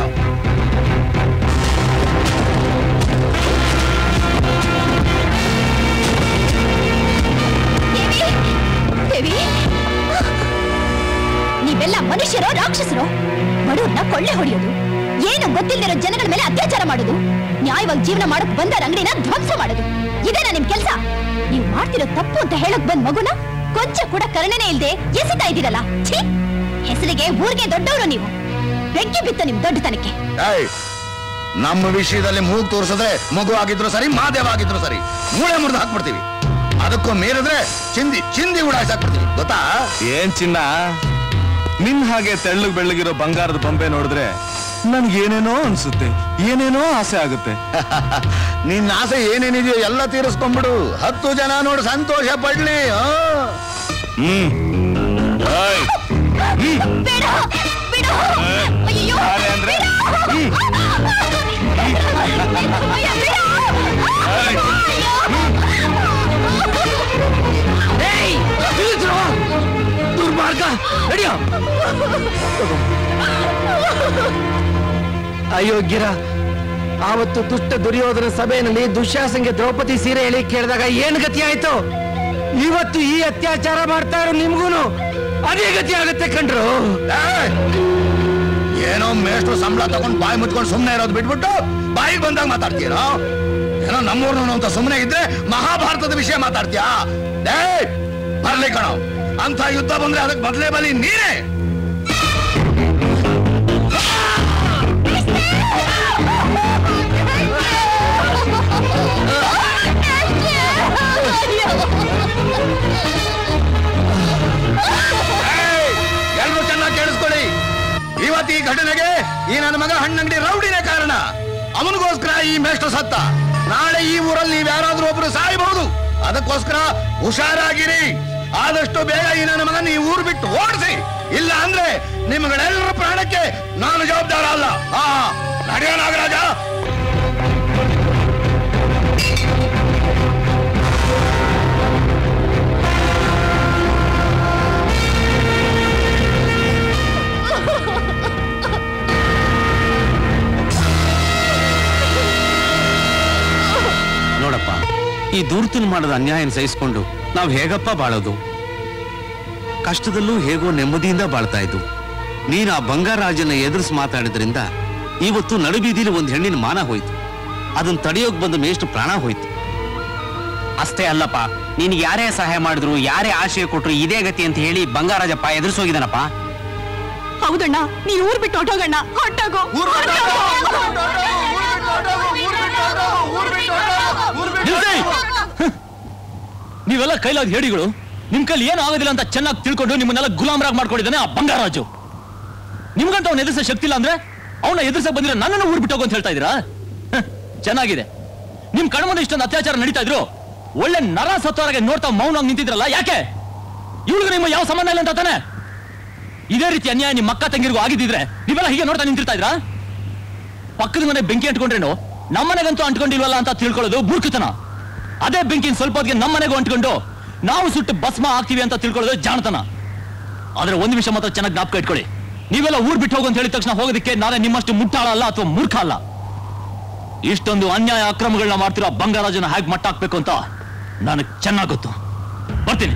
ನೀವೆಲ್ಲ ಮನುಷ್ಯರೋ ರಾಕ್ಷಸರೋ ಬಡವ್ರನ್ನ ಕೊಳ್ಳೆ ಹೊಡೆಯೋದು ಏನು ಗೊತ್ತಿಲ್ಲದಿರೋ ಜನಗಳ ಮೇಲೆ ಅತ್ಯಾಚಾರ ಮಾಡೋದು ನ್ಯಾಯವಾಗಿ ಜೀವನ ಮಾಡಕ್ ಬಂದ ಅಂಗಡಿನ ಧ್ವಂಸ ಮಾಡೋದು ಇದೇನಾ ನಿಮ್ ಕೆಲ್ಸ ನೀವು ಮಾಡ್ತಿರೋ ತಪ್ಪು ಅಂತ ಹೇಳಕ್ ಬಂದ್ ಮಗುನ ಕೊಂಚ ಕೂಡ ಕರುಣೆನೇ ಇಲ್ದೆ ಎಸಿತಾ ಇದ್ದೀರಲ್ಲ ಛೀ ಹೆಸರಿಗೆ ಊರಿಗೆ ದೊಡ್ಡವರು ನೀವು ಬೆಂಕಿ ಬಿತ್ತ ನಿಮ್ ದೊಡ್ಡತನಕ್ಕೆ ನಮ್ಮ ವಿಷಯದಲ್ಲಿ ಮೂಗ್ ತೋರಿಸಿದ್ರೆ ಮಗು ಆಗಿದ್ರು ಸರಿ ಮಾದೇವ ಆಗಿದ್ರು ಸರಿ ಮೂಳೆ ಮುರಿದು ಹಾಕ್ಬಿಡ್ತೀವಿ ಅದಕ್ಕೂ ಮೀರಿದ್ರೆ ಚಿಂದಿ ಚಿಂದಿ ಉಡಾಯಿಸಾಕ್ಬಿಡ್ತೀವಿ ಗೊತ್ತಾ ಏನ್ ಚಿನ್ನ ನಿನ್ ಹಾಗೆ ತೆಳ್ಳಗ್ ಬೆಳ್ಳಗಿರೋ ಬಂಗಾರದ ಬೊಂಬೆ ನೋಡಿದ್ರೆ ನನ್ಗೆ ಏನೇನೋ ಅನ್ಸುತ್ತೆ ಏನೇನೋ ಆಸೆ ಆಗುತ್ತೆ ನಿನ್ನ ಆಸೆ ಏನೇನಿದೆಯೋ ಎಲ್ಲ ತೀರಿಸ್ಕೊಂಡ್ಬಿಡು ಹತ್ತು ಜನ ನೋಡಿ ಸಂತೋಷ ಪಡ್ಲಿ ಹ್ಮ್ ಅಂದ್ರೆ ದುರ್ಮಾರ್ಗ ನಡಿಯೋ ಅಯೋಗ್ಯರ ಆವತ್ತು ದುಷ್ಟ ದುರ್ಯೋಧನ ಸಭೆಯಲ್ಲಿ ದುಶ್ಯಾಸಂಗೆ ದ್ರೌಪದಿ ಸೀರೆ ಹೇಳಿ ಕೇಳಿದಾಗ ಏನ್ ಗತಿ ಆಯ್ತು ಇವತ್ತು ಈ ಅತ್ಯಾಚಾರ ಮಾಡ್ತಾ ಇರೋ ನಿಮ್ಗೂನು ಅದೇ ಗತಿ ಆಗುತ್ತೆ ಕಣ್ರು ಏನೋ ಮೇಷ್ಟ್ರು ಸಂಬಳ ತಗೊಂಡು ಬಾಯಿ ಮುಚ್ಕೊಂಡು ಸುಮ್ಮನೆ ಇರೋದು ಬಿಟ್ಬಿಟ್ಟು ಬಾಯಿಗೆ ಬಂದಾಗ ಮಾತಾಡ್ತೀರೋ ಏನೋ ನಮ್ಮೂರ್ನು ಅಂತ ಸುಮ್ಮನೆ ಇದ್ರೆ ಮಹಾಭಾರತದ ವಿಷಯ ಮಾತಾಡ್ತೀಯಾ ಬರ್ಲಿ ಕಣೋ ಅಂತ ಯುದ್ಧ ಬಂದ್ರೆ ಅದಕ್ಕೆ ಮೊದಲೇ ಬಲಿ ನೀನೇ. ಎಲ್ರು ಚೆನ್ನಾಗಿ ಕೇಳಿಸ್ಕೊಳ್ಳಿ. ಇವತ್ತು ಈ ಘಟನೆಗೆ ಈ ನನ್ನ ಮಗ ಹಣ್ಣಂಗಡಿ ರೌಡಿನೇ ಕಾರಣ. ಅವನಿಗೋಸ್ಕರ ಈ ಮೇಷ್ಟ್ರ ಸತ್ತ. ನಾಳೆ ಈ ಊರಲ್ಲಿ ನೀವ್ ಯಾರಾದ್ರೂ ಒಬ್ರು ಸಾಯಬಹುದು. ಅದಕ್ಕೋಸ್ಕರ ಹುಷಾರಾಗಿರಿ. ಆದಷ್ಟು ಬೇಗ ಈ ನನ್ನ ಮಗನ ಈ ಊರು ಬಿಟ್ಟು ಓಡಿಸಿ. ಇಲ್ಲ ಅಂದ್ರೆ ನಿಮ್ಗಳೆಲ್ಲರ ಪ್ರಾಣಕ್ಕೆ ನಾನು ಜವಾಬ್ದಾರ ಅಲ್ಲ. ಹಾ ನಡೆಯೋ ನಾಗರಾಜ. ನೋಡಪ್ಪ, ಈ ದುರ್ತನ್ ಮಾಡದ ಅನ್ಯಾಯನ ಸಹಿಸಿಕೊಂಡು ನಾವು ಹೇಗಪ್ಪ ಬಾಳೋದು? ಕಷ್ಟದಲ್ಲೂ ಹೇಗೋ ನೆಮ್ಮದಿಯಿಂದ ಬಾಳ್ತಾ ಇದ್ದು. ನೀನು ಆ ಬಂಗಾರಾಜನ ಎದುರಿಸಿ ಮಾತಾಡಿದ್ರಿಂದ ಇವತ್ತು ನಡುಬೀದಿಲಿ ಒಂದು ಹೆಣ್ಣಿನ ಮಾನ ಹೋಯ್ತು. ಅದನ್ನ ತಡೆಯೋಕ್ ಬಂದ ಮೇಷ್ಟು ಪ್ರಾಣ ಹೋಯ್ತು. ಅಷ್ಟೇ ಅಲ್ಲಪ್ಪ, ನಿನ್ಗೆ ಯಾರೇ ಸಹಾಯ ಮಾಡಿದ್ರು, ಯಾರೇ ಆಶಯ ಕೊಟ್ರು ಇದೇ ಗತಿ ಅಂತ ಹೇಳಿ ಬಂಗಾರಾಜಪ್ಪ ಎದುರಿಸೋಗಿದ್ದಾನಪ್ಪ. ಹೌದಣ್ಣ, ನೀ ಊರ್ ಬಿಟ್ಟು ಹೊಟ್ಟೋಗಣ್ಣ. ಹೊಟ್ಟೋಗೋ. ನೀವೆಲ್ಲ ಕೈಲಾದ ಹೇಡಿಗಳು. ನಿಮ್ ಕೈಲಿ ಏನು ಆಗೋದಿಲ್ಲ ಅಂತ ಚೆನ್ನಾಗಿ ತಿಳ್ಕೊಂಡು ನಿಮ್ಮನ್ನೆಲ್ಲ ಗುಲಾಮರಾಗಿ ಮಾಡ್ಕೊಂಡಿದ್ದಾನೆ ಆ ಬಂಗಾರಾಜು. ನಿಮ್ಗಂತ ಅವ್ನ ಎದುರಿಸೋ ಶಕ್ತಿ ಇಲ್ಲ ಅಂದ್ರೆ ಅವನ ಎದುರಿಸಕ್ ಬಂದಿರೋ ನನ್ನನ್ನು ಊರ್ ಬಿಟ್ಟೋಗು ಅಂತ ಹೇಳ್ತಾ ಇದೀರಾ? ಚೆನ್ನಾಗಿದೆ. ನಿಮ್ ಕಣ್ಮುಂದೆ ಇಷ್ಟೊಂದು ಅತ್ಯಾಚಾರ ನಡೀತಾ ಇದ್ರು ಒಳ್ಳೆ ನರ ಸತ್ತವರಾಗೆ ನೋಡ್ತಾ ಮೌನವಾಗಿ ನಿಂತಿದ್ರಲ್ಲ, ಯಾಕೆ? ಇವ್ಳಿಗೆ ನಿಮ್ಮ ಯಾವ ಸಂಬಂಧ ಇಲ್ಲ ಅಂತ ತಾನೆ? ಇದೇ ರೀತಿ ಅನ್ಯಾಯ ನಿಮ್ಮ ಅಕ್ಕ ತಂಗಿರಿಗೂ ಆಗಿದ್ದಿದ್ರೆ ನೀವೆಲ್ಲ ಹೀಗೆ ನೋಡ್ತಾ ನಿಂತಿರ್ತಾ ಇದ್ರಾ? ಪಕ್ಕದ ಮನೆ ಬೆಂಕಿ ಅಂಟ್ಕೊಂಡ್ರೇನು ನಮ್ಮನೆಗಂತೂ ಅಂಟ್ಕೊಂಡಿಲ್ವಲ್ಲ ಅಂತ ತಿಳ್ಕೊಳ್ಳೋದು ಮೂರ್ಖತನ. ಅದೇ ಬೆಂಕಿನ ಸ್ವಲ್ಪ ಹೊತ್ತಿಗೆ ನಮ್ಮನೆಗೂ ಅಂಟ್ಕೊಂಡು ನಾವು ಸುಟ್ಟು ಭಸ್ಮ ಆಗ್ತೀವಿ ಅಂತ ತಿಳ್ಕೊಳ್ಳೋದು ಜಾಣತನ. ಆದ್ರೆ ಒಂದು ವಿಷಯ ಮಾತ್ರ ಚೆನ್ನಾಗಿ ಜ್ಞಾಪಕ ಇಟ್ಕೊಳ್ಳಿ. ನೀವೆಲ್ಲ ಊರ್ ಬಿಟ್ಟು ಹೋಗು ಅಂತ ಹೇಳಿದ ತಕ್ಷಣ ಹೋಗೋದಕ್ಕೆ ನಾನೇ ನಿಮ್ಮಷ್ಟು ಮುಟ್ಟಾಳ ಅಲ್ಲ ಅಥವಾ ಮೂರ್ಖ ಅಲ್ಲ. ಇಷ್ಟೊಂದು ಅನ್ಯಾಯ ಅಕ್ರಮಗಳನ್ನ ಮಾಡ್ತಿರೋ ಬಂಗಾರಾಜನ ಹೇಗೆ ಮಟ್ಟ ಹಾಕ್ಬೇಕು ಅಂತ ನನಗೆ ಚೆನ್ನಾಗಿ ಗೊತ್ತು. ಬರ್ತೀನಿ.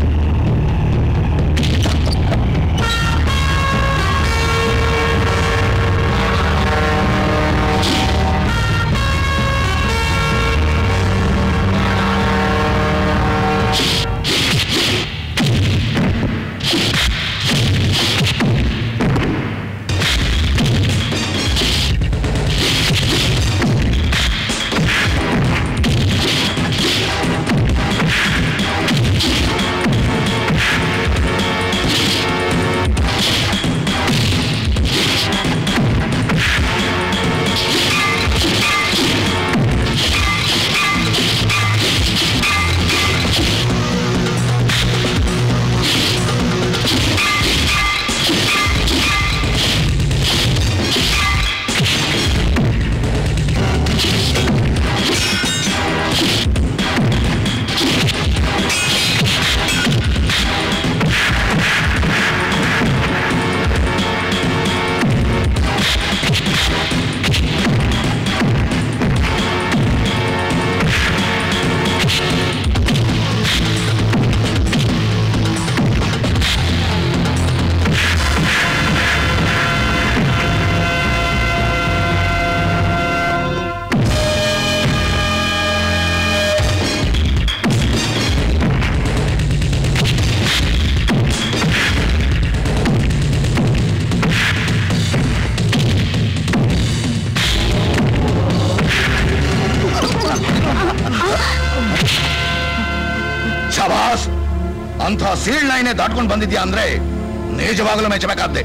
ಶಬಾಸ್, ಅಂತ ಸೀಳ್ ನಾಯಿನೇ ದಾಟ್ಕೊಂಡು ಬಂದಿದ್ಯಾ ಅಂದ್ರೆ ನಿಜವಾಗಲೂ ಮೆಚ್ಚಬೇಕಾದ್ದೆ.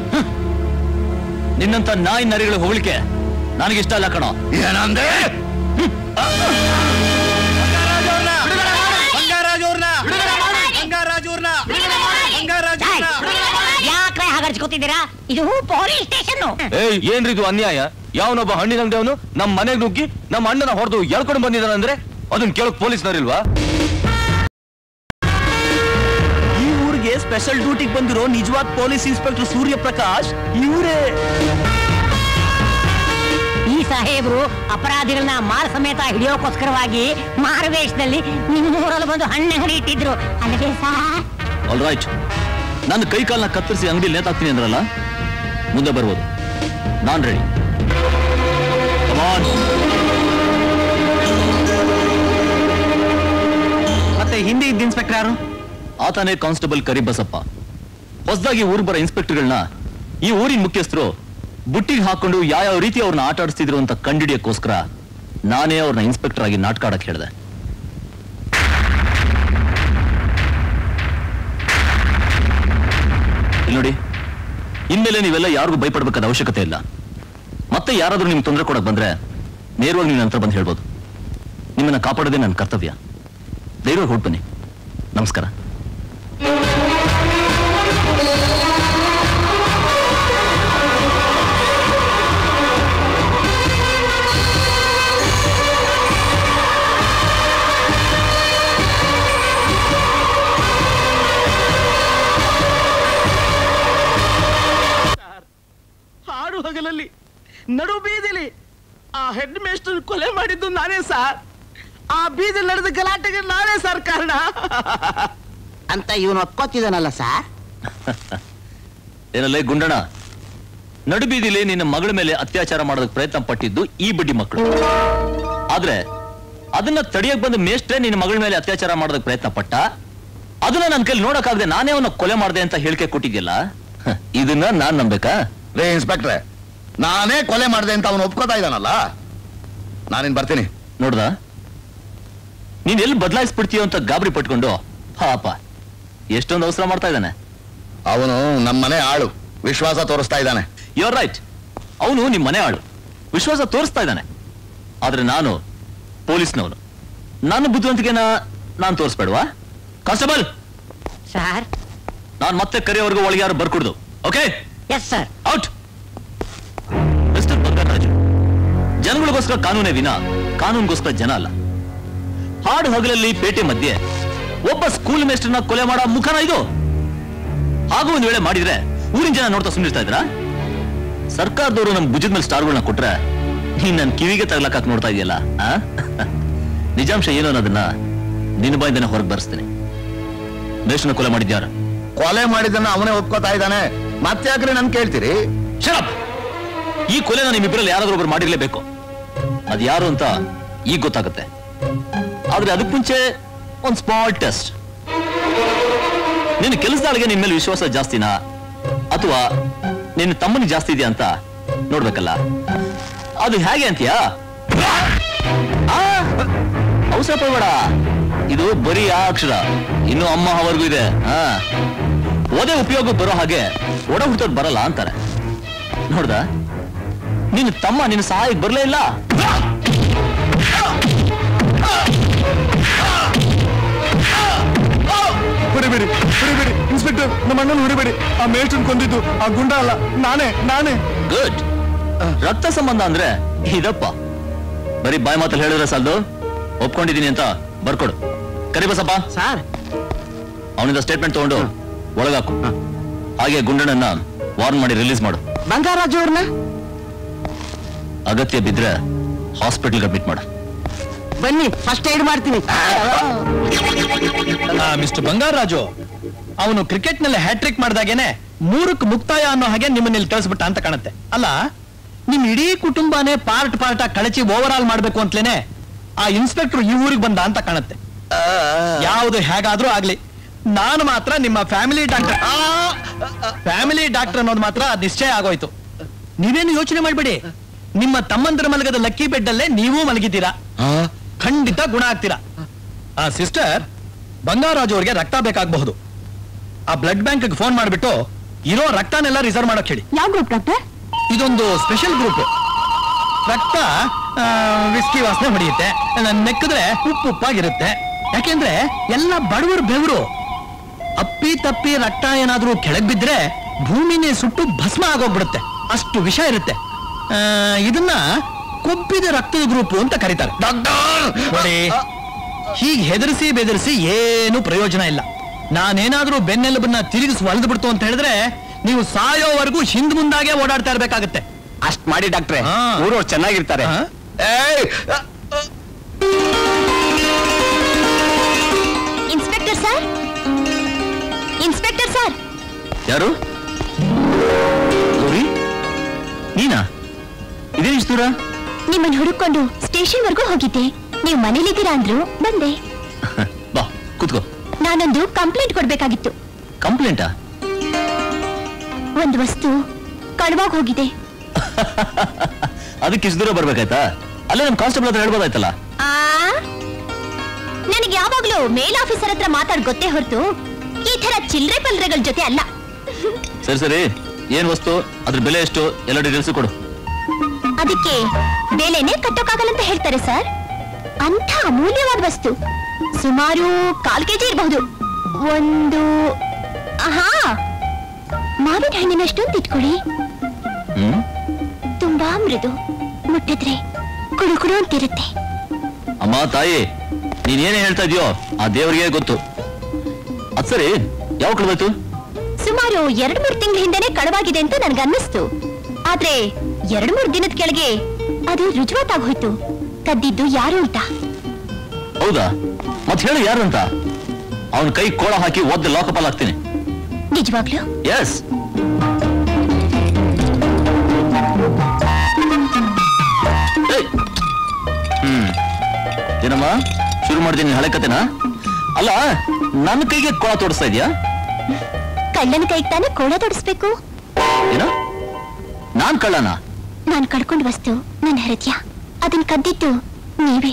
ನಿನ್ನಂತ ನಾಯಿ ನರಿಗಳು ಹೋಗ್ಲಿಕ್ಕೆ ನನಗಿಷ್ಟ ಇಲ್ಲ ಕಣೋ. ಏನಂದೆ? ಯಾಕ್ರೆ ಹಾಗರ್ಚ್ಕೋತಿದ್ದೀರಾ? ಇದು ಪೊಲೀಸ್ ಸ್ಟೇಷನ್. ಏಯ್, ಏನ್ರಿ ಇದು ಅನ್ಯಾಯ? ಯಾವನೊಬ್ಬ ಹಣ್ಣಿನ ಅಂಗಡಿ ಅವನು ನಮ್ಮ ಮನೆಗೆ ನುಗ್ಗಿ ನಮ್ಮ ಅಣ್ಣನ ಹೊಡೆದು ಎಳ್ಕೊಂಡು ಬಂದಿದ್ದಾನೆ ಅಂದ್ರೆ ಅದನ್ನ ಕೇಳಕ್ ಪೊಲೀಸ್ನವರಿಲ್ವಾ? ಈ ಊರಿಗೆ ಸ್ಪೆಷಲ್ ಡ್ಯೂಟಿಗೆ ಬಂದಿರೋ ನಿಜವಾದ ಪೊಲೀಸ್ ಇನ್ಸ್ಪೆಕ್ಟರ್ ಸೂರ್ಯಪ್ರಕಾಶ್ ಇವರೇ. ಈ ಸಾಹೇಬ್ರು ಅಪರಾಧಿಗಳನ್ನ ಮಾರ ಸಮೇತ ಹಿಡಿಯೋಕೋಸ್ಕರವಾಗಿ ಮಾರುವೇಷದಲ್ಲಿ ನಿಮ್ಮೂರಲ್ಲಿ ಬಂದು ಹಣ್ಣಂಗಡಿ ಇಟ್ಟಿದ್ರು ಅಲ್ಲವೇ ಸಾರ್? ಆಲ್ ರೈಟ್, ನನ್ನ ಕೈ ಕಾಲನ್ನ ಕತ್ತರಿಸಿ ಅಂಗಡಿ ನೇತಾಕ್ತೀನಿ ಅಂದ್ರಲ್ಲ, ಮುಂದೆ ಬರ್ಬೋದು. ನಾನ್ ರೆಡಿ. ಮತ್ತೆ ಹಿಂದೆ ಇದ್ದ ಇನ್ಸ್ಪೆಕ್ಟರ್ ಯಾರು? ಆತನೇ ಕಾನ್ಸ್ಟೇಬಲ್ ಕರಿಬಸಪ್ಪ. ಹೊಸದಾಗಿ ಊರು ಬರೋ ಇನ್ಸ್ಪೆಕ್ಟರ್ಗಳನ್ನ ಈ ಊರಿನ ಮುಖ್ಯಸ್ಥರು ಬುಟ್ಟಿಗೆ ಹಾಕೊಂಡು ಯಾವ ರೀತಿ ಅವ್ರನ್ನ ಆಟ ಆಡಿಸ್ತಿದ್ರು ಅಂತ ಕಂಡಿಡಿಯಕ್ಕೋಸ್ಕರ ನಾನೇ ಅವ್ರನ್ನ ಇನ್ಸ್ಪೆಕ್ಟರ್ ಆಗಿ ನಾಟಕ ಆಡಕ್ ಹೇಳಿದೆ. ಇಲ್ಲಿ ನೋಡಿ, ಇನ್ಮೇಲೆ ನೀವೆಲ್ಲ ಯಾರಿಗೂ ಭಯಪಡಬೇಕಾದ ಅವಶ್ಯಕತೆ ಇಲ್ಲ. ಮತ್ತೆ ಯಾರಾದ್ರೂ ನಿಮ್ಗೆ ತೊಂದರೆ ಕೊಡಕ್ ಬಂದ್ರೆ ನೇರವಾಗಿ ನೀವು ನಂತರ ಬಂದು ಹೇಳ್ಬೋದು. ನಿಮ್ಮನ್ನ ಕಾಪಾಡೋದೇ ನನ್ನ ಕರ್ತವ್ಯ. ಧೈರ್ಯವಾಗಿ ಹೊರಟು ಬನ್ನಿ. ನಮಸ್ಕಾರ. ಹಾಡು ಹಗಲಲ್ಲಿ ನಡು ಬೀದಿಲಿ ಆ ಹೆಡ್ ಮೇಸ್ಟರ್ ಕೊಲೆ ಮಾಡಿದ್ದು ನಾನೇ ಸರ್. ಆ ಬೀದಿಲಿ ನಡೆದ ಗಲಾಟೆಗೆ ನಾನೇ ಸರ್ ಕಾರಣ ಅಂತ ಇವನು ಒಪ್ಕೋತಿದ್ದಾನಲ್ಲ ಸರ್. ಏನಲ್ಲೇ ಗುಂಡಣ್ಣ, ನಡು ಬೀದಿಲಿ ನಿನ್ನ ಮಗಳ ಮೇಲೆ ಅತ್ಯಾಚಾರ ಮಾಡೋದಕ್ಕೆ ಪ್ರಯತ್ನ ಪಟ್ಟಿದ್ದು ಈ ಬಡ್ಡಿ ಮಕ್ಕಳು. ಆದ್ರೆ ಅದನ್ನ ತಡಿಯಕ್ ಬಂದ ಮೇಷ್ಟ್ರೆ ನಿನ್ನ ಮಗಳ ಮೇಲೆ ಅತ್ಯಾಚಾರ ಮಾಡೋದಕ್ಕೆ ಪ್ರಯತ್ನ ಪಟ್ಟ. ಅದನ್ನ ನನ್ನ ಕೈಲಿ ನೋಡಕ್ಕಾಗದೆ ನಾನೇ ಅವನ್ನ ಕೊಲೆ ಮಾಡಿದೆ ಅಂತ ಹೇಳಿಕೆ ಕೊಟ್ಟಿದ್ಯಲ್ಲ, ಇದನ್ನ ನಾನ್ ನಂಬೇಕಾ? ರೇ ಇನ್ಸ್ಪೆಕ್ಟ್ರೆ, ನಾನೇ ಕೊಲೆ ಮಾಡಿದೆ ಅಂತ ಅವನು ಒಪ್ಕೋತಾ ಇದ್ದಾನಲ್ಲ, ನಾನೇನ್ ಬರ್ತೀನಿ. ನೋಡ್ದ, ನೀನ್ ಎಲ್ಲಿ ಬದಲಾಯಿಸ್ಬಿಡ್ತೀಯೋ ಅಂತ ಗಾಬರಿ ಪಟ್ಕೊಂಡು ಪಾಪ ಎಷ್ಟೊಂದು ಅವಸರ ಮಾಡ್ತಾ ಇದ್ದಾನೆ. ಅವನು ನಮ್ಮನೆ ಆಳು, ವಿಶ್ವಾಸ ತೋರಿಸ್ತಾ ಇದ್ದಾನೆ. ಯು ಆರ್ ರೈಟ್, ಅವನು ನಿಮ್ ಮನೆ ಆಳು, ವಿಶ್ವಾಸ ತೋರಿಸ್ತಾ ಇದ್ದಾನೆ. ಆದ್ರೆ ನಾನು ಪೊಲೀಸ್ನವನು, ನಾನು ಬುದ್ಧಿವಂತಿಕೆನ ನಾನು ತೋರಿಸ್ಬೇಡವಾ? ಕಾನ್ಸ್ಟೇಬಲ್ ಸರ್, ನಾನು ಮತ್ತೆ ಕರೆಯೋವರೆಗೂ ಒಳಗೆ ಯಾರು ಬರ್ಕೊಡ್ದು. Okay? Yes sir. Out. Mister Bangaraju, ಜನಗಳಿಗೋಸ್ಕರ ಕಾನೂನೇ ವಿನ ಕಾನೂನಿಗೋಸ್ಕರ ಜನ ಅಲ್ಲ. ಹಾಡು ಹಗಲಲ್ಲಿ ಪೇಟೆ ಮಧ್ಯೆ ಒಬ್ಬ ಸ್ಕೂಲ್ ಮೇಸ್ಟರ್ನ ಕೊಲೆ ಮಾಡೋ ಮುಖನ ಇದು? ಹಾಗೂ ಒಂದ್ ವೇಳೆ ಮಾಡಿದ್ರೆ ಊರಿನ ಜನ ನೋಡ್ತಾ ಸುಮ್ಮನಿರ್ತಾ ಇದ್ರ? ಸರ್ಕಾರದವರು ನಮ್ ಭುಜದ ಮೇಲೆ ಸ್ಟಾರ್ಗಳನ್ನ ಕೊಟ್ರೆ ನೀನ್ ನನ್ ಕಿವಿಗೆ ತಗ್ಲಕ್ ನೋಡ್ತಾ ಇದೆಯಲ್ಲ. ನಿಜಾಂಶ ಏನು ಅನ್ನೋದನ್ನ ನಿನ್ನ ಬಾಯಿಂದನೇ ಹೊರಗೆ ಬರ್ಸ್ತೀನಿ. ಮೇಸ್ಟರ್ನ ಕೊಲೆ ಮಾಡಿದ್ಯಾರ? ಕೊಲೆ ಮಾಡಿದ್ದನ್ನ ಅವನೇ ಒಪ್ಕೋತಾ ಇದ್ದಾನೆ, ಮತ್ತೆ ಯಾಕ್ರೆ ನನ್ ಕೇಳ್ತೀರಿ? ಶರಪ್, ಈ ಕೊಲೆನ ನಿಮ್ಮಿಬ್ಬರಲ್ಲಿ ಯಾರಾದ್ರೂ ಒಬ್ರು ಮಾಡಿರ್ಲೇಬೇಕು. ಅದ್ ಯಾರು ಅಂತ ಈಗ ಗೊತ್ತಾಗುತ್ತೆ. ಆದ್ರೆ ಅದಕ್ ಮುಂಚೆ ಒಂದ್ ಸ್ಮಾಲ್ ಟೆಸ್ಟ್. ನಿನ್ನ ಕೆಲಸದಾಳಿಗೆ ನಿನ್ ಮೇಲೆ ವಿಶ್ವಾಸ ಜಾಸ್ತಿನಾ ಅಥವಾ ನಿನ್ನ ತಮ್ಮನಿಗೆ ಜಾಸ್ತಿ ಇದೆಯಾ ಅಂತ ನೋಡ್ಬೇಕಲ್ಲ. ಅದು ಹೇಗೆ ಅಂತೀಯಾ? ಅವಸರ ಪಡಬೇಡ, ಇದು ಬರೀ ಆ ಅಕ್ಷರ, ಇನ್ನು ಅಮ್ಮ ಅವರೆಗೂ ಇದೆ. ಹಾ, ಓದೇ ಉಪಯೋಗ ಬರೋ ಹಾಗೆ ಒಡ ಹುಟ್ಟೋದ್ ಬರಲ್ಲ ಅಂತಾರೆ. ನೋಡ್ದ, ನಿನ್ನ ತಮ್ಮ ನಿನ್ನ ಸಹಾಯಕ್ಕೆ ಬರ್ಲೇ ಇಲ್ಲ. ಹೊಡಿಬೇಡಿ ಹೊಡಿಬೇಡಿ ಇನ್ಸ್ಪೆಕ್ಟರ್, ನಮ್ಮ ಅಣ್ಣನ ಹೊಡಿಬೇಡಿ. ಆ ಮೇಲ್ಟನ್ ಕೊಂದಿದ್ದು ಆ ಗುಂಡ ಅಲ್ಲ, ನಾನೇ ನಾನೇ ಗುಡ್. ರಕ್ತ ಸಂಬಂಧ ಅಂದ್ರೆ ಇದಪ್ಪ. ಬರೀ ಬಾಯಿ ಮಾತಲ್ಲಿ ಹೇಳಿದ್ರೆ ಸಾಲದು, ಒಪ್ಕೊಂಡಿದ್ದೀನಿ ಅಂತ ಬರ್ಕೊಡು. ಕರಿಬಸಪ್ಪ ಸರ್, ಅವನಿಂದ ಸ್ಟೇಟ್ಮೆಂಟ್ ತಗೊಂಡು ಒಳಗಾಕು. ಹಾಗೆ ಗುಂಡಣ್ಣನ್ನ ವಾರ್ನ್ ಮಾಡಿ ರಿಲೀಸ್ ಮಾಡು. ಬಂಗಾರಾಜು ಅವ್ರನ್ನ ಅಗತ್ಯ ಬಿದ್ರೆ ಹಾಸ್ಪಿಟಲ್ಗೆ ಅಡ್ಮಿಟ್ ಮಾಡು. ಬನ್ನಿ, ಫಸ್ಟ್ ಏಡ್ ಮಾಡ್ತೀನಿ. ಮಿಸ್ಟರ್ ಬಂಗಾರಾಜು, ಅವನು ಕ್ರಿಕೆಟ್ ನಲ್ಲಿ ಹ್ಯಾಟ್ರಿಕ್ ಮಾಡಿದಾಗೇನೆ ಮೂರಕ್ಕೆ ಮುಕ್ತಾಯ ಅನ್ನೋ ಹಾಗೆ ನಿಮ್ಮನ್ನ ಕಳಿಸ್ಬಿಟ್ಟ ಅಂತ ಕಾಣುತ್ತೆ. ಅಲ್ಲ, ನಿಮ್ ಇಡೀ ಕುಟುಂಬನೇ ಪಾರ್ಟ್ ಪಾರ್ಟ್ ಆಗಿ ಕಳಚಿ ಓವರ್ ಆಲ್ ಮಾಡ್ಬೇಕು ಅಂತಲೇನೆ ಆ ಇನ್ಸ್ಪೆಕ್ಟರ್ ಈ ಊರಿಗೆ ಬಂದ ಅಂತ ಕಾಣುತ್ತೆ. ಯಾವುದು ಹೇಗಾದ್ರೂ ಆಗ್ಲಿ, ನಾನು ಮಾತ್ರ ನಿಮ್ಮ ಫ್ಯಾಮಿಲಿ ಡಾಕ್ಟರ್ ಫ್ಯಾಮಿಲಿ ಡಾಕ್ಟರ್ ಅನ್ನೋದು ಮಾತ್ರ ನಿಶ್ಚಯ ಆಗೋಯ್ತು. ನೀವೇನು ಯೋಚನೆ ಮಾಡ್ಬೇಡಿ, ನಿಮ್ಮ ತಮ್ಮಂದ್ರ ಮಲಗದ ಲಕ್ಕಿ ಬೆಡ್ ಅಲ್ಲೇ ನೀವೂ ಮಲಗಿದ್ದೀರಾ. ಖಂಡಿತ ಗುಣ ಆಗ್ತೀರಾ. ಆ ಸಿಸ್ಟರ್, ಬಂಗಾರಾಜು ಅವ್ರಿಗೆ ರಕ್ತ ಬೇಕಾಗಬಹುದು. ಆ ಬ್ಲಡ್ ಬ್ಯಾಂಕ್ ಫೋನ್ ಮಾಡ್ಬಿಟ್ಟು ಇರೋ ರಕ್ತನೆಲ್ಲ ರಿಸರ್ವ್ ಮಾಡಕ್ ಹೇಳಿ. ಯಾವ ಗ್ರೂಪ್ ಡಾಕ್ಟರ್? ಇದೊಂದು ಸ್ಪೆಷಲ್ ಗ್ರೂಪ್. ರಕ್ತ ವಿಸ್ಕಿ ವಾಸನೆ ಹೊಡೆಯುತ್ತೆ, ನೆಕ್ಕಿದ್ರೆ ಉಪ್ಪು ಉಪ್ಪಾಗಿರುತ್ತೆ. ಯಾಕೆಂದ್ರೆ ಎಲ್ಲ ಬಡವರು ಬೆವರು. ಅಪ್ಪಿ ತಪ್ಪಿ ರಕ್ತ ಏನಾದ್ರೂ ಕೆಳಗ್ ಬಿದ್ರೆ ಭೂಮಿನೇ ಸುಟ್ಟು ಭಸ್ಮ ಆಗೋಗ್ಬಿಡುತ್ತೆ, ಅಷ್ಟು ವಿಷ ಇರುತ್ತೆ. ಇದನ್ನ ಕೊಬ್ಬಿದ ರಕ್ತದ ಗ್ರೂಪ್ ಅಂತ ಕರೀತಾರೆ. ನೋಡಿ, ಹೀಗೆ ಹೆದರಿಸಿ ಬೆದರಿಸಿ ಏನು ಪ್ರಯೋಜನ ಇಲ್ಲ. ನಾನೇನಾದ್ರೂ ಬೆನ್ನೆಲುಬನ್ನ ತಿರುಗಿಸಿ ಒಲ್ದು ಬಿಡ್ತು ಅಂತ ಹೇಳಿದ್ರೆ ನೀವು ಸಾಯೋವರೆಗೂ ಹಿಂದ್ ಮುಂದಾಗೆ ಓಡಾಡ್ತಾ ಇರ್ಬೇಕಾಗತ್ತೆ. ಅಷ್ಟ್ ಮಾಡಿ ಡಾಕ್ಟ್ರೆ, ಊರವ್ರು ಚೆನ್ನಾಗಿರ್ತಾರೆ. Inspector sir, inspector sir. ಯಾರು? ಗೌರಿ, ನೀನಾ? ಇದೇ ಇಷ್ಟು ದೂರ? ನಿಮ್ಮನ್ನು ಹುಡುಕೊಂಡು ಸ್ಟೇಷನ್ ವರ್ಗೂ ಹೋಗಿದ್ದೆ. ನೀವು ಮನೇಲಿದ್ದೀರಾ ಅಂದ್ರು ಬಂದೆ. ಬಾ ಕೂತ್ಕೋ. ನಾನೊಂದು ಕಂಪ್ಲೇಂಟ್ ಕೊಡ್ಬೇಕಾಗಿತ್ತು. ಕಂಪ್ಲೇಂಟಾ? ಒಂದು ವಸ್ತು ಕಳುವಾಗಿ ಹೋಗಿದೆ. ಅದಕ್ಕೆ ಇಷ್ಟು ದೂರ ಬರ್ಬೇಕಾಯ್ತಾ? ಅಲ್ಲೇ ನಮ್ ಕಾನ್ಸ್ಟೇಬಲ್ ಹತ್ರ ಹೇಳ್ಬೋದಾಯ್ತಲ್ಲ. ಆ ನನಗೆ ಯಾವಾಗ್ಲೂ ಮೇಲ್ ಆಫೀಸರ್ ಹತ್ರ ಮಾತಾಡ್ ಗೊತ್ತೇ ಹೊರತು ಈ ತರ ಚಿಲ್ಲರೆ ಪಲ್ರೆಗಳ ಜೊತೆ ಅಲ್ಲ. ಸರಿ ಸರಿ, ಏನ್ ವಸ್ತು, ಅದ್ರ ಬೆಲೆ ಎಷ್ಟು, ಎಲ್ಲ ಡೀಟೇಲ್ಸ್ ಕೊಡು. ಅದಕ್ಕೆ ಬೆಲೆನೇ ಕಟ್ಟೋಕ್ಕಾಗಲ್ಲ ಅಂತ ಹೇಳ್ತಾರೆ ಸರ್. ಅಂಥ ಅಮೂಲ್ಯವಾದ ವಸ್ತು ಸುಮಾರು ಕಾಲ್ ಕೆಜಿ ಇರಬಹುದು. ಒಂದು ಹಾ ಮಾವಿನ ಹಣ್ಣಿನಷ್ಟು ಅಂತ ಇಟ್ಕೊಳ್ಳಿ. ತುಂಬಾ ಮೃದು, ಮುಟ್ಟಿದ್ರೆ ಕುಡು ಕುಡು ಅಂತಿರುತ್ತೆ. ಅಮ್ಮ ತಾಯಿ, ನೀನೇನೇ ಹೇಳ್ತಾ ಇದೆಯೋ ಆ ದೇವರಿಗೆ ಗೊತ್ತು. ಅದ್ ಸರಿ, ಯಾವ ಕಳ್ದಾಯ್ತು? ಸುಮಾರು ಎರಡ್ ಮೂರ್ ತಿಂಗಳ ಹಿಂದೆನೆ ಕಳವಾಗಿದೆ ಅಂತ ನನ್ಗೆ ಅನ್ನಿಸ್ತು. ಆದ್ರೆ ಎರಡ್ ಮೂರ್ ದಿನದ ಕೆಳಗೆ ಅದು ರುಜುವಾತಾಗೋಯ್ತು ಕದ್ದಿದ್ದು ಯಾರು ಅಂತ. ಹೌದಾ? ಮತ್ ಹೇಳು ಯಾರು ಅಂತ. ಅವನ ಕೈ ಕೋಳ ಹಾಕಿ ಒದ್ದು ಲಾಕಪಲ್ ಹಾಕ್ತೀನಿ. ನಿಜವಾಗ್ಲು? ಎಸ್. ಹ್ಮ್ ಏನಮ್ಮ, ಶುರು ಮಾಡ್ತೀನಿ ಹಳೆ ಕತೆನಾ? ಅಲ್ಲ, ನನ್ನ ಕೈಗೆ ಕೋಳ ತೋಡಿಸ್ತಾ ಇದೀಯಾ? ಕಳ್ಳನ ಕೈಗೆ ತಾನೇ ಕೋಳ ತೊಡಿಸ್ಬೇಕು. ಏನ? ನಾನ್ ಕಳ್ಳನ? ನಾನ್ ಕಳ್ಕೊಂಡ್ ವಸ್ತು ನನ್ನ ಹೃದಯ, ಅದನ್ ಕದ್ದಿದ್ದು ನೀವೇ.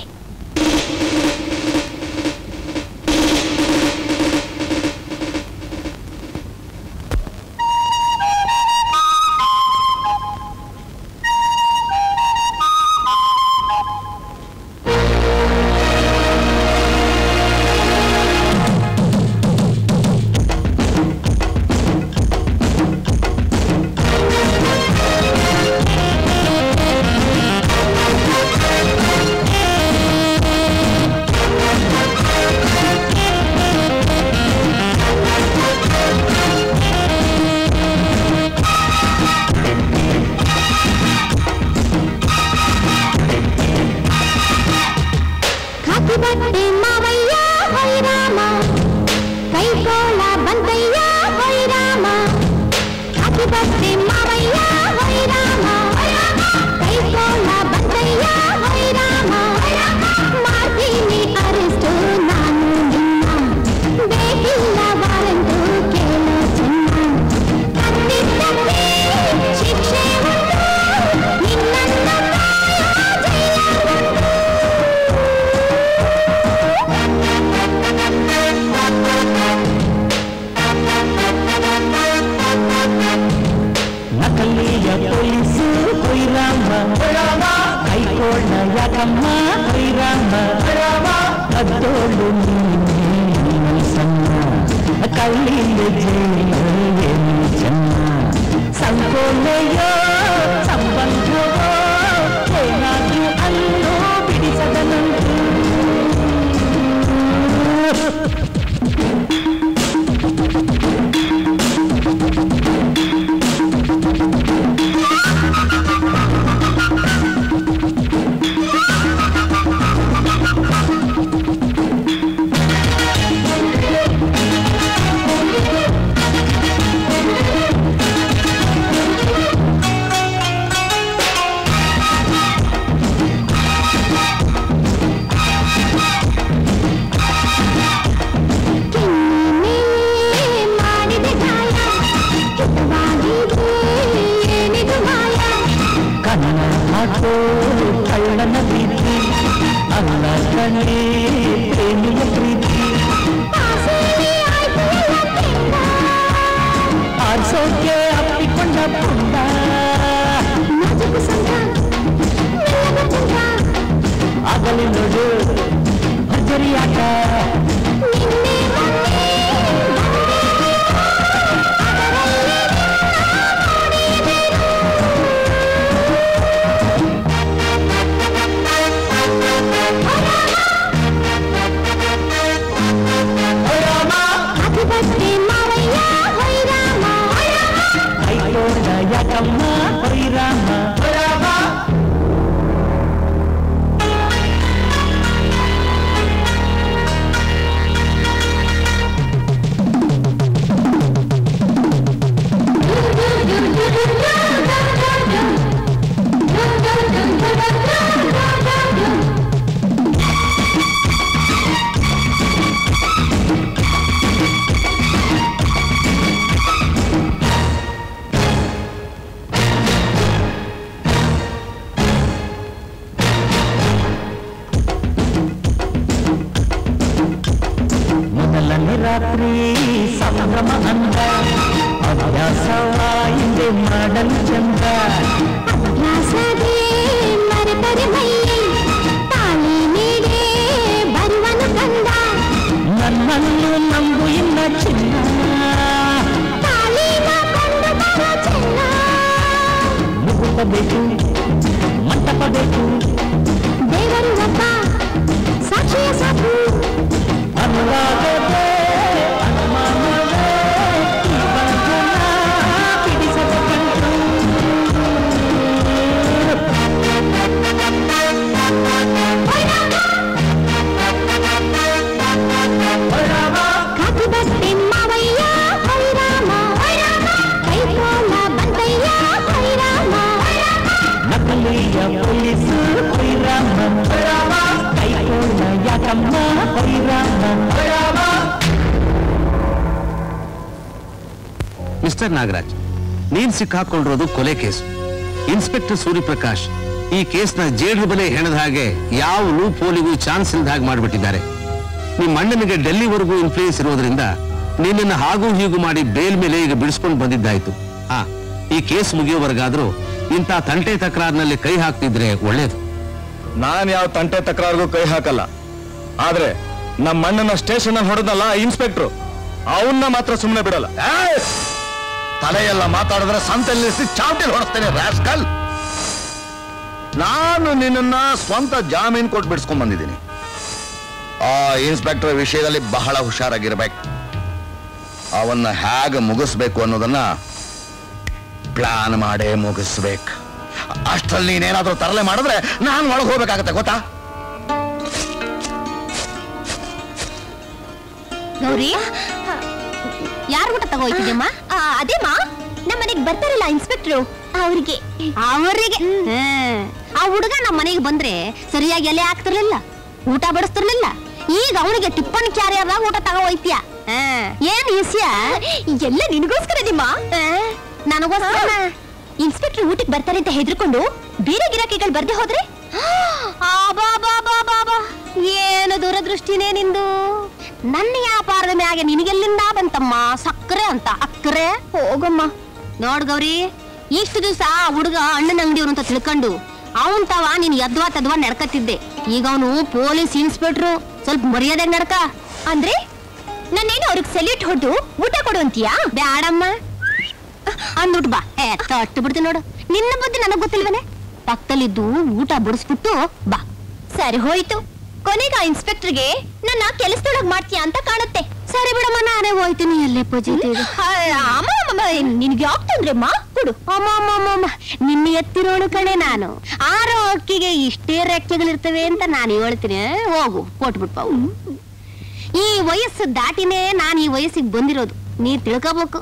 ರಾತ್ರಿ ಸಂಭ್ರಮ ಅಂದ ಅಭ್ಯಾಸವ ಹಿಂದೆ ಮಾಡಲು ಚಂದ ಅಭ್ಯಾಸದೇ ಮರೆತರೆ ಮೈಯೇ ತಾಳಿ ನೀಡೇ ಬರುವನು ಕಂದ ನನ್ನನ್ನು ನಂಬು ಇನ್ನ ಚಿನ್ನ ತಾಳಿನ ಕೊಂಡು ಬರೋ ಚೆನ್ನ ಮುಗುಪ ಬೇಕು ಮಂಟಪ ಬೇಕು ದೇವರು ಒಬ್ಬ ಸಾಕ್ಷಿಯ ಸಾಕು ಅನುರಾಗವೇ ಅನುಮಾನವೇ ಈ ಬಂಧನ ಬಿಡಿಸಬೇಕಂತು ಕಾಕಿ ಬಟ್ಟೆ ಮಾವಯ್ಯ ಹೈರಾಮ ಕೈ ಕೋಲ ಬಂದಯ್ಯ ಹೈರಾಮ ನಕಲಿಯ ಪೊಲೀಸು ಹೊಯ್ರಾಮ ಕೈಕೋಣ ಯಾಕಮ್ಮ ಹೊಯ್ರಾಮ ಮಿಸ್ಟರ್ ನಾಗರಾಜ್, ನೀನ್ ಸಿಕ್ಕಾಕೊಂಡಿರೋದು ಕೊಲೆ ಕೇಸು. ಇನ್ಸ್ಪೆಕ್ಟರ್ ಸೂರ್ಯಪ್ರಕಾಶ್ ಈ ಕೇಸ್ನ ಜೇಡ್ರ ಬಲೆ ಹೆಣದ ಹಾಗೆ ಯಾವ ಲೂಪ್ ಹೋಲಿಗೂ ಚಾನ್ಸ್ ಇಲ್ಲದ ಹಾಗೆ ಮಾಡಿಬಿಟ್ಟಿದ್ದಾರೆ. ನಿಮ್ಮ ಅಣ್ಣನಿಗೆ ಡೆಲ್ಲಿವರೆಗೂ ಇನ್ಫ್ಲೂಯೆನ್ಸ್ ಇರೋದ್ರಿಂದ ನಿನ್ನನ್ನು ಹಾಗೂ ಹೀಗೂ ಮಾಡಿ ಬೇಲ್ ಮೇಲೆ ಈಗ ಬಿಡಿಸ್ಕೊಂಡು ಬಂದಿದ್ದಾಯ್ತು. ಹಾ, ಈ ಕೇಸ್ ಮುಗಿಯೋವರೆಗಾದ್ರೂ ಇಂಥ ತಂಟೆ ತಕರಾರಿನಲ್ಲಿ ಕೈ ಹಾಕ್ತಿದ್ರೆ ಒಳ್ಳೇದು. ನಾನ್ ಯಾವ ತಂಟೆ ತಕರಾರ್ಗೂ ಕೈ ಹಾಕಲ್ಲ. ಆದ್ರೆ ನಮ್ಮ ಅಣ್ಣನ ಸ್ಟೇಷನ್ ಅಲ್ಲಿ ಹೊಡೆದಲ್ಲ ಇನ್ಸ್ಪೆಕ್ಟ್ರು, ಅವನ್ನ ಮಾತ್ರ ಸುಮ್ಮನೆ ಬಿಡಲ್ಲ. ತಲೆಯೆಲ್ಲ ಮಾತಾಡಿದ್ರೆ ಸಂತೆಯಲ್ಲಿ ಚಾವಟಿಲ್ ಹೊಡೆಸ್ತೇನೆ ರಾಸ್ಕಲ್. ನಾನು ನಿನ್ನ ಸ್ವಂತ ಜಾಮೀನು ಕೊಟ್ಟು ಬಿಡಿಸ್ಕೊಂಡ್ ಬಂದಿದ್ದೀನಿ. ಆ ಇನ್ಸ್ಪೆಕ್ಟರ್ ವಿಷಯದಲ್ಲಿ ಬಹಳ ಹುಷಾರಾಗಿರ್ಬೇಕು. ಅವನ್ನ ಹೇಗೆ ಮುಗಿಸ್ಬೇಕು ಅನ್ನೋದನ್ನ ಪ್ಲಾನ್ ಮಾಡೇ ಮುಗಿಸ್ಬೇಕು. ಅಷ್ಟರಲ್ಲಿ ನೀನೇನಾದ್ರೂ ತರಲೆ ಮಾಡಿದ್ರೆ ನಾನು ಒಳಗೆ ಹೋಗ್ಬೇಕಾಗತ್ತೆ, ಗೊತ್ತಾ? ಗೌರಿ, ಯಾರು ಊಟ ತಗೋಯ್ತಿದ್ದಮ್ಮ? ಅದೇಮಾ ನಮ್ಮ ಮನೆಗೆ ಬರ್ತಾರಲ್ಲ ಇನ್ಸ್ಪೆಕ್ಟ್ರು, ಅವ್ರಿಗೆ ಅವರಿಗೆ ಆ ಹುಡುಗ ನಮ್ಮ ಮನೆಗೆ ಬಂದ್ರೆ ಸರಿಯಾಗಿ ಎಲೆ ಹಾಕ್ತಿರ್ಲಿಲ್ಲ, ಊಟ ಬಡಿಸ್ತಿರ್ಲಿಲ್ಲ. ಈಗ ಅವನಿಗೆ ಟಿಪ್ಪನ್ ಕ್ಯಾರಿಯರ್ದಾಗ ಊಟ ತಗೋ ಹೋಯ್ತೀಯ. ಏನ್ ವಿಷಯ? ಎಲ್ಲ ನಿನಗೋಸ್ಕರ ನಿಮ್ಮ ನನಗೋಸ್ಕರ. ಇನ್ಸ್ಪೆಕ್ಟರ್ ಊಟಕ್ಕೆ ಬರ್ತಾರೆ ಅಂತ ಹೆದರ್ಕೊಂಡು ಬೇರೆ ಗಿರಾಕಿಗಳು ಬರ್ದೆ ಹೋದ್ರೆ ಏನು ದುರದೃಷ್ಟಿನೇ ನಿಂದು. ನನ್ನ ವ್ಯಾಪಾರದ ಮ್ಯಾಗೆ ನಿನಗೆಲ್ಲಿಂದ ಬಂತಮ್ಮ ಸಕ್ಕರೆ ಅಂತ ಅಕ್ಕರೆ? ಹೋಗಮ್ಮ. ನೋಡ್ ಗೌರಿ, ಇಷ್ಟು ದಿವಸ ಹುಡುಗ ಅಣ್ಣನ ಅಂಗಡಿಯವ್ರು ಅಂತ ತಿಳ್ಕೊಂಡು ಅವನ್ ತವ ನೀನ್ ಯದ್ವಾ ತದ್ವಾ ನಡ್ಕತ್ತಿದ್ದೆ. ಈಗ ಅವನು ಪೊಲೀಸ್ ಇನ್ಸ್ಪೆಕ್ಟ್ರು, ಸ್ವಲ್ಪ ಮರ್ಯಾದೆ ನಡ್ಕ. ಅಂದ್ರೆ ನನ್ನೇನು ಅವ್ರಿಗೆ ಸೆಲ್ಯೂಟ್ ಹೊಡೆದು ಊಟ ಕೊಡು ಅಂತೀಯಾ? ಬ್ಯಾಡಮ್ಮ ಅಂದ್ಬಿಟ್ಟು ಬಾ. ಏ ತಟ್ಟು ಬಿಡ್ತೀನಿ ನೋಡು. ನಿನ್ನ ಬುದ್ಧಿ ನನಗ್ ಗೊತ್ತಿಲ್ವನೆ? ಪಕ್ಕದಲ್ಲಿದ್ದು ಊಟ ಬಡಿಸ್ಬಿಟ್ಟು ಬಾ. ಸರಿ ಹೋಯ್ತು. ಕೊನೆಗ ಇನ್ಸ್ಪೆಕ್ಟರ್ಗೆ ನನ್ನ ಕೆಲಸದೊಳಗ್ ಮಾಡ್ತೀಯಾ ಅಂತ ಕಾಣುತ್ತೆ. ಸರಿ ಬಿಡಮ್ಮ, ನಾನೇ ಹೋಯ್ತೀನಿ. ಎಲ್ಲೇ ಪೂಜೆ ನಿನ್ಗೆ ಯಾಕೆ ತೊಂದ್ರೆ ಮಾ ಕೊಡು. ಅಮ್ಮ ಅಮ್ಮ ಅಮ್ಮ ನಿನ್ನ ಎತ್ತಿರೋಳು ಕಣೆ ನಾನು. ಆರೋ ಅಕ್ಕಿಗೆ ಇಷ್ಟೇ ರೆಕ್ಕೆಗಳಿರ್ತವೆ ಅಂತ ನಾನು ಹೇಳ್ತೀನಿ. ಹೋಗು ಕೊಟ್ಬಿಟ್ಪ. ಈ ವಯಸ್ಸು ದಾಟಿನೇ ನಾನು ಈ ವಯಸ್ಸಿಗೆ ಬಂದಿರೋದು, ನೀ ತಿಳ್ಕೋಬೇಕು.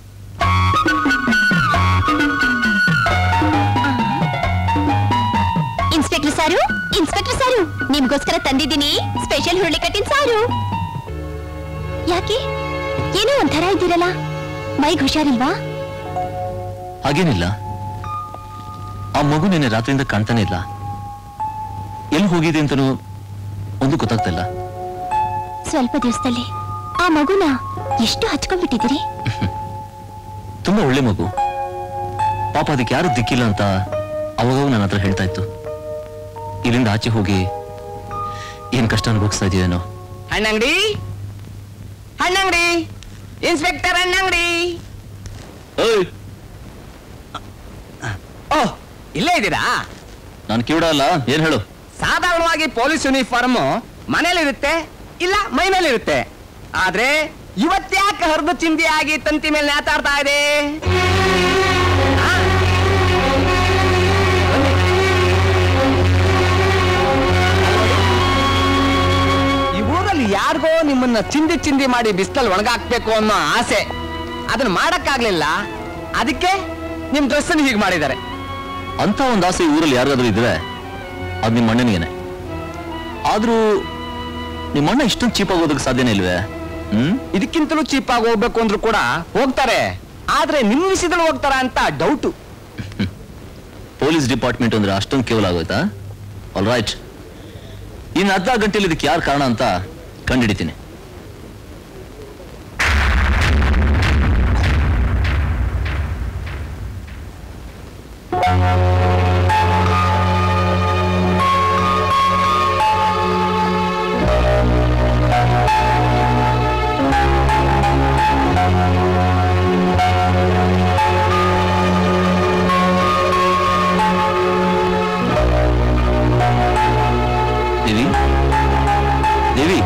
ಇನ್ಸ್ಪೆಕ್ಟರ್ ಸಾರು, ಇನ್ಸ್ಪೆಕ್ಟರ್ ಸಾರು, ನಿಮ್ಗೋಸ್ಕರ ತಂದಿದ್ದೀನಿ ಸ್ಪೆಷಲ್ ಹುರುಳಿ ಕಟ್ಟಿನ ಸಾರು. ಯಾಕೆ ಏನೋ ಒಂಥರ ಇದ್ದೀರಲ್ಲ, ಮೈಗೆ ಹುಷಾರಿಲ್ವಾ? ಹಾಗೇನಿಲ್ಲ. ಆ ಮಗು ನಿನ್ನೆ ರಾತ್ರಿಯಿಂದ ಕಾಣ್ತಾನೆ ಇಲ್ಲ. ಎಲ್ಲಿ ಹೋಗಿದೆ ಅಂತನೂ ಒಂದು ಗೊತ್ತಾಗ್ತಿಲ್ಲ. ಸ್ವಲ್ಪ ದಿವಸದಲ್ಲಿ ಆ ಮಗುನ ಎಷ್ಟು ಹಚ್ಕೊಂಡ್ಬಿಟ್ಟಿದ್ದೀರಿ? ತುಂಬಾ ಒಳ್ಳೆ ಮಗು ಪಾಪ, ಅದಕ್ಕೆ ಯಾರು ದಿಕ್ಕಿಲ್ಲ ಅಂತ ಅವಾಗ ನನ್ನ ಹತ್ರ ಹೇಳ್ತಾ ಇತ್ತು. ಇಲ್ಲಿಂದ ಆಚೆ ಹೋಗಿ ಏನ್ ಕಷ್ಟ ಅನುಭವಿಸ್ತಾ ಇದೆಯೇನೋ. ಹಣ್ಣಂಗಡಿ, ಹಣ್ಣಂಗಡಿ, ಇನ್ಸ್ಪೆಕ್ಟರ್ ಹಣ್ಣಂಗಡಿ. ಓಹ್, ಇಲ್ಲೇ ಇದ್ದೀರಾ? ನಾನು ಕಿವುಡ ಅಲ್ಲ, ಏನ್ ಹೇಳು. ಸಾಧಾರಣವಾಗಿ ಪೊಲೀಸ್ ಯೂನಿಫಾರ್ಮ್ ಮನೇಲಿರುತ್ತೆ, ಇಲ್ಲ ಮೈ ಮೇಲಿರುತ್ತೆ. ಆದ್ರೆ ಇವತ್ತ್ಯಾಕೆ ಹರಿದು ಚಿಂದಿ ಆಗಿ ತಂತಿ ಮೇಲೆ ನೇತಾಡ್ತಾ ಇದೆ? ಈ ಊರಲ್ಲಿ ಯಾರಿಗೋ ನಿಮ್ಮನ್ನ ಚಿಂದಿ ಚಿಂದಿ ಮಾಡಿ ಬಿಸಿಲಲ್ಲಿ ಒಣಗಾಕ್ಬೇಕು ಅನ್ನೋ ಆಸೆ, ಅದನ್ನ ಮಾಡಕ್ಕಾಗ್ಲಿಲ್ಲ. ಅದಕ್ಕೆ ನಿಮ್ ಡ್ರೆಸ್ ಹೀಗೆ ಮಾಡಿದ್ದಾರೆ. ಅಂತ ಒಂದು ಆಸೆ ಊರಲ್ಲಿ ಯಾರಿಗಾದ್ರೂ ಇದ್ರೆ ಅದು ನಿಮ್ಮ ಅಣ್ಣನಿಗೇನೆ. ಆದ್ರೂ ನಿಮ್ಮ ಅಣ್ಣ ಇಷ್ಟೊಂದು ಚೀಪ್ ಆಗೋದಕ್ಕೆ ಸಾಧ್ಯನೇ ಇಲ್ವೇ? ಹ್ಮ್ ಇದಕ್ಕಿಂತಲೂ ಚೀಪ್ ಆಗಿ ಹೋಗ್ಬೇಕು ಅಂದ್ರೂ ಕೂಡ ಹೋಗ್ತಾರೆ. ಆದ್ರೆ ನಿಮ್ ವಿಷಯದಲ್ಲಿ ಹೋಗ್ತಾರ ಅಂತ ಡೌಟು. ಪೊಲೀಸ್ ಡಿಪಾರ್ಟ್ಮೆಂಟ್ ಅಂದ್ರೆ ಅಷ್ಟೊಂದು ಕೇವಲ ಆಗೋಯ್ತಾ? ಆಲ್ ರೈಟ್, ಇನ್ನು ಅರ್ಧ ಗಂಟೆಲಿ ಇದಕ್ಕೆ ಯಾರು ಕಾರಣ ಅಂತ ಕಂಡಿಡಿತೀನಿ. ದೇವಿ ದೇವಿ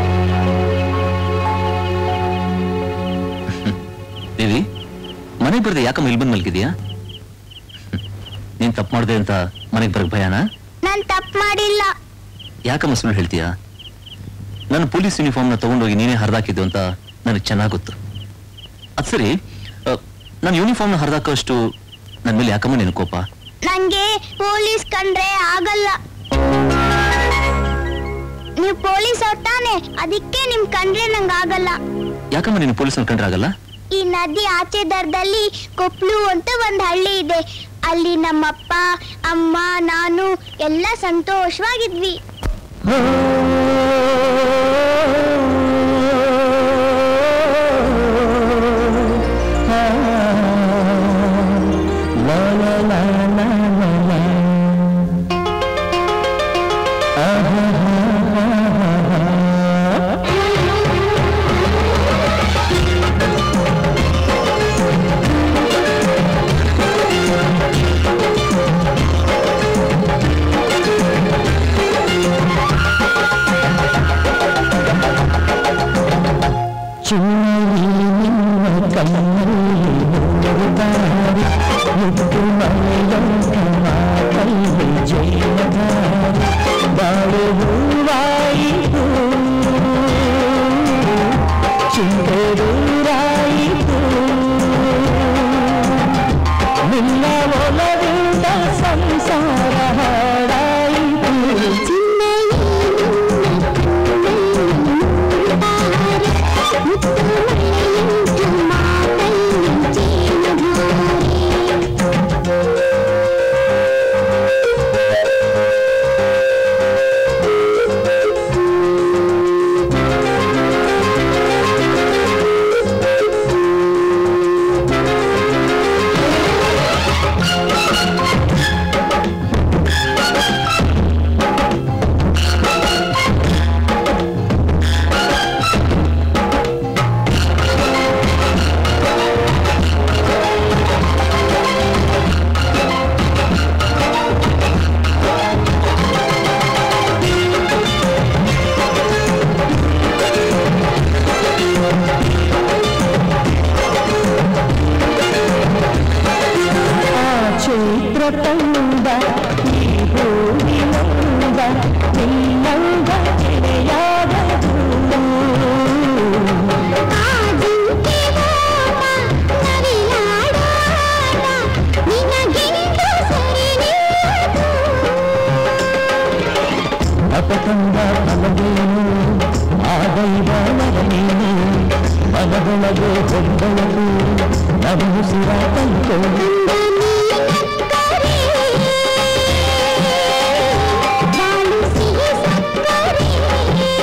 ದೇವಿ ಮನೆಗೆ ಬರ್ದೆ ಯಾಕಮ್ಮ ಇಲ್ಲಿ ಬಂದು ಮಲ್ಗಿದ್ಯಾ? ನೀನ್ ತಪ್ಪು ಮಾಡ್ದೆ ಅಂತ ಮನೆಗೆ ಬರಕ್ ಭಯನಾ? ನಾನ್ ತಪ್ಪು ಮಾಡಿಲ್ಲ. ಯಾಕಮ್ಮ ಸುಳ್ಳು ಹೇಳ್ತೀಯಾ? ನನ್ನ ಪೊಲೀಸ್ ಯೂನಿಫಾರ್ಮ್ ನ ತಗೊಂಡೋಗಿ ನೀನೇ ಹರಿದಾಕಿದ್ದು ಅಂತ ನನಗೆ ಚೆನ್ನಾಗಿ ಗೊತ್ತು. ಅದ್ ಸರಿ, ನಾನು ಯೂನಿಫಾರ್ಮ್ ನ ಹರಿದಾಕೋಷ್ಟು ನನ್ನ ಮೇಲೆ ಯಾಕಮ್ಮ ನಿನ್ ಕೋಪ? ನಂಗೆ ಪೊಲೀಸ್ ಕಂಡ್ರೆ ಆಗಲ್ಲ. ನೀವು ಪೊಲೀಸ್ ಅವ್ರು ತಾನೆ, ಅದಕ್ಕೆ ನಿಮ್ ಕಂಡ್ರೆ ನಂಗೆ ಆಗಲ್ಲ. ಯಾಕಮ್ಮ ನೀನು ಪೊಲೀಸ್ ಕಂಡ್ರೆ ಆಗಲ್ಲ? ಈ ನದಿ ಆಚೆ ದರದಲ್ಲಿ ಕೊಪ್ಲು ಅಂತ ಒಂದ್ ಹಳ್ಳಿ ಇದೆ. ಅಲ್ಲಿ ನಮ್ಮಪ್ಪ ಅಮ್ಮ ನಾನು ಎಲ್ಲ ಸಂತೋಷವಾಗಿದ್ವಿ. Bye.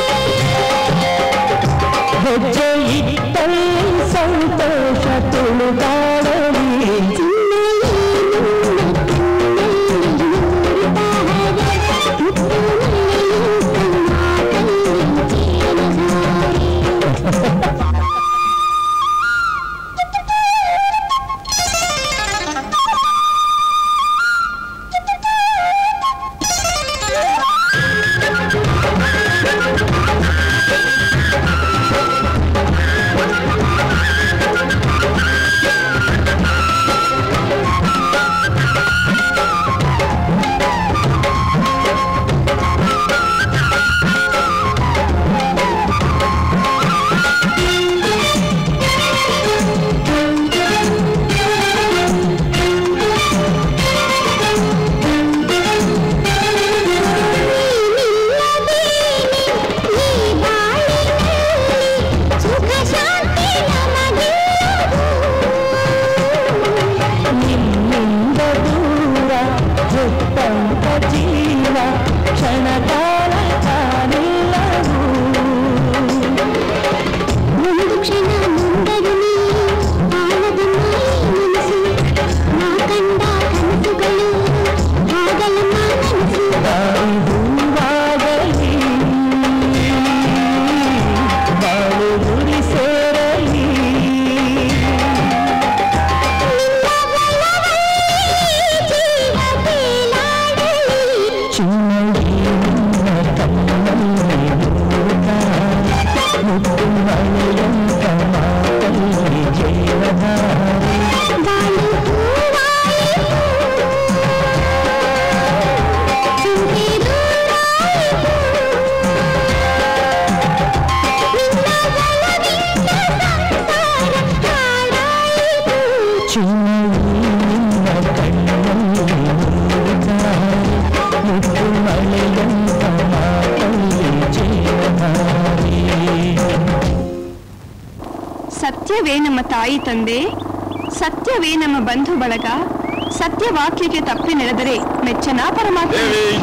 ಸತ್ಯವೇ ನಮ್ಮ ತಾಯಿ ತಂದೆ, ಸತ್ಯವೇ ನಮ್ಮ ಬಂಧು ಬಳಗ, ಸತ್ಯ ವಾಕ್ಯಕ್ಕೆ ತಪ್ಪಿ ನಡೆದರೆ ಮೆಚ್ಚನ ಪರಮಾತ್ಮ.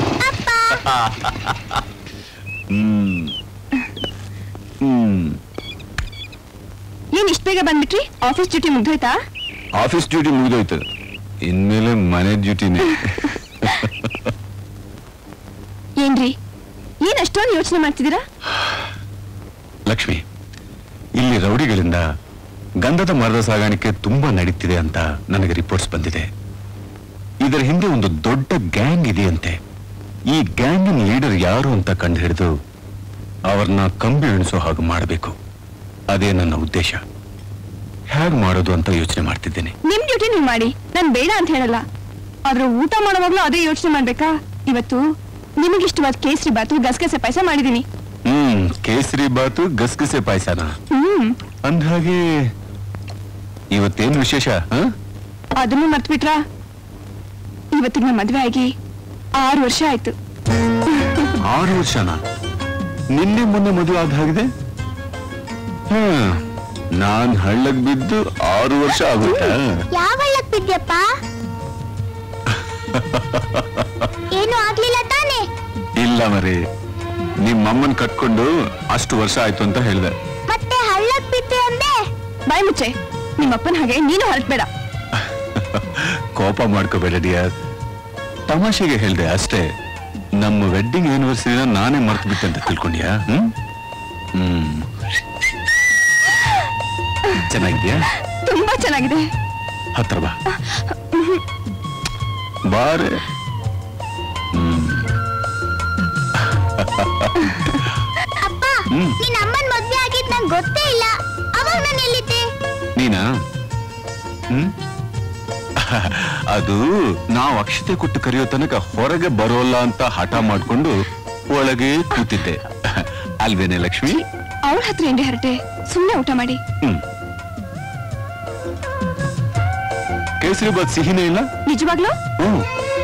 ಏನ್ ಇಷ್ಟ ಬೇಗ ಬಂದ್ಬಿಟ್ರಿ? ಆಫೀಸ್ ಡ್ಯೂಟಿ ಮುಗ್ದೋಯ್ತಾ? ಆಫೀಸ್ ಡ್ಯೂಟಿ ಮುಗಿದೋಯ್ತು, ಇನ್ಮೇಲೆ ಮನೆ ಡ್ಯೂಟಿನೇ. ಏನ್ರಿ ಏನ್ ಅಷ್ಟೊಂದು ಯೋಚನೆ ಮಾಡ್ತಿದ್ದೀರಾ? ಲಕ್ಷ್ಮಿ, ಇಲ್ಲಿ ರೌಡಿಗಳಿಂದ ಗಂಧದ ಮರದ ಸಾಗಾಣಿಕೆ ತುಂಬಾ ನಡೀತಿದೆ ಅಂತ ನನಗೆ ರಿಪೋರ್ಟ್ಸ್ ಬಂದಿದೆ. ಇದರ ಹಿಂದೆ ಒಂದು ದೊಡ್ಡ ಗ್ಯಾಂಗ್ ಇದೆಯಂತೆ. ಈ ಗ್ಯಾಂಗಿನ ಲೀಡರ್ ಯಾರು ಅಂತ ಕಂಡು ಹಿಡಿದು ಅವ್ರನ್ನ ಕಂಬಿ ಎಣಿಸೋ ಹಾಗೆ ಮಾಡಬೇಕು. ಅದೇ ನನ್ನ ಉದ್ದೇಶ. ಹೇಗ್ ಮಾಡೋದು ಅಂತ ಯೋಚನೆ ಮಾಡ್ತಿದ್ದೇನೆ. ನಿಮ್ ಡ್ಯೂಟಿ ನೀವ್ ಮಾಡಿ, ನಾನ್ ಬೇಡ ಅಂತ ಹೇಳಲ್ಲ. ಆದ್ರೆ ಊಟ ಮಾಡುವಾಗ್ಲೂ ಅದೇ ಯೋಚನೆ ಮಾಡ್ಬೇಕಾ? ಇವತ್ತು ನಿಮಗಿಷ್ಟವಾದ ಕೇಸರಿ ಬಾತು ಗಸಗಸೆ ಪಾಯಸ ಮಾಡಿದೀನಿ. ಹ್ಮ್ ಕೇಸರಿ ಬಾತು ಗಸಗಸೆ ಪಾಯಸನ? ಹ್ಮ್ ಅಂದ್ಹಾಗೆ ಇವತ್ತೇನ್ ವಿಶೇಷ? ಅದನ್ನು ಮರ್ತ್ಬಿಟ್ರಾ? ಇವತ್ತಿಗೆ ನಾ ಮದ್ವೆ ಆಗಿ ಆರು ವರ್ಷ ಆಯ್ತು. ಆರು ವರ್ಷನ? ನಿನ್ನೆ ಮೊನ್ನೆ ಮದುವೆ ಆದ ಹಾಗಿದೆ. ಹ್ಮ್ ನಾನ್ ಹಳ್ಳಕ್ ಬಿದ್ದು ಆರು ವರ್ಷ ಆಗುತ್ತಾ? ಯಾವ ಹಳ್ಳಕ್ ಬಿದ್ಯಪ್ಪ? ಏನು ಆಗ್ಲಿಲ್ಲ ತಾನೆ? ಇಲ್ಲ ಮರಿ, ನಿಮ್ಮಮ್ಮನ್ ಕಟ್ಕೊಂಡು ಅಷ್ಟು ವರ್ಷ ಆಯ್ತು ಅಂತ ಹೇಳ್ದೆ. ಮತ್ತೆ ಹಳ್ಳಕ್ ಬಿದ್ದೆ ಅಂದೆ? ಬಾಯ್ ಮುಚ್ಚೆ, ನಿಮ್ಮಪ್ಪನ ಹಾಗೆ ನೀನು ಹೊರಟ್ಬೇಡ. ಕೋಪ ಮಾಡ್ಕೋಬೇಡ ಡಿಯರ್, ತಮಾಷೆಗೆ ಹೇಳ್ದೆ ಅಷ್ಟೇ. ನಮ್ಮ ವೆಡ್ಡಿಂಗ್ ಆನಿವರ್ಸರಿನ ನಾನೇ ಮರ್ತು ಬಿಟ್ಟೆ ಅಂತ ತಿಳ್ಕೊಂಡ್ಯಾ? ಹ್ಮ್ ಹ್ಮ್ ಚೆನ್ನಾಗಿದ್ಯಾ? ತುಂಬಾ ಚೆನ್ನಾಗಿದೆ. ಹತ್ರ ಬಾ ಬಾರೆ. ಹ್ಮ್ ಅಪ್ಪ, ನಿನ್ನ ಅಮ್ಮನ್ ಮದ್ವೆ ಆಗಿದ್ ನಂಗೆ ಗೊತ್ತೇ ಇಲ್ಲ. ಅವಾಗ ನಾನು ಎಲ್ಲಿದ್ದೆ? ನೀನಾ? ಹ್ಮ್ ಅದು ನಾವು ಅಕ್ಷತೆ ಕೊಟ್ಟು ಕರೆಯೋ ತನಕ ಹೊರಗೆ ಬರೋಲ್ಲ ಅಂತ ಹಠ ಮಾಡ್ಕೊಂಡು ಒಳಗೆ ಕೂತಿದ್ದೆ ಅಲ್ವೇನೆ ಲಕ್ಷ್ಮಿ? ಅವಳ ಹತ್ರ ಏನ್ರಿ ಹರಟೆ? ಸುಮ್ನೆ ಊಟ ಮಾಡಿ. ಹ್ಮ್ ಕೇಸರಿ ಬಾತ್ ಸಿಹಿನೇ ಇಲ್ಲ? ನಿಜವಾಗ್ಲೂ? ಹ್ಮ್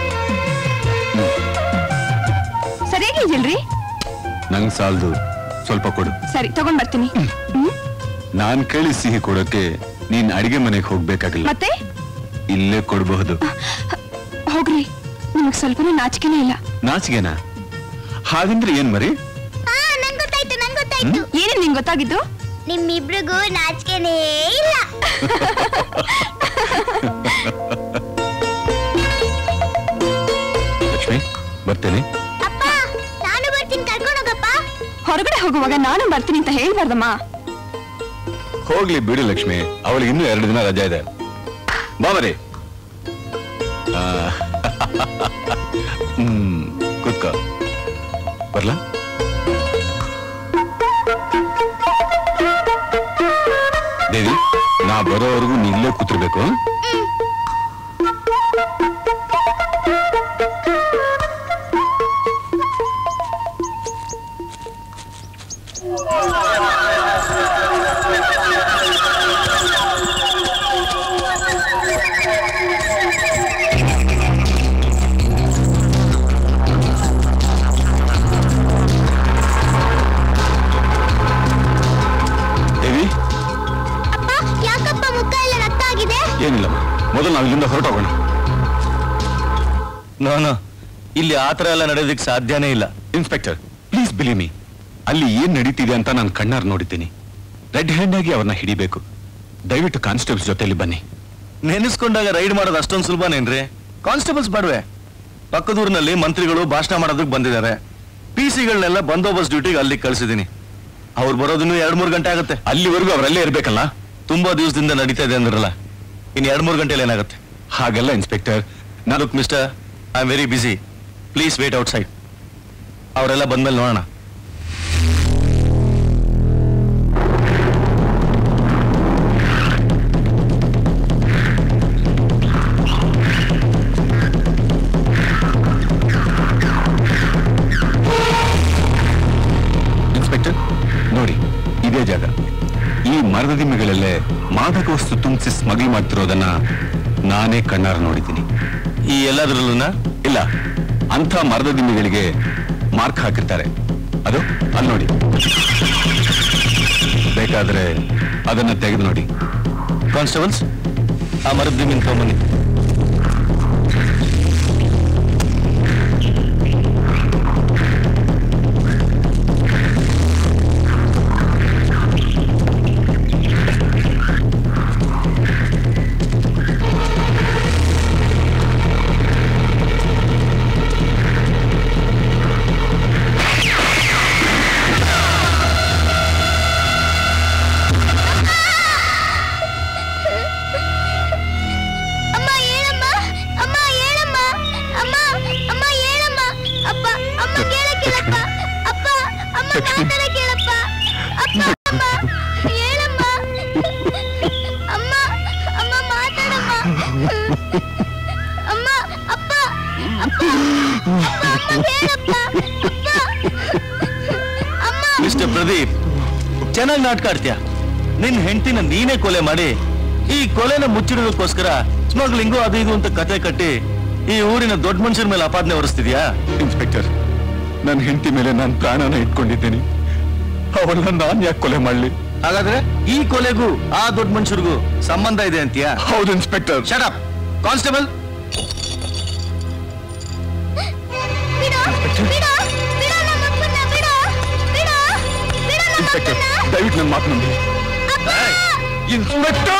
ಸರಿಯಾಗಿ ಇದೆಯಲ್ರಿ? ನಂಗ್ ಸಾಲ್ದು, ಸ್ವಲ್ಪ ಕೊಡು. ಸರಿ ತಗೊಂಡ್ ಬರ್ತೀನಿ. ಹ್ಮ್ ನಾನ್ ಕೇಳಿ ಸಿಹಿ ಕೊಡೋಕೆ ನೀನ್ ಅಡಿಗೆ ಮನೆಗೆ ಹೋಗ್ಬೇಕಾಗಿಲ್ಲ, ಮತ್ತೆ ಇಲ್ಲೇ ಕೊಡಬಹುದು. ಹೋಗ್ರಿ, ನಿಮಗ್ ಸ್ವಲ್ಪನೂ ನಾಚಿಕೆನೇ ಇಲ್ಲ. ನಾಚಿಗೆನಾ? ಹಾಗಂದ್ರೆ ಏನ್ ಮರಿ? ನಂಗ್ ಗೊತ್ತಾಯ್ತು, ನಂಗ್ ಗೊತ್ತಾಯ್ತು. ಏನೇನ್ ನಿಂಗ್ ಗೊತ್ತಾಗಿದ್ದು? ನಿಮ್ಮಿಬ್ರಿಗೂ ನಾಚಿಕೆನೇ ಇಲ್ಲ. ಲಕ್ಷ್ಮಿ ಬರ್ತೇನೆ. ಅಪ್ಪ, ನಾನು ಬರ್ತೀನಿ, ಕರ್ಕೊಂಡು ಹೋಗಪ್ಪ. ಹೊರಗಡೆ ಹೋಗುವಾಗ ನಾನು ಬರ್ತೀನಿ ಅಂತ ಹೇಳ್ಬಾರ್ದಮ್ಮ. ಹೋಗ್ಲಿ ಬಿಡು ಲಕ್ಷ್ಮಿ, ಅವಳಿಗೆ ಇನ್ನೂ ಎರಡು ದಿನ ರಜಾ ಇದೆ. ಬಾ ಮರಿ. ಹ್ಮ್ ಕೂತ್ಕೋ, ಬರ್ಲಾ? ದೇವಿ, ನಾ ಬರೋವರೆಗೂ ನೀ ಇಲ್ಲೇ ಕೂತಿರ್ಬೇಕು. ಏನಿಲ್ಲಮ್ಮ, ಮೊದಲು ನಾವು ಇಲ್ಲಿಂದ ಹೊರಟೋಗೋಣ. ನಾನು ಇಲ್ಲಿ ಆತರ ಎಲ್ಲ ನಡೆಯೋದಕ್ಕೆ ಸಾಧ್ಯನೇ ಇಲ್ಲ. ಇನ್ಸ್ಪೆಕ್ಟರ್, ಪ್ಲೀಸ್ ಬಿಲೀವ್ ಮೀ, ಅಲ್ಲಿ ಏನ್ ನಡೀತಿದೆ ಅಂತ ನಾನು ಕಣ್ಣಾರ್ ನೋಡಿದ್ದೀನಿ. ರೆಡ್ ಹ್ಯಾಂಡ್ ಆಗಿ ಅವ್ರನ್ನ ಹಿಡಿಬೇಕು. ದಯವಿಟ್ಟು ಕಾನ್ಸ್ಟೇಬಲ್ಸ್ ಜೊತೆಲಿ ಬನ್ನಿ. ನೆನೆಸ್ಕೊಂಡಾಗ ರೈಡ್ ಮಾಡೋದು ಅಷ್ಟೊಂದು ಸುಲಭನೇನ್ರಿ? ಕಾನ್ಸ್ಟೇಬಲ್ಸ್ ಬಾಡ್ವೆ. ಪಕ್ಕದೂರಿನಲ್ಲಿ ಮಂತ್ರಿಗಳು ಭಾಷಣ ಮಾಡೋದಕ್ಕೆ ಬಂದಿದ್ದಾರೆ. ಪಿ ಸಿಗಳನ್ನೆಲ್ಲ ಬಂದೋಬಸ್ತ್ ಡ್ಯೂಟಿಗೆ ಅಲ್ಲಿ ಕಳ್ಸಿದೀನಿ. ಅವ್ರು ಬರೋದನ್ನು ಎರಡ್ ಮೂರು ಗಂಟೆ ಆಗುತ್ತೆ. ಅಲ್ಲಿವರೆಗೂ ಅವರಲ್ಲೇ ಇರ್ಬೇಕಲ್ಲ? ತುಂಬಾ ದಿವಸದಿಂದ ನಡೀತಾ ಇದೆ ಅಂದ್ರಲ್ಲ, ಇನ್ ಎರಡ್ ಮೂರು ಗಂಟೆಲಿ ಏನಾಗುತ್ತೆ? ಹಾಗೆಲ್ಲ ಇನ್ಸ್ಪೆಕ್ಟರ್, ನಾನು mister I am very busy, please wait outside. ಅವರೆಲ್ಲ ಬಂದ್ಮೇಲೆ ನೋಡೋಣ. ಇನ್ಸ್ಪೆಕ್ಟರ್ ನೋಡಿ, ಇದೇ ಜಾಗ. ಈ ಮರದ ದಿಮ್ಮೆಗಳಲ್ಲೇ ಮಾದಕ ವಸ್ತು ತುಂಬಿಸಿ ಸ್ಮಗ್ಲ್ ಮಾಡ್ತಿರೋದನ್ನ ನಾನೇ ಕಣ್ಣಾರ ನೋಡಿದ್ದೀನಿ. ಈ ಎಲ್ಲದ್ರಲ್ಲೂ ಇಲ್ಲ, ಅಂಥ ಮರದ ದಿಮ್ಮೆಗಳಿಗೆ ಮಾರ್ಕ್ ಹಾಕಿರ್ತಾರೆ. ಅದು ಅಲ್ಲಿ ನೋಡಿ. ಬೇಕಾದ್ರೆ ಅದನ್ನ ತೆಗೆದು ನೋಡಿ. ಕಾನ್ಸ್ಟೇಬಲ್ಸ್, ಆ ಮರದ ದಿಮ್ಮಿನ ತಗೊಂಬನ್ನಿ. ಮಿಸ್ಟರ್ ಪ್ರದೀಪ್, ಚೆನ್ನಾಗಿ ನಾಟಕ ಆಡ್ತೀಯ. ನಿನ್ ಹೆಂಡತಿನ ನೀನೇ ಕೊಲೆ ಮಾಡಿ ಈ ಕೊಲೆನ ಮುಚ್ಚಿಡೋದಕ್ಕೋಸ್ಕರ ಸ್ಮಗ್ಲಿಂಗು ಅದು ಇದು ಅಂತ ಕತೆ ಕಟ್ಟಿ ಈ ಊರಿನ ದೊಡ್ಡ ಮನುಷ್ಯರ ಮೇಲೆ ಅಪಾದನೆ ಹೊರಿಸ್ತಿದ್ಯಾ? ಇನ್ಸ್ಪೆಕ್ಟರ್, ನನ್ನ ಹೆಂಡತಿ ಮೇಲೆ ನಾನು ಪ್ರಾಣನ ಇಟ್ಕೊಂಡಿದ್ದೀನಿ. ಅವಳನ್ನ ನಾನ್ ಯಾಕೆ ಕೊಲೆ ಮಾಡ್ಲಿ? ಹಾಗಾದ್ರೆ ಈ ಕೊಲೆಗೂ ಆ ದೊಡ್ಡ ಮನುಷ್ಯರಿಗೂ ಸಂಬಂಧ ಇದೆ ಅಂತೀಯಾ? ಹೌದು inspector. Shut up. Constable, inspector, ದಯವಿಟ್ಟು ನನ್ನ ಮಾತು ನಂಬಿ. ಇನ್ಸ್ಪೆಕ್ಟರ್,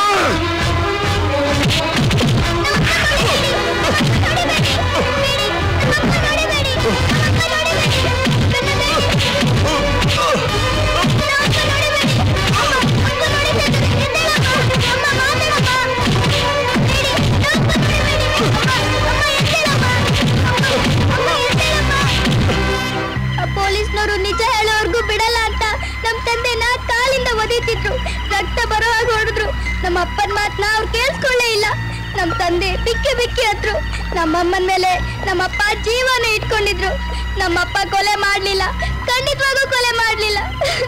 ಪೊಲೀಸ್ನವರು ನಿಜ ಹೇಳೋರ್ಗೂ ಬಿಡಲ್ಲ ಅಂತ ನಮ್ ತಂದೆನ ಕಾಲಿಂದ ಒದೀತಿದ್ರು, ರಕ್ತ ಬರೋ ಹಾಗೆ ಹೊಡೆದ್ರು. ನಮ್ಮ ಅಪ್ಪನ ಮಾತನ್ನ ಅವ್ರು ಕೇಳಿಸ್ಕೊಳ್ಳೇ ಇಲ್ಲ. ನಮ್ ತಂದೆ ಬಿಕ್ಕಿ ಬಿಕ್ಕಿ ಹತ್ರು. ನಮ್ಮಮ್ಮನ ಮೇಲೆ ನಮ್ಮಪ್ಪ ಜೀವನ ಇಟ್ಕೊಂಡಿದ್ರು. ನಮ್ಮಪ್ಪ ಕೊಲೆ ಮಾಡ್ಲಿಲ್ಲ, ಖಂಡಿತವಾಗೂ ಕೊಲೆ ಮಾಡ್ಲಿಲ್ಲ.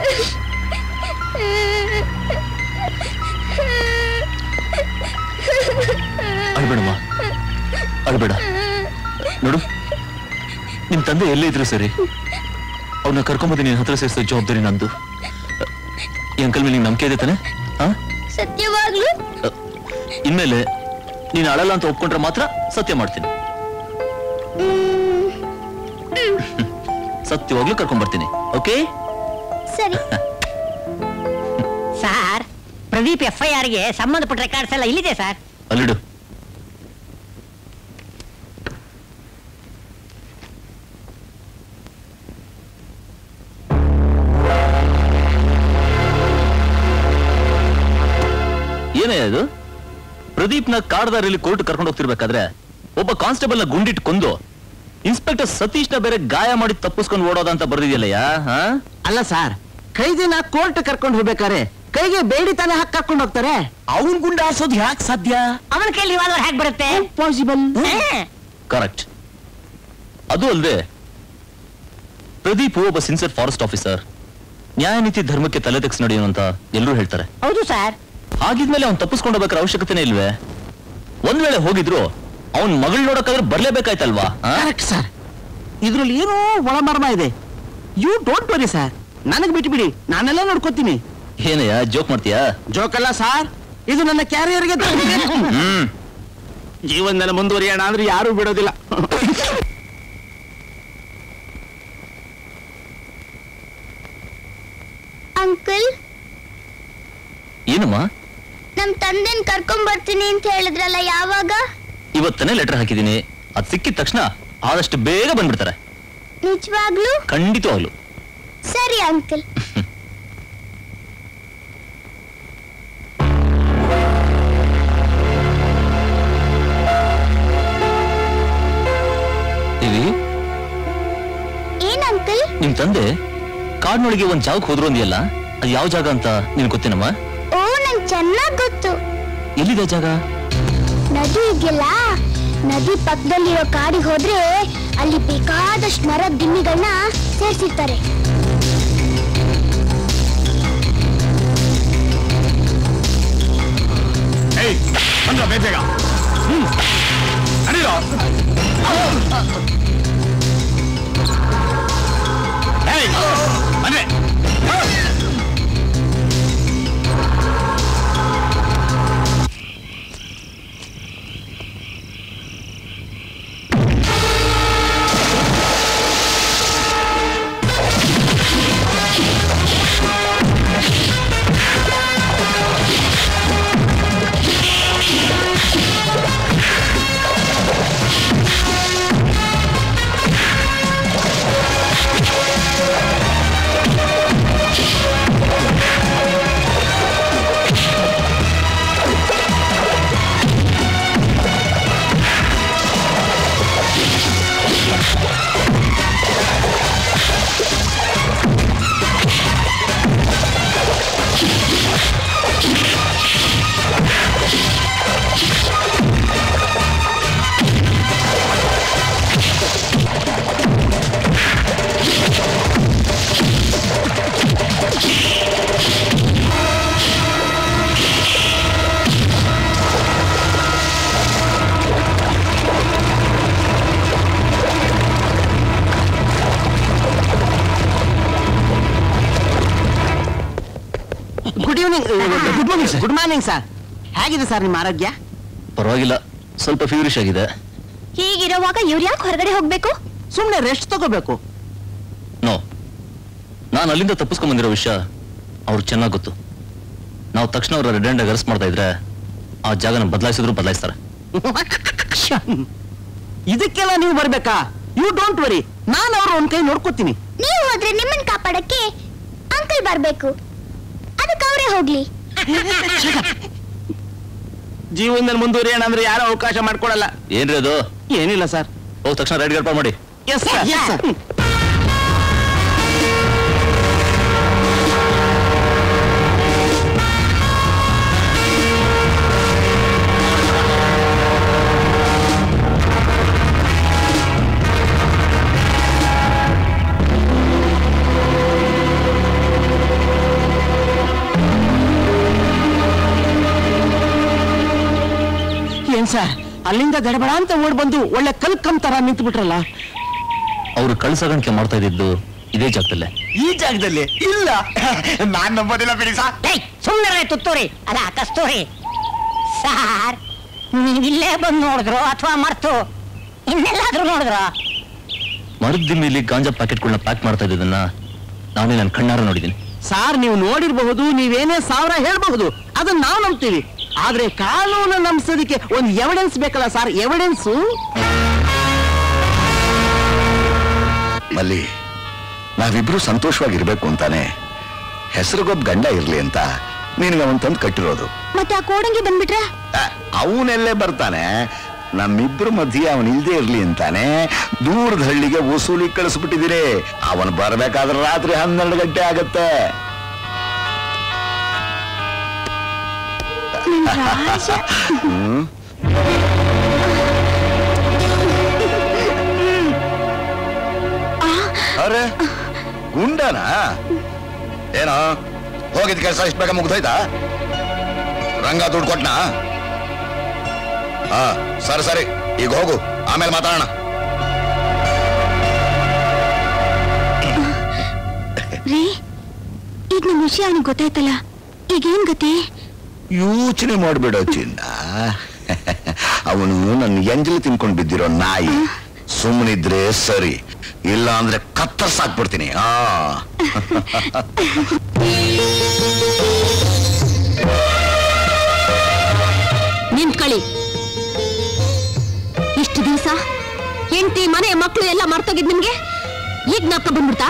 ಅಳ್ಬೇಡಮ್ಮ, ಅಳ್ಬೇಡ. ನೋಡು, ನಿಮ್ ತಂದೆ ಎಲ್ಲೇ ಇದ್ರು ಸರಿ, ಅವ್ರನ್ನ ಕರ್ಕೊಂಬಂದು ನೀನ್ ಹತ್ರ ಸೇರಿಸೋ ಜವಾಬ್ದಾರಿ ನಂದು. ಈ ಅಂಕಲ್ ಮೇಲೆ ನಿಂಗೆ ನಂಬಿಕೆ ಇದೆ ತಾನೆ? ಸತ್ಯವಾಗ್ಲು ಇನ್ಮೇಲೆ ನೀನ್ ಅಳಲ್ಲ ಅಂತ ಒಪ್ಕೊಂಡ್ರೆ ಮಾತ್ರ ಸತ್ಯ ಮಾಡ್ತೀನಿ. ಸತ್ಯವಾಗ್ಲೂ ಕರ್ಕೊಂಡ್ ಬರ್ತೀನಿ. ಓಕೆ? ಸರಿ. Sir, Pradeep F I R ಗೆ ಸಂಬಂಧಪಟ್ಟ ರೆಕಾರ್ಡ್ಸ್ ಎಲ್ಲ ಇಲ್ಲಿದೆ ಸರ್. ಅಲ್ಲಿಡು. ಏನೇ ಅದು? ಪ್ರದೀಪ್ನ ಕಾಡ್ದಾರಿಯಲ್ಲಿ ಕೋರ್ಟ್ ಕರ್ಕೊಂಡು ಹೋಗ್ತಿರ್ಬೇಕಾದ್ರೆ ಒಬ್ಬ ಕಾನ್ಸ್ಟೇಬಲ್ ನ ಗುಂಡಿಟ್ಟು ಕೊಂದು ಇನ್ಸ್ಪೆಕ್ಟರ್ ಸತೀಶ್ ನ ಬೇರೆ ಗಾಯ ಮಾಡಿ ತಪ್ಪಿಸ್ಕೊಂಡು ಓಡೋದಂತ ಬರ್ದಿದ್ಯಲ್ಲಯ್ಯ. ಅಲ್ಲ ಸರ್, ಕೈದಿನ ಕೋರ್ಟ್ ಕರ್ಕೊಂಡು ಹೋಗ್ಬೇಕಾರೆ ಕೈಗೆ ಬೇಡಿ ತಾನೇ ಹಾಕಿ ಕರ್ಕೊಂಡು ಹೋಗ್ತಾರೆ. ಅವನ್ ಗುಂಡ ಹಾಸೋದು ಯಾಕೆ ಸಾಧ್ಯ? ಅವನ ಕೈಲಿ ಇವಾದವ್ರು ಹೇಗೆ ಬರುತ್ತೆ? ಪಾಸಿಬಲ್. ಕರೆಕ್ಟ್. ಅದು ಅಲ್ಲದೆ ಪ್ರದೀಪ್ ಒಬ್ಬ ಸಿನ್ಸಿಯರ್ ಫಾರೆಸ್ಟ್ ಆಫೀಸರ್, ನ್ಯಾಯ ನೀತಿ ಧರ್ಮಕ್ಕೆ ತಲೆ ತೆಗ್ಸಿ ನಡೆಯುವ ಅಂತ ಎಲ್ಲರೂ ಹೇಳ್ತಾರೆ. ಹೌದು ಸರ್. ಹಾಗಿದ್ಮೇಲೆ ಅವ್ನು ತಪ್ಪಿಸ್ಕೊಂಡು ಹೋಗ್ಬೇಕಾದ್ರೆ ಅವಶ್ಯಕತೆನೇ ಇಲ್ವೇ? ಒಂದ್ ವೇಳೆ ಹೋಗಿದ್ರು ಅವನ್ ಮಗಳ್ ನೋಡಕ್ಕಾದ್ರೆ ಬರ್ಲೇಬೇಕಾಯ್ತಲ್ವಾ? Correct sir. ಇದ್ರಲ್ಲಿ ಏನೋ ಒಳಮರ್ಮ ಇದೆ. ಯು ಡೋಂಟ್ ವರಿ ಸರ್, ನನಗ್ ಬಿಟ್ಟು ಬಿಡಿ, ನಾನೆಲ್ಲ ನೋಡ್ಕೋತೀನಿ. ಏನಯ್ಯ ಜೋಕ್ ಮಾಡ್ತೀಯಾ? ಜೋಕ್ ಅಲ್ಲ ಸರ್, ಇದು ನನ್ನ ಕ್ಯಾರಿಯರ್ಗೆ ಜೀವನದಲ್ಲಿ ಮುಂದುವರಿಯೋಣ ಅಂದ್ರೆ ಯಾರು ಬಿಡೋದಿಲ್ಲ. ಅಂಕಲ್, ಏನಮ್ಮ? ನಮ್ ತಂದೆನ್ ಕರ್ಕೊಂಡ್ ಬರ್ತೀನಿ ಅಂತ ಹೇಳಿದ್ರಲ್ಲ, ಯಾವಾಗ? ಇವತ್ತನೇ ಲೆಟರ್ ಹಾಕಿದೀನಿ. ಅದ್ ಸಿಕ್ಕಿದ ತಕ್ಷಣ ಆದಷ್ಟು ಬೇಗ ಬಂದ್ಬಿಡ್ತಾರೆ. ನಿಜವಾಗ್ಲೂ? ಖಂಡಿತವಾಗ್ಲು. ಸರಿ ಅಂಕಲ್. ಏನ್ ಅಂಕಲ್? ನಿಮ್ ತಂದೆ ಕಾಡ್ನೊಳಗೆ ಒಂದ್ ಜಾಗಕ್ಕೆ ಹೋದ್ರು ಅಂದಿಯಲ್ಲ, ಅದು ಯಾವ ಜಾಗ ಅಂತ ನಿನ್ ಗೊತ್ತೇನಮ್ಮ? ಓ, ನಂಗೆ ಚೆನ್ನಾಗ್ ಗೊತ್ತು. ಎಲ್ಲಿದೆ ಜಾಗ? ನದಿ ಇದೆಯಲ್ಲ, ನದಿ ಪಕ್ಕದಲ್ಲಿರೋ ಕಾಡಿಗೆ ಹೋದ್ರೆ ಅಲ್ಲಿ ಬೇಕಾದಷ್ಟು ಮರದ ದಿಮ್ಮಿಗಳನ್ನ ಸೇರಿಸಿರ್ತಾರೆ. ಬೇಗ morning sir. Good morning sir. ಹೇಗಿದೆ ಸರ್ ನಿಮ್ಮ ಆರೋಗ್ಯ? ಪರವಾಗಿಲ್ಲ, ಸ್ವಲ್ಪ ಫೀವರಿಶ್ ಆಗಿದೆ. ಹೀಗಿರುವಾಗ ಇವ್ರು ಯಾಕೆ ಹೊರಗಡೆ ಹೋಗ್ಬೇಕು? ಸುಮ್ನೆ ರೆಸ್ಟ್ ತಗೋಬೇಕು. ನೋ, ನಾನು ಅಲ್ಲಿಂದ ತಪ್ಪಿಸ್ಕೊಂಡ್ ಬಂದಿರೋ ವಿಷಯ ಅವ್ರು ಚೆನ್ನಾಗಿ ಗೊತ್ತು. ನಾವು ತಕ್ಷಣ ಅವ್ರ ರೆಡ್ ಹ್ಯಾಂಡ್ ಅರೆಸ್ಟ್ ಮಾಡ್ತಾ ಇದ್ರೆ ಆ ಜಾಗನ ಬದಲಾಯಿಸಿದ್ರು ಬದಲಾಯಿಸ್ತಾರೆ. ಇದಕ್ಕೆಲ್ಲ ನೀವು ಬರ್ಬೇಕಾ? ಯು ಡೋಂಟ್ ವರಿ, ನಾನು ಅವ್ರ ಒಂದ್ ಕೈ ನೋಡ್ಕೋತೀನಿ. ನೀವು ಹೋದ್ರೆ ನಿಮ್ಮನ್ ಕಾಪಾಡಕ್ಕೆ ಅಂಕಲ್ ಬರ್ಬೇಕು, ಅದಕ್ಕೆ ಅವರೇ ಹೋಗ್ಲಿ. ಜೀವನದಲ್ಲಿ ಮುಂದುವರಿಯೋಣ ಅಂದ್ರೆ ಯಾರು ಅವಕಾಶ ಮಾಡ್ಕೊಡಲ್ಲ. ಏನ್ರಿ ಅದು? ಏನಿಲ್ಲ ಸರ್. ಹೋಗ್ ತಕ್ಷಣ ರೈಡ್ ಏರ್ಪಾಡು ಮಾಡಿ. Yes sir. ಏನ್ ಸರ್, ಅಲ್ಲಿಂದ ಗಡಬಡ ಅಂತ ಓಡ್ ಬಂದು ಒಳ್ಳೆ ಕಲ್ ಕಮ್ ತರ ನಿಂತು ಬಿಟ್ರಲ್ಲ. ಅವ್ರು ಕಳ್ಸಾಗಣಿಕೆ ಮಾಡ್ತಾ ಇದ್ದಿದ್ದು ಇದೇ ಜಾಗದಲ್ಲೇ. ಈ ಜಾಗದಲ್ಲಿ ಇಲ್ಲ, ನಾನ್ ನಂಬೋದಿಲ್ಲ ಬಿಡಿ ಸಾ. ಸುಮ್ಮನೆ ತುತ್ತೂರಿ ಅಲ್ಲ ಕಸ್ತೂರಿ. ಸಾರ್ ನೀವಿಲ್ಲೇ ಬಂದು ನೋಡಿದ್ರು ಅಥವಾ ಮರ್ತು ಇನ್ನೆಲ್ಲಾದ್ರೂ ನೋಡಿದ್ರು? ಮರದ ಮೇಲೆ ಗಾಂಜಾ ಪ್ಯಾಕೆಟ್ಗಳನ್ನ ಪ್ಯಾಕ್ ಮಾಡ್ತಾ ಇದ್ದದನ್ನ ನಾನೇ ನನ್ನ ಕಣ್ಣಾರ ನೋಡಿದ್ದೀನಿ. ಸಾರ್ ನೀವು ನೋಡಿರ್ಬಹುದು, ನೀವೇನೇ ಸಾವಿರ ಹೇಳ್ಬಹುದು, ಅದನ್ನ ನಾವು ನಂಬ್ತೀವಿ. ಆದ್ರೆ ಕಾನೂನು ನಂಬಿಸೋದಕ್ಕೆ ಒಂದು ಎವಿಡೆನ್ಸ್ ಬೇಕಲ್ಲ ಸರ್, ಎವಿಡೆನ್ಸ್. ಮಲ್ಲಿ, ನಾವಿಬ್ರು ಸಂತೋಷವಾಗಿರ್ಬೇಕು ಅಂತಾನೆ ಹೆಸರುಗೊಬ್ಬ ಗಂಡ ಇರ್ಲಿ ಅಂತ ನಿನಗೆ ಅವನ್ ತಂದು ಕಟ್ಟಿರೋದು. ಮತ್ತೆ ಆ ಕೋಡಂಗಿ ಬಂದ್ಬಿಟ್ರೆ ಅವನೆಲ್ಲೇ ಬರ್ತಾನೆ? ನಮ್ಮಿಬ್ರು ಮಧ್ಯೆ ಅವನ್ ಇಲ್ದೇ ಇರ್ಲಿ ಅಂತಾನೆ ದೂರದ ಹಳ್ಳಿಗೆ ವಸೂಲಿ ಕಳಿಸ್ಬಿಟ್ಟಿದ್ದೀರಿ. ಅವನ್ ಬರ್ಬೇಕಾದ್ರೆ ರಾತ್ರಿ ಹನ್ನೆರಡು ಗಂಟೆ ಆಗತ್ತೆ. ಹ್ಮ್ ಅರೆ ಗುಂಡನಾ ಏನೋ? ಹೋಗಿದ್ ಕೆಲಸ ಇಷ್ಟ ಬೇಗ ಮುಗ್ದೋಯ್ತಾ? ರಂಗ ದುಡ್ಡು ಕೊಟ್ನಾ? ಹಾ ಸರಿ ಸರಿ, ಈಗ ಹೋಗು, ಆಮೇಲೆ ಮಾತಾಡೋಣ. ರೀ, ಈಗ ನಮ್ ವಿಷಯ ಅವನಿಗೆ ಗೊತ್ತಾಯ್ತಲ್ಲ, ಈಗೇನ್ ಗತಿ? ಯೋಚನೆ ಮಾಡ್ಬೇಡ ಚಿನ್ನ. ಅವನು ನನ್ನ ಎಂಜಲು ತಿನ್ಕೊಂಡು ಬಿದ್ದಿರೋ ನಾಯಿ. ಸುಮ್ಮನಿದ್ರೆ ಸರಿ, ಇಲ್ಲ ಅಂದ್ರೆ ಕತ್ತರ್ಸಾಕ್ಬಿಡ್ತೀನಿ. ಆ ನಿಂತ್ಕೊಳ್ಳಿ. ಇಷ್ಟು ದಿವಸ ಹೆಂಡತಿ ಮನೆ ಮಕ್ಕಳು ಎಲ್ಲ ಮರ್ತೋಗಿದ್ ನಿಮ್ಗೆ ಈಗ ನಾಪ್ಕ ಬಂದ್ಬಿಡ್ತಾ?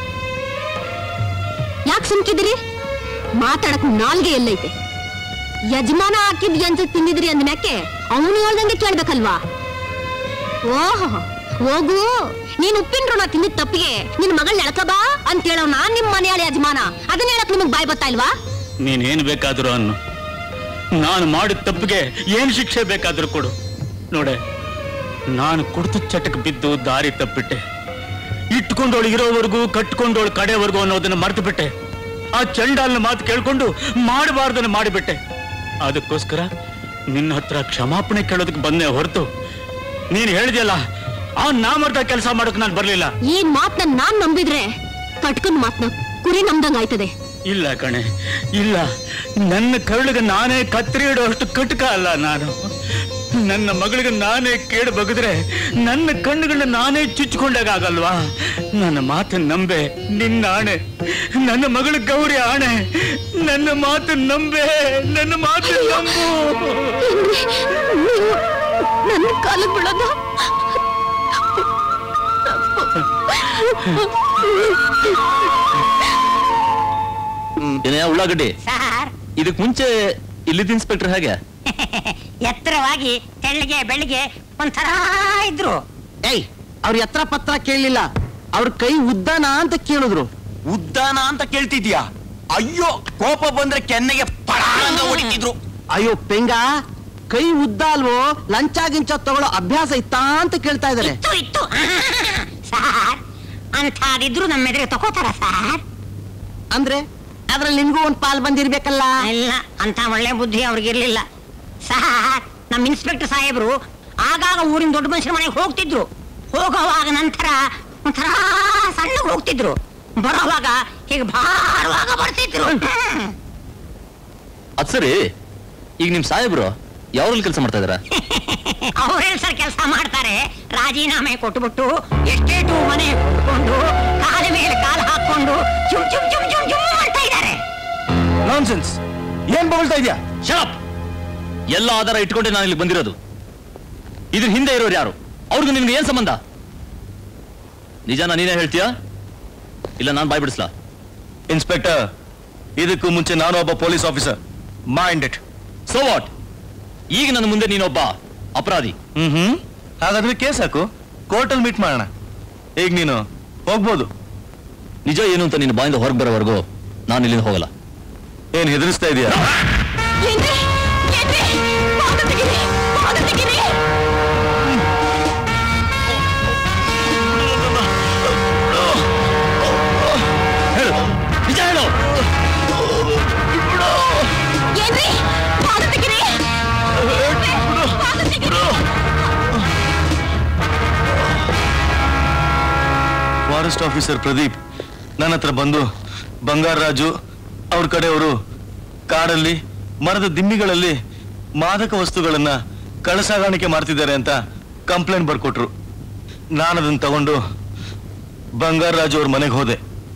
ಯಾಕೆ ಸುಮ್ಕಿದಿರಿ? ಮಾತಾಡಕ್ ನಾಲ್ಗೆ ಎಲ್ಲೈತೆ? ಯಜಮಾನ ಹಾಕಿದ್ ಎಂತ ತಿಂದಿದ್ರಿ ಅಂದ್ಮ್ಯಾಕೆ ಅವನು ಹೇಳ್ದಂಗೆ ಕೇಳ್ಬೇಕಲ್ವಾ? ಓಹೋ ಹೋಗು, ನೀನ್ ಉಪ್ಪಿನ ಋಣ ತಿಂದಿದ್ ತಪ್ಪಿಗೆ ನಿನ್ ಮಗಳ್ ಎಳ್ಕ ಬಾ ಅಂತ ಹೇಳೋ ನಾನ್ ನಿಮ್ ಮನೆಯಾಳ ಯಜಮಾನ. ಅದನ್ನ ಹೇಳಕ್ ನಿಮಗ್ ಬಾಯ್ ಬತ್ತಾ ಇಲ್ವಾ? ನೀನೇನು ಬೇಕಾದ್ರೂ ಅನ್ನು, ನಾನು ಮಾಡಿದ ತಪ್ಪಿಗೆ ಏನ್ ಶಿಕ್ಷೆ ಬೇಕಾದ್ರೂ ಕೊಡು. ನೋಡೆ, ನಾನು ಕುಡ್ತು ಚಟಕ್ ಬಿದ್ದು ದಾರಿ ತಪ್ಪಿಟ್ಟೆ. ಇಟ್ಕೊಂಡೋಳು ಇರೋವರೆಗೂ ಕಟ್ಕೊಂಡೋಳು ಕಡೆವರೆಗೂ ಅನ್ನೋದನ್ನ ಮರ್ತು ಬಿಟ್ಟೆ. ಆ ಚಂಡಾಲನ ಮಾತು ಕೇಳ್ಕೊಂಡು ಮಾಡಬಾರ್ದನ್ನ ಮಾಡಿಬಿಟ್ಟೆ. ಅದಕ್ಕೋಸ್ಕರ ನಿನ್ನ ಹತ್ರ ಕ್ಷಮಾಪಣೆ ಕೇಳೋದಕ್ಕೆ ಬಂದೆ ಹೊರತು ನೀನ್ ಹೇಳಿದ್ಯಲ್ಲ ಆ ನಾಮರ್ದ ಕೆಲಸ ಮಾಡೋಕ್ ನಾನು ಬರ್ಲಿಲ್ಲ. ಈ ಮಾತನ್ನ ನಾನ್ ನಂಬಿದ್ರೆ ಕಟ್ಕೊಂಡ್ ಮಾತ್ನ ಕುರಿ ನಮ್ದಂಗ ಆಯ್ತದೆ. ಇಲ್ಲ ಕಣೆ, ಇಲ್ಲ. ನನ್ನ ಕರುಳಿಗೆ ನಾನೇ ಕತ್ತರಿ ಇಡುವಷ್ಟು ಕಟಕ ಅಲ್ಲ ನಾನು. ನನ್ನ ಮಗಳಿಗೆ ನಾನೇ ಕೇಳು ಬಗದ್ರೆ ನನ್ನ ಕಣ್ಣುಗಳನ್ನ ನಾನೇ ಚುಚ್ಕೊಂಡಾಗ ಆಗಲ್ವಾ? ನನ್ನ ಮಾತನ್ನ ನಂಬೆ, ನಿನ್ನ ಆಣೆ, ನನ್ನ ಮಗಳ ಗೌರಿ ಆಣೆ, ನನ್ನ ಮಾತನ್ನ ನಂಬೆ, ನನ್ನ ಮಾತನ್ನ ನಂಬು. ನನ್ನ ಕಾಲಿಗೆ ಬಿಡೋದು ಏನೇ ಉಳ್ಳಾಗಡ್ಡಿ, ಸಾರ್ ಇದಕ್ ಮುಂಚೆ ಇಲ್ಲಿದ್ದ ಇನ್ಸ್ಪೆಕ್ಟರ್ ಹೇಗೆ? ಎತ್ತರವಾಗಿ ತೆಳ್ಳಿಗೆ ಬೆಳಿಗ್ಗೆ ಒಂಥರ ಇದ್ರು. ಏಯ್, ಅವ್ರ ಎತ್ತರ ಪತ್ರ ಕೇಳಲಿಲ್ಲ, ಅವ್ರ ಕೈ ಉದ್ದಾನ ಅಂತ ಕೇಳಿದ್ರು. ಉದ್ದಾನ ಅಂತ ಕೇಳ್ತಿದ್ಯಾ? ಅಯ್ಯೋ, ಕೋಪ ಬಂದ್ರೆ ಕೆನ್ನೆಗೆ ಪಡಾಂಗ ಹೊಡಿತಿದ್ರು. ಅಯ್ಯೋ ಪೆಂಗ, ಕೈ ಉದ್ದ ಅಲ್ವೋ, ಲಂಚ ಗಿಂಚ ತಗೊಳ್ಳೋ ಅಭ್ಯಾಸ ಇತ್ತಾ ಅಂತ ಕೇಳ್ತಾ ಇದಾರೆ. ಇತ್ತು ಇತ್ತು ಸಾರ್, ಅಂಥದಿದ್ರು ನಮ್ಮ ಎದುರಿಗೆ ತಗೋತಾರ ಸಾರ್? ಅಂದ್ರೆ ಅದ್ರಲ್ಲಿ ನಿನ್ಗೂ ಒಂದ್ ಪಾಲ್ ಬಂದಿರ್ಬೇಕಲ್ಲ? ಇಲ್ಲ, ಅಂತ ಒಳ್ಳೆ ಬುದ್ಧಿ ಅವ್ರಿಗಿರ್ಲಿಲ್ಲ ಸಾರ್. ನಮ್ಮ ಇನ್ಸ್ಪೆಕ್ಟರ್ ಸಾಹೇಬ್ರು ಆಗಾಗ ಊರಿನ ದೊಡ್ಡ ಮನುಷ್ಯರ ಮನೆಗೆ ಹೋಗ್ತಿದ್ರು. ಹೋಗೋವಾಗ ನಂತರ ಒಂಥರ ಸಣ್ಣಗೆ ಹೋಗ್ತಿದ್ರು, ಬರೋವಾಗ ಹೀಗೆ ಭಾರವಾಗ ಬರ್ತಿದ್ರು. ಅದ್ ಸರಿ, ಈಗ ನಿಮ್ ಸಾಹೇಬ್ರು ಯಾವ್ರಲ್ಲಿ ಕೆಲಸ ಮಾಡ್ತಾ ಇದಾರ? ಅವ್ರೇನ್ ಸರ್ ಕೆಲಸ ಮಾಡ್ತಾರೆ, ರಾಜೀನಾಮೆ ಕೊಟ್ಬಿಟ್ಟು ಎಸ್ಟೇಟು ಮನೆ ಕೊಟ್ಕೊಂಡು ಕಾಲ ಮೇಲೆ ಕಾಲ ಹಾಕೊಂಡು ಚುಮ್ ಚುಮ್ ಚುಮ್ ಚುಮ್ ಚುಮ್ ಮಾಡ್ತಾ ಇದ್ದಾರೆ. ನಾನ್ಸೆನ್ಸ್, ಏನ್ ಬಗಳ್ತಾ ಇದೆಯಾ? ಶಾಪ್ ಎಲ್ಲ ಆಧಾರ ಇಟ್ಕೊಂಡೆ ನಾನು ಇಲ್ಲಿ ಬಂದಿರೋದು. ಇದ್ರ ಹಿಂದೆ ಇರೋರು ಯಾರು? ಅವ್ರಿಗೂ ನಿಮ್ಗೆ ಏನ್ ಸಂಬಂಧ? ನಿಜಾನ ನೀನೇ ಹೇಳ್ತೀಯಾ ಇಲ್ಲ ನಾನು ಬಾಯ್ ಬಿಡಿಸ್ಲಾ? ಇನ್ಸ್ಪೆಕ್ಟರ್, ಇದಕ್ಕೂ ಮುಂಚೆ ನಾನು ಒಬ್ಬ police officer. Mind it. So what? ಈಗ ನನ್ನ ಮುಂದೆ ನೀನೊಬ್ಬ ಅಪರಾಧಿ. ಹ್ಮ್ ಹ್ಮ್ ಹಾಗಾದ್ರೆ ಕೇಸ್ ಹಾಕು, ಕೋರ್ಟಲ್ಲಿ ಮೀಟ್ ಮಾಡೋಣ. ಈಗ ನೀನು ಹೋಗ್ಬೋದು. ನಿಜ ಏನು ಅಂತ ನಿನ್ನ ಬಾಯಿಂದ ಹೊರಗೆ ಬರೋವರೆಗೂ ನಾನು ಇಲ್ಲಿಂದ ಹೋಗಲ್ಲ. ಏನ್ ಹೆದರಿಸ್ತಾ ಇದೀಯಾ? ಹೇಳು, ನಿಜ ಹೇಳು. ಫಾರೆಸ್ಟ್ ಆಫೀಸರ್ ಪ್ರದೀಪ್ ನನ್ನ ಹತ್ರ ಬಂದು ಬಂಗಾರ ರಾಜು ಅವ್ರ ಕಡೆಯವರು ಕಾಡಲ್ಲಿ ಮರದ ದಿಮ್ಮಿಗಳಲ್ಲಿ ಮಾದಕ ವಸ್ತುಗಳನ್ನ ಕಳಸಾಗಾಣಿಕೆ ಮಾಡ್ತಿದ್ದಾರೆ ಅಂತ ಕಂಪ್ಲೇಂಟ್ ಬರ್ಕೊಟ್ರು. ನಾನು ಅದನ್ನ ತಗೊಂಡು ಬಂಗಾರ ರಾಜು ಅವ್ರ ಮನೆಗೆ ಹೋದೆ.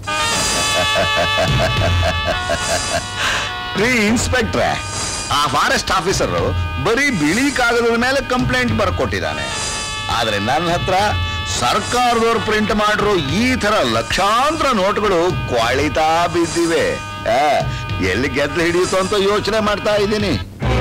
ರೀ ಇನ್ಸ್ಪೆಕ್ಟ್ರೆ, ಆ ಫಾರೆಸ್ಟ್ ಆಫೀಸರ್ ಬರೀ ಬಿಳಿ ಕಾಗದದ ಮೇಲೆ ಕಂಪ್ಲೇಂಟ್ ಬರ್ಕೊಟ್ಟಿದ್ದಾನೆ. ಆದ್ರೆ ನನ್ನ ಹತ್ರ ಸರ್ಕಾರದವ್ರು ಪ್ರಿಂಟ್ ಮಾಡಿರೋ ಈ ತರ ಲಕ್ಷಾಂತರ ನೋಟ್ಗಳು ಕ್ವಾಳಿತಾ ಬಿದ್ದಿವೆ. ಎಲ್ಲಿ ಗೆದ್ಲು ಹಿಡಿಯುತ್ತೋ ಅಂತ ಯೋಚನೆ ಮಾಡ್ತಾ ಇದ್ದೀನಿ.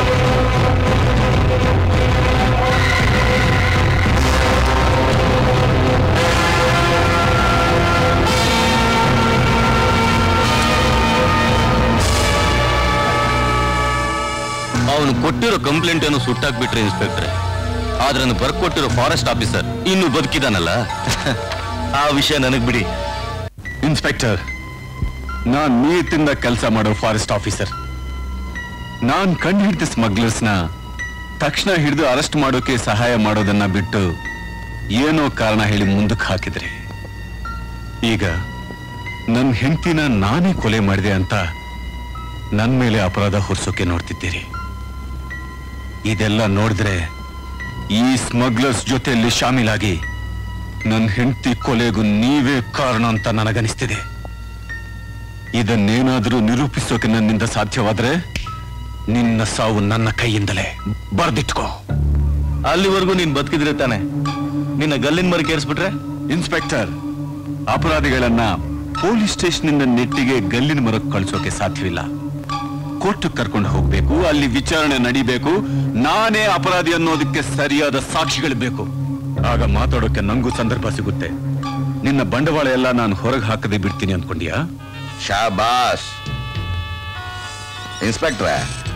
ಅವನು ಕೊಟ್ಟಿರೋ ಕಂಪ್ಲೇಂಟ್ ಅನ್ನು ಸುಟ್ಟಾಕ್ಬಿಟ್ರೆ ಇನ್ಸ್ಪೆಕ್ಟ್ರೆ, ಆದ್ರೆ ಬರ್ಕೊಟ್ಟಿರೋ ಫಾರೆಸ್ಟ್ ಆಫೀಸರ್ ಇನ್ನು ಬದುಕಿದಾನಲ್ಲ, ಆ ವಿಷಯ ನನಗ್ ಬಿಡಿ. ಇನ್ಸ್ಪೆಕ್ಟರ್, ನಾನ್ ನೀತಿಂದ ಕೆಲಸ ಮಾಡೋ ಫಾರೆಸ್ಟ್ ಆಫೀಸರ್. ನಾನ್ ಕಂಡು ಹಿಡಿದ ಸ್ಮಗ್ಲರ್ಸ್ನ ತಕ್ಷಣ ಹಿಡಿದು ಅರೆಸ್ಟ್ ಮಾಡೋಕೆ ಸಹಾಯ ಮಾಡೋದನ್ನ ಬಿಟ್ಟು ಏನೋ ಕಾರಣ ಹೇಳಿ ಮುಂದಕ್ಕೆ ಹಾಕಿದ್ರಿ. ಈಗ ನನ್ನ ಹೆಂಡತಿನ ನಾನೇ ಕೊಲೆ ಮಾಡಿದೆ ಅಂತ ನನ್ನ ಮೇಲೆ ಅಪರಾಧ ಹೊರಿಸೋಕೆ ನೋಡ್ತಿದ್ದೀರಿ. ಇದೆಲ್ಲ ನೋಡಿದ್ರೆ ಈ ಸ್ಮಗ್ಲರ್ಸ್ ಜೊತೆಯಲ್ಲಿ ಶಾಮೀಲಾಗಿ ನನ್ನ ಹೆಂಡತಿ ಕೊಲೆಗೂ ನೀವೇ ಕಾರಣ ಅಂತ ನನಗನಿಸ್ತಿದೆ. ಇದನ್ನೇನಾದರೂ ನಿರೂಪಿಸೋಕೆ ನನ್ನಿಂದ ಸಾಧ್ಯವಾದ್ರೆ ನಿನ್ನ ಸಾವು ನನ್ನ ಕೈಯಿಂದಲೇ. ಬರ್ದಿಟ್ಕೋ. ಅಲ್ಲಿವರೆಗೂ ನೀನ್ ಬದುಕಿದ್ರೆ ತಾನೆ, ನಿನ್ನ ಗಲ್ಲಿನ ಮರ ಕೇರಿಸ್ಬಿಟ್ರೆ? ಇನ್ಸ್ಪೆಕ್ಟರ್, ಅಪರಾಧಿಗಳನ್ನ ಪೊಲೀಸ್ ಸ್ಟೇಷನ್ ನೆಟ್ಟಿಗೆ ಗಲ್ಲಿನ ಮರಕ್ಕೆ ಕಳಿಸೋಕೆ ಸಾಧ್ಯವಿಲ್ಲ. ಕೋರ್ಟ್ ಕರ್ಕೊಂಡು ಹೋಗ್ಬೇಕು, ಅಲ್ಲಿ ವಿಚಾರಣೆ ನಡಿಬೇಕು, ನಾನೇ ಅಪರಾಧಿ ಅನ್ನೋದಕ್ಕೆ ಸರಿಯಾದ ಸಾಕ್ಷಿಗಳು ಬೇಕು. ಆಗ ಮಾತಾಡೋಕೆ ನಂಗೂ ಸಂದರ್ಭ ಸಿಗುತ್ತೆ. ನಿನ್ನ ಬಂಡವಾಳ ಎಲ್ಲ ನಾನು ಹೊರಗೆ ಹಾಕದೆ ಬಿಡ್ತೀನಿ ಅನ್ಕೊಂಡಿಯಾ? ಶಾಬಾಸ್ ಇನ್ಸ್ಪೆಕ್ಟ್ರೆ,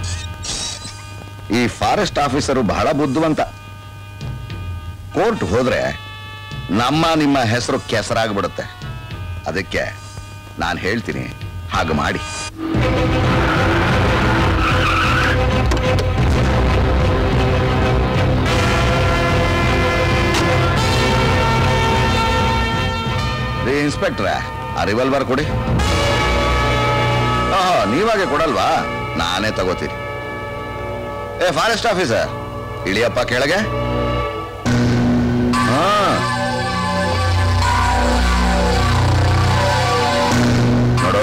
ಈ ಫಾರೆಸ್ಟ್ ಆಫೀಸರು ಬಹಳ ಬುದ್ಧಿವಂತ. ಕೋರ್ಟ್ ಹೋದ್ರೆ ನಮ್ಮ ನಿಮ್ಮ ಹೆಸರು ಕೆಸರಾಗ್ಬಿಡುತ್ತೆ. ಅದಕ್ಕೆ ನಾನು ಹೇಳ್ತೀನಿ, ಹಾಗೆ ಮಾಡಿ. ರೀ ಇನ್ಸ್ಪೆಕ್ಟ್ರೆ, ಆ ರಿವಾಲ್ವರ್ ಕೊಡಿ. ಆಹಾ, ನೀವಾಗೆ ಕೊಡಲ್ವಾ? ನಾನೇ ತಗೋತೀನಿ. ಏ ಫಾರೆಸ್ಟ್ ಆಫೀಸರ್, ಇಳಿಯಪ್ಪ ಕೆಳಗೆ. ಹಾ, ನೋಡು,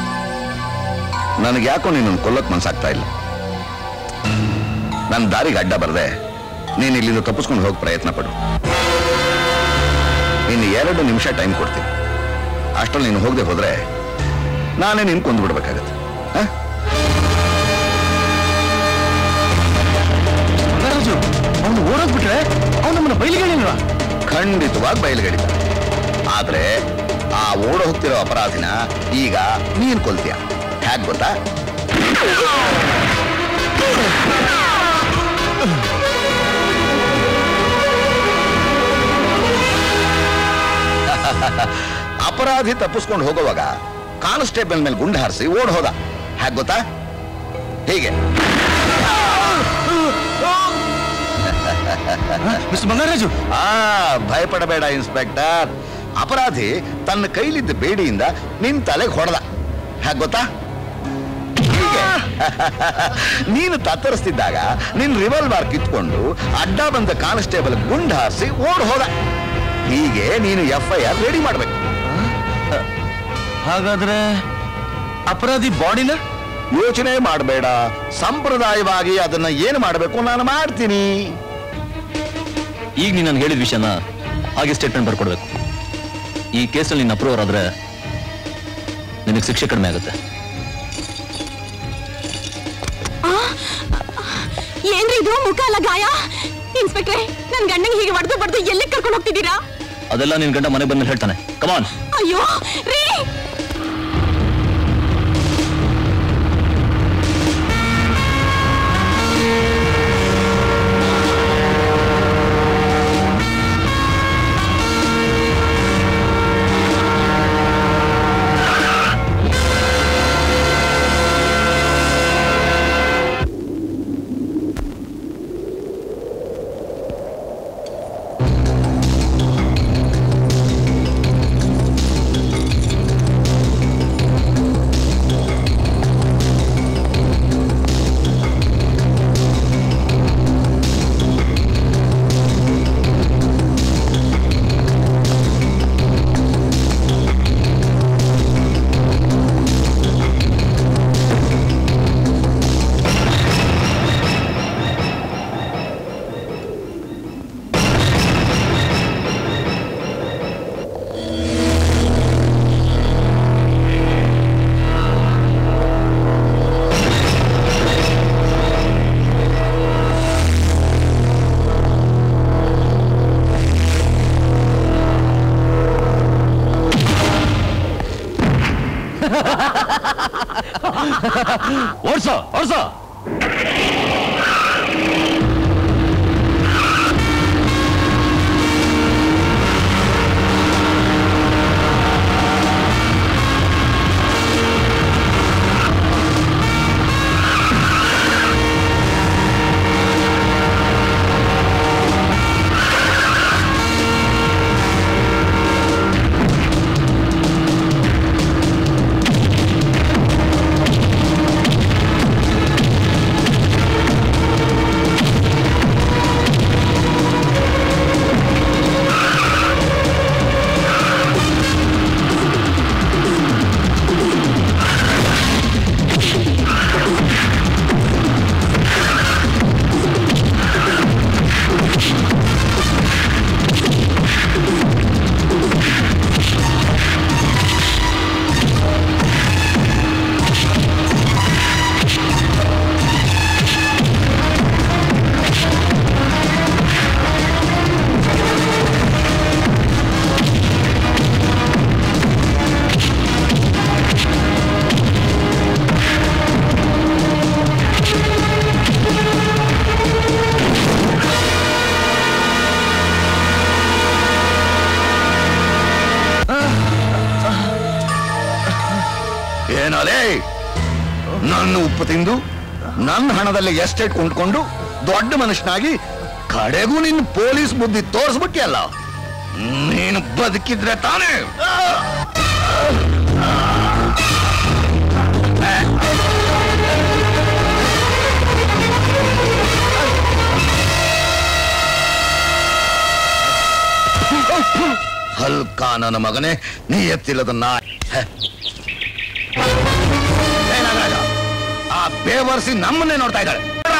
ನನಗೆ ಯಾಕೋ ನೀನು ಕೊಲ್ಲಕ್ ಮನ್ಸಾಗ್ತಾ ಇಲ್ಲ. ನನ್ನ ದಾರಿಗೆ ಅಡ್ಡ ಬರ್ದೆ ನೀನು ಇಲ್ಲಿಂದ ತಪ್ಪಿಸ್ಕೊಂಡು ಹೋಗಿ ಪ್ರಯತ್ನ ಪಡು. ಇನ್ನು ಎರಡು ನಿಮಿಷ ಟೈಮ್ ಕೊಡ್ತೀನಿ. ಅಷ್ಟರಲ್ಲಿ ನೀನು ಹೋಗದೆ ಹೋದ್ರೆ ನಾನೇ ನಿನ್ ಕೊಂದು ಬಿಡ್ಬೇಕಾಗತ್ತೆ. ಅವನು ಓಡೋಗ್ಬಿಟ್ರೆ ಅವನು ನಮ್ಮನ್ನ ಬಯಲಿಗಳಿಲ್ವಾ? ಖಂಡಿತವಾಗಿ ಬಯಲುಗಡಿತ. ಆದ್ರೆ ಆ ಓಡ ಹೋಗ್ತಿರೋ ಅಪರಾಧಿನ ಈಗ ನೀನ್ ಕೊಲ್ತೀಯ. ಹ್ಯಾಕ್ ಗೊತ್ತಾ? ಅಪರಾಧಿ ತಪ್ಪಿಸ್ಕೊಂಡು ಹೋಗುವಾಗ ಕಾನ್ಸ್ಟೇಬಲ್ ಮೇಲೆ ಗುಂಡು ಹಾರಿಸಿ ಓಡ್ ಹೋದ. ಹ್ಯಾಕ್ ಗೊತ್ತಾ? ಹೀಗೆ. ಮಿಸ್ಟರ್ ಬಂಗಾರರಾಜು, ಆ ಭಯಪಡಬೇಡ ಇನ್ಸ್ಪೆಕ್ಟರ್. ಅಪರಾಧಿ ತನ್ನ ಕೈಲಿದ್ದ ಬೇಡಿಯಿಂದ ನಿನ್ ತಲೆಗೆ ಹೊಡೆದ. ಹ್ಯಾಕ್ ಗೊತ್ತಾ? ಹೀಗೆ. ನೀನು ತತ್ತರಿಸ್ತಿದ್ದಾಗ ನಿನ್ ರಿವಾಲ್ವರ್ ಕಿತ್ಕೊಂಡು ಅಡ್ಡ ಬಂದ ಕಾನ್ಸ್ಟೇಬಲ್ ಗುಂಡ್ ಹಾರಿಸಿ ಓಡ್ ಹೋದ. ಹೀಗೆ ನೀನು ಎಫ್ ಐ ಆರ್ ರೆಡಿ ಮಾಡ್ಬೇಕು. ಹಾಗಾದ್ರೆ ಅಪರಾಧಿ ಬಾಡಿನ ಯೋಚನೆ ಮಾಡಬೇಡ, ಸಂಪ್ರದಾಯವಾಗಿ ಅದನ್ನ ಏನು ಮಾಡಬೇಕು ನಾನು ಮಾಡ್ತೀನಿ. ಈಗ ನೀನು ಹೇಳಿದ ವಿಷಯನ ಹಾಗೆ ಸ್ಟೇಟ್ಮೆಂಟ್ ಬರ್ಕೊಡ್ಬೇಕು. ಈ ಕೇಸಲ್ಲಿ ನೀನು ಅಪ್ರೂವರ್ ಆದ್ರೆ ನಿನಗೆ ಶಿಕ್ಷೆ ಕಡಿಮೆ ಆಗುತ್ತೆ. ಏನ್ರಿ ಇದು ಮುಖ ಅಲ್ಲ ಗಾಯ? ಇನ್ಸ್ಪೆಕ್ಟ್ರೆ, ನನ್ ಗಂಡಂಗೆ ಹೀಗೆ ಹೊಡೆದು ಬಡ್ದು ಎಲ್ಲಿ ಕರ್ಕೊಂಡು ಹೋಗ್ತಿದ್ದೀರಾ? ಅದೆಲ್ಲ ನಿನ್ ಗಂಡ ಮನೆ ಬಂದ್ಮೇಲೆ ಹೇಳ್ತಾನೆ. ಕಮಾನ್. ಅಯ್ಯೋ ರೀ, ಓಡ್ಸೋ ಓಡ್ಸೋ. ನನ್ನ ಉಪ್ಪು ತಿಂದು ನನ್ನ ಹಣದಲ್ಲಿ ಎಸ್ಟೇಟ್ ಕೊಂಡ್ಕೊಂಡು ದೊಡ್ಡ ಮನುಷ್ಯನಾಗಿ ಕಡೆಗೂ ನಿನ್ನ ಪೊಲೀಸ್ ಬುದ್ಧಿ ತೋರಿಸ್ಬಿಟ್ಟಿಯಲ್ಲ. ನೀನು ಬದುಕಿದ್ರೆ ತಾನೇ. ಹಲ್ಕ ನನ್ನ ಮಗನೇ, ನೀ ಎತ್ತಿಲ್ಲದ ನಾಯಿ. ಆ ಬೇವರ್ಸಿ ನಮ್ಮನ್ನೇ ನೋಡ್ತಾ ಇದ್ದಾಳೆ.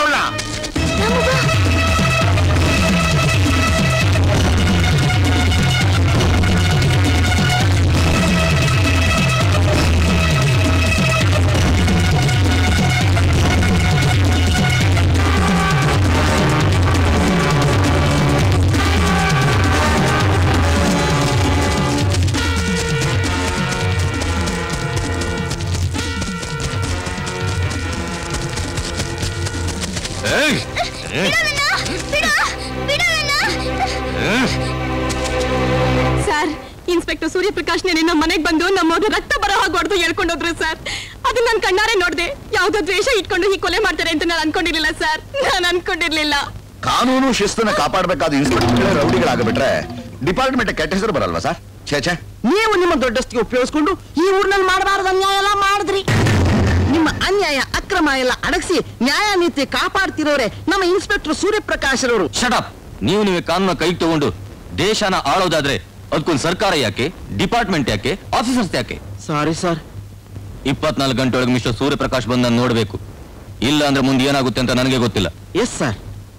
ಸರ್, ಇನ್ಸ್ಪೆಕ್ಟರ್ ಸೂರ್ಯಪ್ರಕಾಶ್ ನಿನ್ನ ಮನೆಗೆ ಬಂದು ನಮ್ಮವ್ರ ರಕ್ತ ಬರೋ ಹಾಗೆ ಹೊಡೆದು ಹೇಳ್ಕೊಂಡೋದ್ರು ಸರ್. ಅದು ನಾನು ಕಣ್ಣಾರೆ ನೋಡ್ದೆ. ಯಾವ್ದೋ ದ್ವೇಷ ಇಟ್ಕೊಂಡು ಈ ಕೊಲೆ ಮಾಡ್ತಾರೆ ಅಂತ ನಾನು ಅನ್ಕೊಂಡಿರ್ಲಿಲ್ಲ ಸರ್, ನಾನು ಅನ್ಕೊಂಡಿರ್ಲಿಲ್ಲ. ಕಾನೂನು ಶಿಸ್ತನ್ನ ಕಾಪಾಡಬೇಕಾದ ಇನ್ಸ್ಪೆಕ್ಟರ್ ರೌಡಿಗಳಾಗಬಿಟ್ರೆ ಡಿಪಾರ್ಟ್ಮೆಂಟ್ ಕೆಟ್ಟ ಹೆಸರು ಬರಲ್ವಾ ಸರ್? ಛೇ ಛೇ, ನೀವು ನಿಮ್ಮ ದೊಡ್ಡಸ್ತಿಗೆ ಉಪಯೋಗಿಸ್ಕೊಂಡು ಈ ಊರಿನಲ್ಲಿ ಮಾಡಬಾರದು ಅನ್ಯಾಯ ಎಲ್ಲ ಮಾಡಿದ್ರಿ. ನಿಮ್ಮ ಅನ್ಯಾಯ ಅಕ್ರಮ ಎಲ್ಲ ಅಡಗಿಸಿ ನ್ಯಾಯ ನೀತಿ ಕಾಪಾಡ್ತಿರೋರೆ ನಮ್ಮ ಇನ್ಸ್ಪೆಕ್ಟರ್ ಸೂರ್ಯಪ್ರಕಾಶ್ ಅವರು. ಶಟಪ್. ನೀವು ನೀವೇ ಕಾನೂನ ಕೈಗೆ ತಗೊಂಡು ದೇಶನ ಆಳೋದಾದ್ರೆ ಅದಕ್ಕೊಂದು ಸರ್ಕಾರ ಯಾಕೆ, ಡಿಪಾರ್ಟ್ಮೆಂಟ್ ಯಾಕೆ, ಆಫೀಸರ್ಸ್ ಯಾಕೆ? Sorry sir. ಇಪ್ಪತ್ನಾಲ್ಕು ಗಂಟೆ ಒಳಗೆ ಮಿಸ್ಟರ್ ಸೂರ್ಯಪ್ರಕಾಶ್ ಬಂದ ನೋಡ್ಬೇಕು. ಇಲ್ಲ ಅಂದ್ರೆ ಮುಂದೆ ಏನಾಗುತ್ತೆ ಅಂತ ನನಗೆ ಗೊತ್ತಿಲ್ಲ. Yes sir.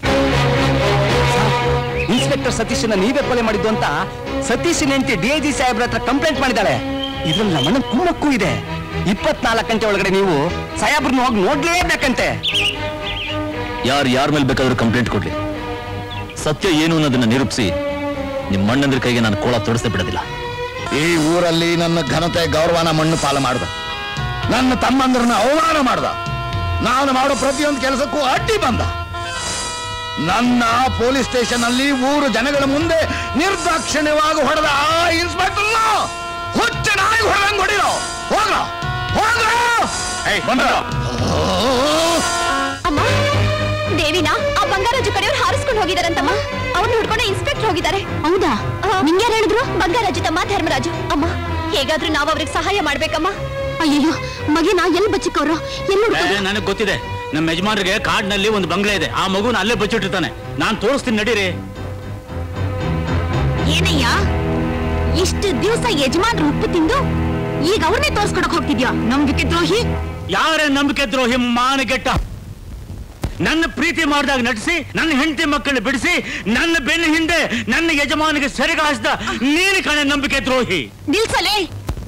ಇನ್ಸ್ಪೆಕ್ಟರ್ ಸತೀಶನ ನೀವೇ ಕೊಲೆ ಮಾಡಿದ್ದು ಅಂತ ಸತೀಶನ್ ಹೆಂಡತಿ ಡಿಐಜಿ ಸಾಹೇಬ್ರ ಹತ್ರ ಕಂಪ್ಲೇಂಟ್ ಮಾಡಿದ್ದಾಳೆ. ಇದ್ರಲ್ಲಿ ನಮ್ಮನ್ನ ಕುಮ್ಮಕ್ಕೂ ಇದೆ. ಇಪ್ಪತ್ನಾಲ್ಕು ಗಂಟೆ ಒಳಗಡೆ ನೀವು ಸಾಹೇಬ್ರನ್ನ ಹೋಗಿ ನೋಡ್ಲೇಬೇಕಂತೆ. ಯಾರು ಯಾರ ಮೇಲೆ ಬೇಕಾದ್ರೂ ಕಂಪ್ಲೇಂಟ್ ಕೊಡ್ಲಿ, ಸತ್ಯ ಏನು ಅನ್ನೋದನ್ನ ನಿರೂಪಿಸಿ ನಿಮ್ಮ ಅಣ್ಣಂದ್ರ ಕೈಗೆ ನಾನು ಕೋಳ ತೊಡಸೇ ಬಿಡೋದಿಲ್ಲ. ಈ ಊರಲ್ಲಿ ನನ್ನ ಘನತೆ ಗೌರವನ ಮಣ್ಣು ಪಾಲ ಮಾಡ್ದ, ನನ್ನ ತಮ್ಮಂದ್ರನ್ನ ಅವಮಾನ ಮಾಡ್ದ, ನಾನು ಮಾಡೋ ಪ್ರತಿಯೊಂದು ಕೆಲಸಕ್ಕೂ ಅಡ್ಡಿ ಬಂದ. ನನ್ನ ಪೊಲೀಸ್ ಸ್ಟೇಷನ್ ಅಲ್ಲಿ ಊರು ಜನಗಳ ಮುಂದೆ ನಿರ್ದಾಕ್ಷಿಣ್ಯವಾಗಿ ಹೊಡೆದ ಆ ಇನ್ಸ್ಪೆಕ್ಟರ್ ಹುಚ್ಚ ನಾಯಿ ಹೊಡೆದಂಗ್ ಹೊಡಿರೋ. ಹೋಗ ಅಮ್ಮ, ದೇವಿನ ಆ ಬಂಗಾರಾಜು ಕಡೆಯವ್ರು ಹಾರಿಸ್ಕೊಂಡು ಹೋಗಿದಾರಂತಮ್ಮ. ಅವ್ರನ್ನ ಹುಡ್ಕೊಂಡು ಇನ್ಸ್ಪೆಕ್ಟರ್ ಹೋಗಿದ್ದಾರೆ. ಹೌದಾ? ನಿಂಗೆ ಹೇಳಿದ್ರು? ಬಂಗಾರಾಜು ತಮ್ಮ ಧರ್ಮರಾಜು. ಅಮ್ಮ, ಹೇಗಾದ್ರೂ ನಾವು ಅವ್ರಿಗೆ ಸಹಾಯ ಮಾಡ್ಬೇಕಮ್ಮ. ಅಯ್ಯೋ ಮಗಿನ ಎಲ್ಲಿ ಬಚ್ಚಿಕೋರು? ಎಲ್ಲಿ ನನಗೆ ಗೊತ್ತಿದೆ. ನಮ್ಮ ಯಜಮಾನ್ರಿಗೆ ಕಾಡ್ನಲ್ಲಿ ಒಂದು ಬಂಗ್ಲೆ ಇದೆ. ಆ ಮಗುನ ಅಲ್ಲೇ ಬಚ್ಚಿಟ್ಟಿರ್ತಾನೆ. ನಾನ್ ತೋರಿಸ್ತೀನಿ, ನಡೀರಿ. ಏನಯ್ಯ, ಇಷ್ಟು ದಿವಸ ಯಜಮಾನ್ರು ಉಪ್ಪು ತಿಂದು ಈಗ ಅವ್ರನ್ನೇ ತೋರ್ಸ್ಕೊಡಕ್ ಹೋಗ್ತಿದ್ಯಾ? ನಂಬಿಕೆ ದ್ರೋಹಿ. ಯಾರೇ ನಂಬಿಕೆ ದ್ರೋಹಿ ಮಾನಗೆಟ್ಟ. ನನ್ನ ಪ್ರೀತಿ ಮಾಡಿದಾಗ ನಟಿಸಿ ನನ್ನ ಹೆಂಡತಿ ಮಕ್ಕಳನ್ನ ಬಿಡಿಸಿ ನನ್ನ ಬೆನ್ನ ಹಿಂದೆ ನನ್ನ ಯಜಮಾನಿಗೆ ಸೆರೆಗ ಹಾಸಿದ ನೀನು ಕಣೆ ನಂಬಿಕೆ ದ್ರೋಹಿ. ನಿಲ್ಸಲೇ.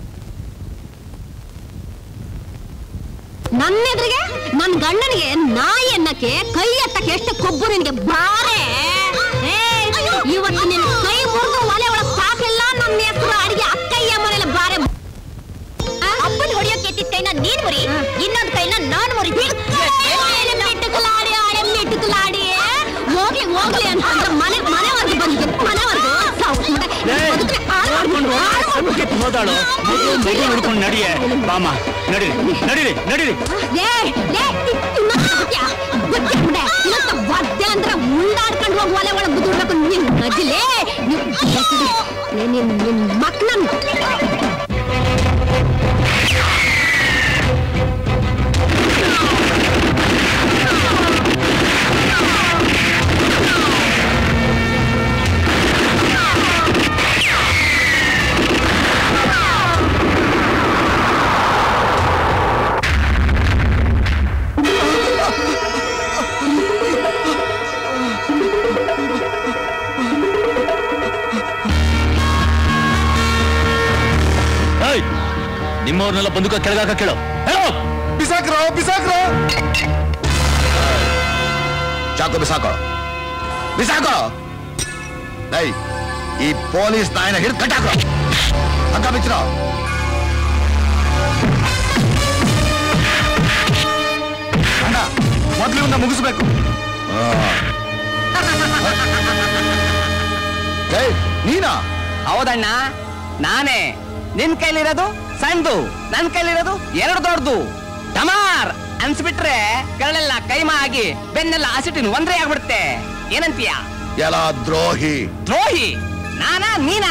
ನನ್ನೆದ್ರಿಗೆ ನನ್ ಗಂಡನಿಗೆ ನಾಯಿ ಅನ್ನಕ್ಕೆ ಕೈ ಎತ್ತಕ್ಕೆ ಎಷ್ಟು ಕೊಬ್ಬು ನಿನ್ಗೆ ಬಾರೆ. ಇವತ್ತು ನಿನ್ನ ಕೈ ಮುರಿದು ಒಲೆ ಒಳಗೆ ಸಾಕಿಲ್ಲ. ನಮ್ಮ ಹೆಸರು ಅಡಿಗೆ ಅಕ್ಕಯ್ಯ ಮನೆಯಲ್ಲಿ ಬಾರೆ. ಅಪ್ಪನ ಹೊಡಿಯೋಕೆ ಎತ್ತಿದ ಕೈನ ನೀನ್ ಮುರಿ, ಇನ್ನೊಂದು ಕೈನ ನಾನ್ ಮುರಿ. ಮಿಟ್ಟುಕಲಾಡಿ ಆಡೆ ಮಿಟ್ಟುಕಲಾಡಿ ಹೋಗ್ಲಿ ಹೋಗ್ಲಿ ಅಂತಂದ್ರೆ ಮನೆ ಮನೆವರೆಗೂ ಬಂದಿದ್ದೆ. ಮನೆವರೆಗೂ ಹೋದಾಳು ಮಗು ಮಗು ಹಿಡ್ಕೊಂಡು ನಡಿಯೇ. ಬಾಮ ನಡೀರಿ ನಡೀರಿ ನಡೀರಿ. ಒದ್ದೆ ಅಂದ್ರೆ ಮುಂದಾಡ್ಕೊಂಡು ಹೋಗಿ ಒಲೆ ಒಳಗೆ ಬಿದ್ದುಡ್ಬೇಕು. ನಿನ್ ನದಿಲೇ ನಿನ್ ನಿನ್ ಮಕ್ಳನ್ನ ನಿಮ್ಮವ್ರನ್ನೆಲ್ಲ ಬಂದೂಕ ಕೆಳಗಾಕ ಕೇಳೋ. ಬಿಸಾಕ್ರೋ ಬಿಸಾಕ್ರೋ ಚಾಕು ಬಿಸಾಕೋ ಬಿಸಾಕೋ. ಏಯ್, ಈ ಪೊಲೀಸ್ ನಾಯಿನ ಹಿಡಿದು ಕಟ್ಟಾಕೋ. ಹಗ್ಗ ಬಿಚ್ಚಿರೋ. ಅಣ್ಣ, ಮೊದ್ಲು ಇವನ್ನ ಮುಗಿಸ್ಬೇಕು. ಏಯ್, ನೀನಾ? ಹೌದಣ್ಣ, ನಾನೇ. ನಿನ್ ಕೈಲಿರೋದು ಸಣ್ಣದು, ನನ್ ಕೈಲಿರೋದು ಎರಡು ದೊಡ್ಡದು. ಡಮಾರ್ ಅನ್ಸ್ಬಿಟ್ರೆ ಕರಳೆಲ್ಲ ಕೈಮಾ ಆಗಿ ಬೆನ್ನೆಲ್ಲ ಹಸಿಟ್ಟಿನ ಒಂದ್ರೆ ಆಗ್ಬಿಡುತ್ತೆ. ಏನಂತೀಯ? ಎಲ್ಲ ದ್ರೋಹಿ. ದ್ರೋಹಿ ನಾನಾ ನೀನಾ?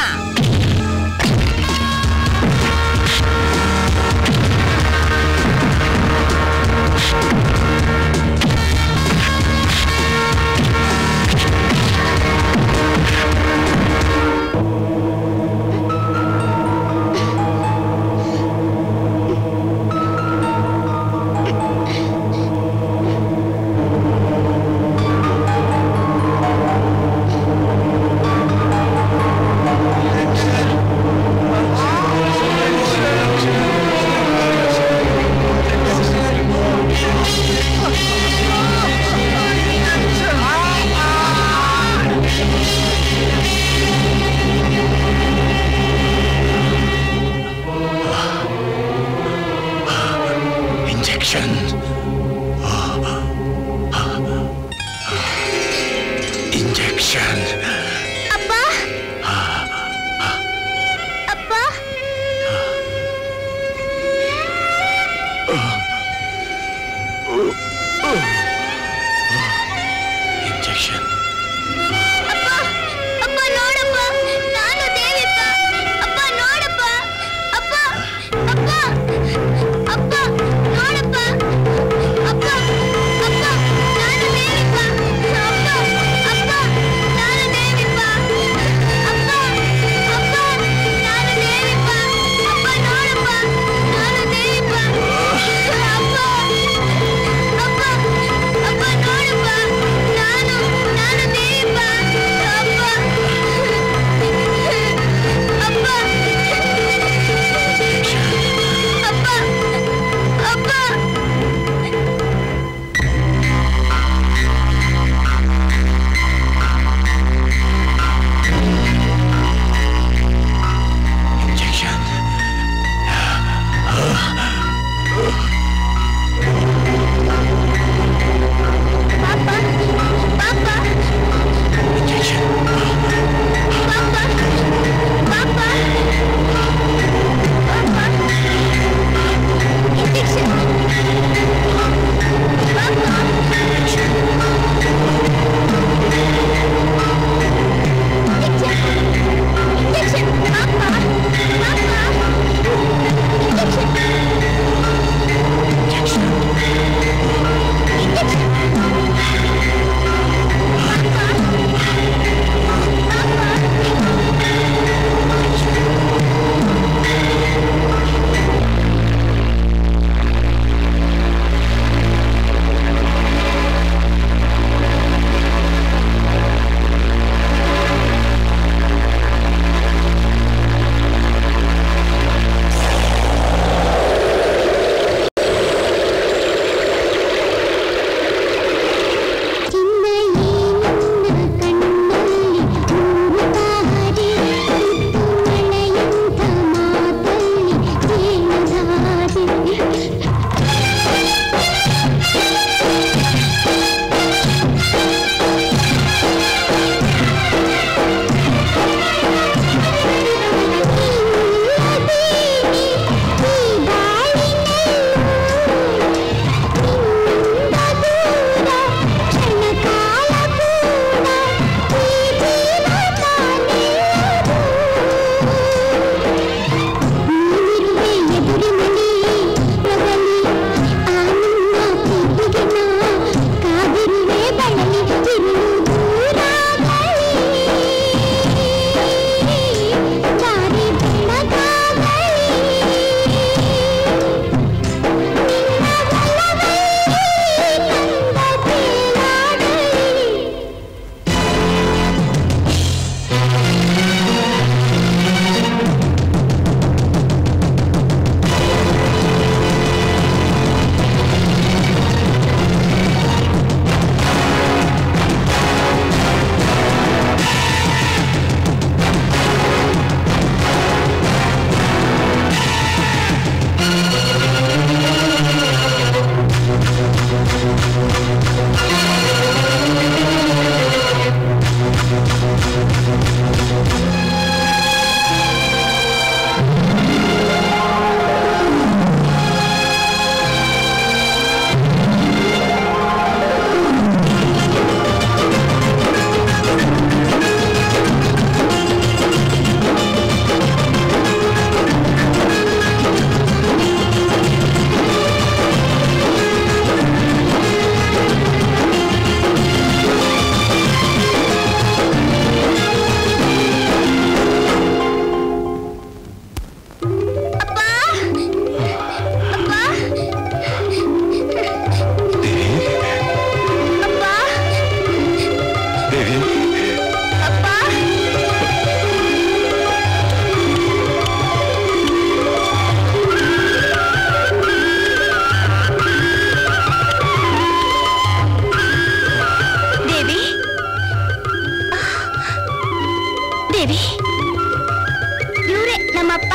ಇವ್ರೆ ನಮ್ಮಪ್ಪ.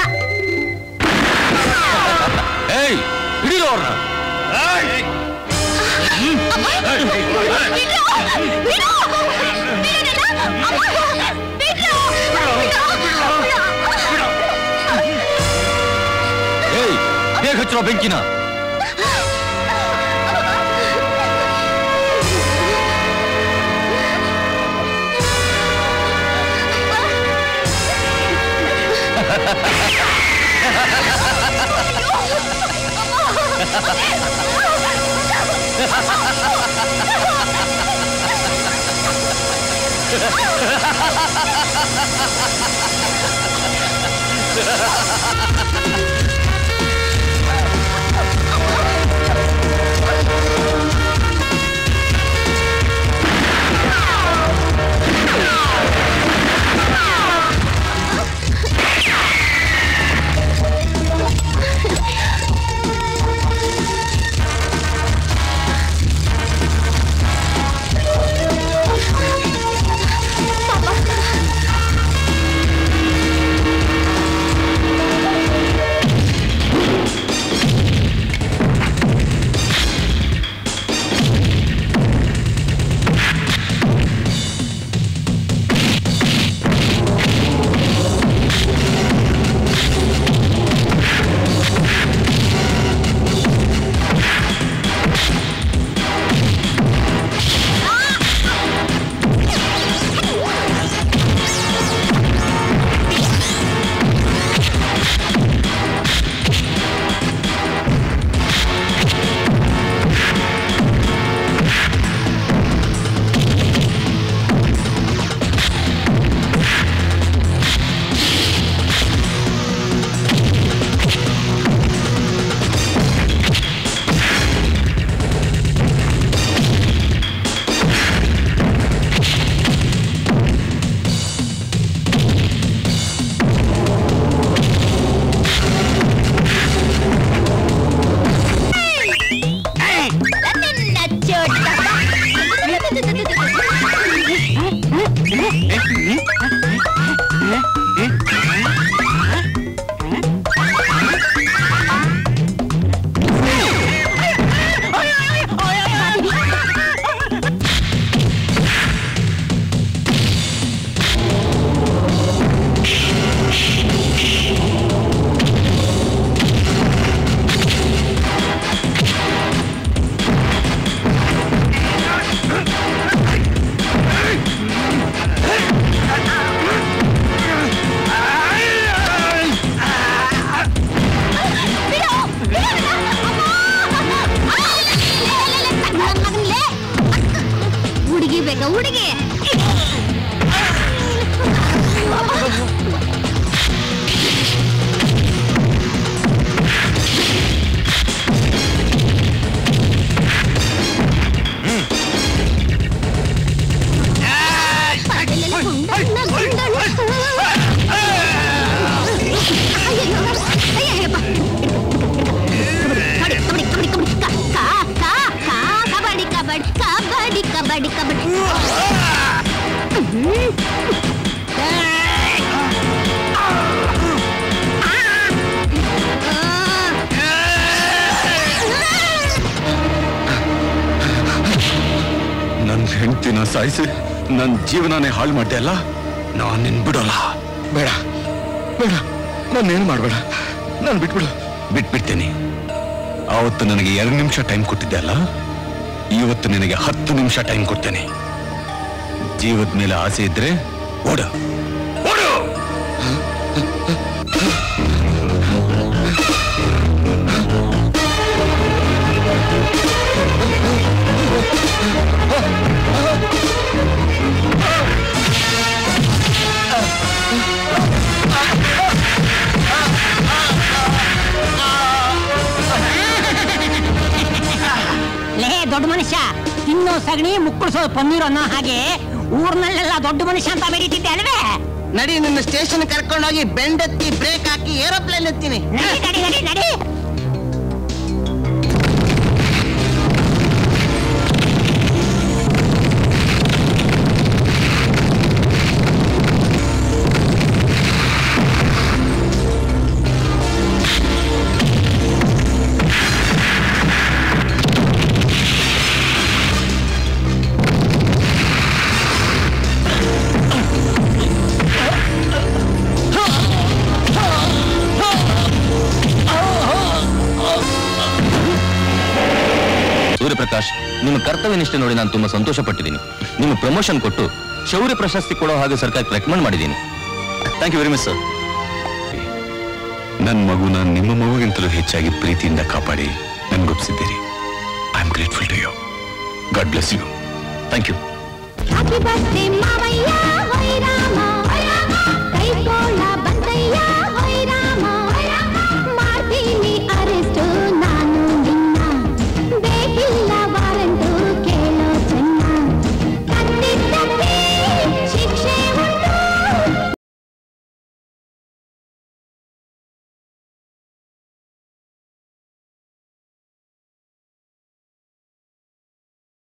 ಏಯ್ ಹಿಡಿದು ಅವ್ರನ್ನ. ಏಯ್ ಬೇಗ ಹಚ್ಚಿರೋ ಬೆಂಕಿನ. ಹೆಂಡತಿನ ಸಾಯಿಸಿ ನನ್ನ ಜೀವನನೇ ಹಾಳು ಮಾಡ್ದೆ ಅಲ್ಲ, ನಾನು ನಿನ್ ಬಿಡೋಲ್ಲ. ಬೇಡ ಬೇಡ, ನಾನೇನು ಮಾಡಬೇಡ, ನಾನು ಬಿಟ್ಬಿಡು. ಬಿಟ್ಬಿಡ್ತೇನೆ. ಆವತ್ತು ನನಗೆ ಎರಡು ನಿಮಿಷ ಟೈಮ್ ಕೊಟ್ಟಿದ್ದೆ ಅಲ್ಲ, ಇವತ್ತು ನಿನಗೆ ಹತ್ತು ನಿಮಿಷ ಟೈಮ್ ಕೊಡ್ತೇನೆ. ಜೀವದ ಮೇಲೆ ಆಸೆ ಇದ್ರೆ ಓಡು ಓಡು. ಲೇ ದೊಡ್ಡ ಮನುಷ್ಯ, ತಿನ್ನೋ ಸಗಣಿ ಮುಕ್ಕಳಿಸೋ ಪನ್ನೀರ್ ಅನ್ನೋ ಹಾಗೆ ಊರ್ನಲ್ಲೆಲ್ಲ ದೊಡ್ಡ ಮನುಷ್ಯ ಅಂತ ಬೆರೀತಿದ್ದೆ ಅಲ್ವೇ? ನಡಿ, ನಿನ್ನ ಸ್ಟೇಷನ್ ಕರ್ಕೊಂಡೋಗಿ ಬೆಂಡೆತ್ತಿ ಬ್ರೇಕ್ ಹಾಕಿ ಏರೋಪ್ಲೇನ್ ಎತ್ತೀನಿ. ನಡಿ ನಡಿ ನಡಿ ನಡಿ. ನಿಮ್ಮ ಕರ್ತವ್ಯ ನಿಷ್ಠೆ ನೋಡಿ ನಾನು ತುಂಬಾ ಸಂತೋಷ ಪಟ್ಟಿದ್ದೀನಿ. ನಿಮ್ಮ ಪ್ರಮೋಷನ್ ಕೊಟ್ಟು ಶೌರ್ಯ ಪ್ರಶಸ್ತಿ ಕೊಡೋ ಹಾಗೆ ಸರ್ಕಾರಕ್ಕೆ ರೆಕಮೆಂಡ್ ಮಾಡಿದ್ದೀನಿ. Thank you very much sir. ನನ್ನ ಮಗುನ ನಿಮ್ಮ ಮಗುಗಿಂತಲೂ ಹೆಚ್ಚಾಗಿ ಪ್ರೀತಿಯಿಂದ ಕಾಪಾಡಿ ನನ್ಗೊಪ್ಸಿದ್ದೀರಿ. I am grateful to you. God bless you. Thank you. Happy birthday, Mamaya!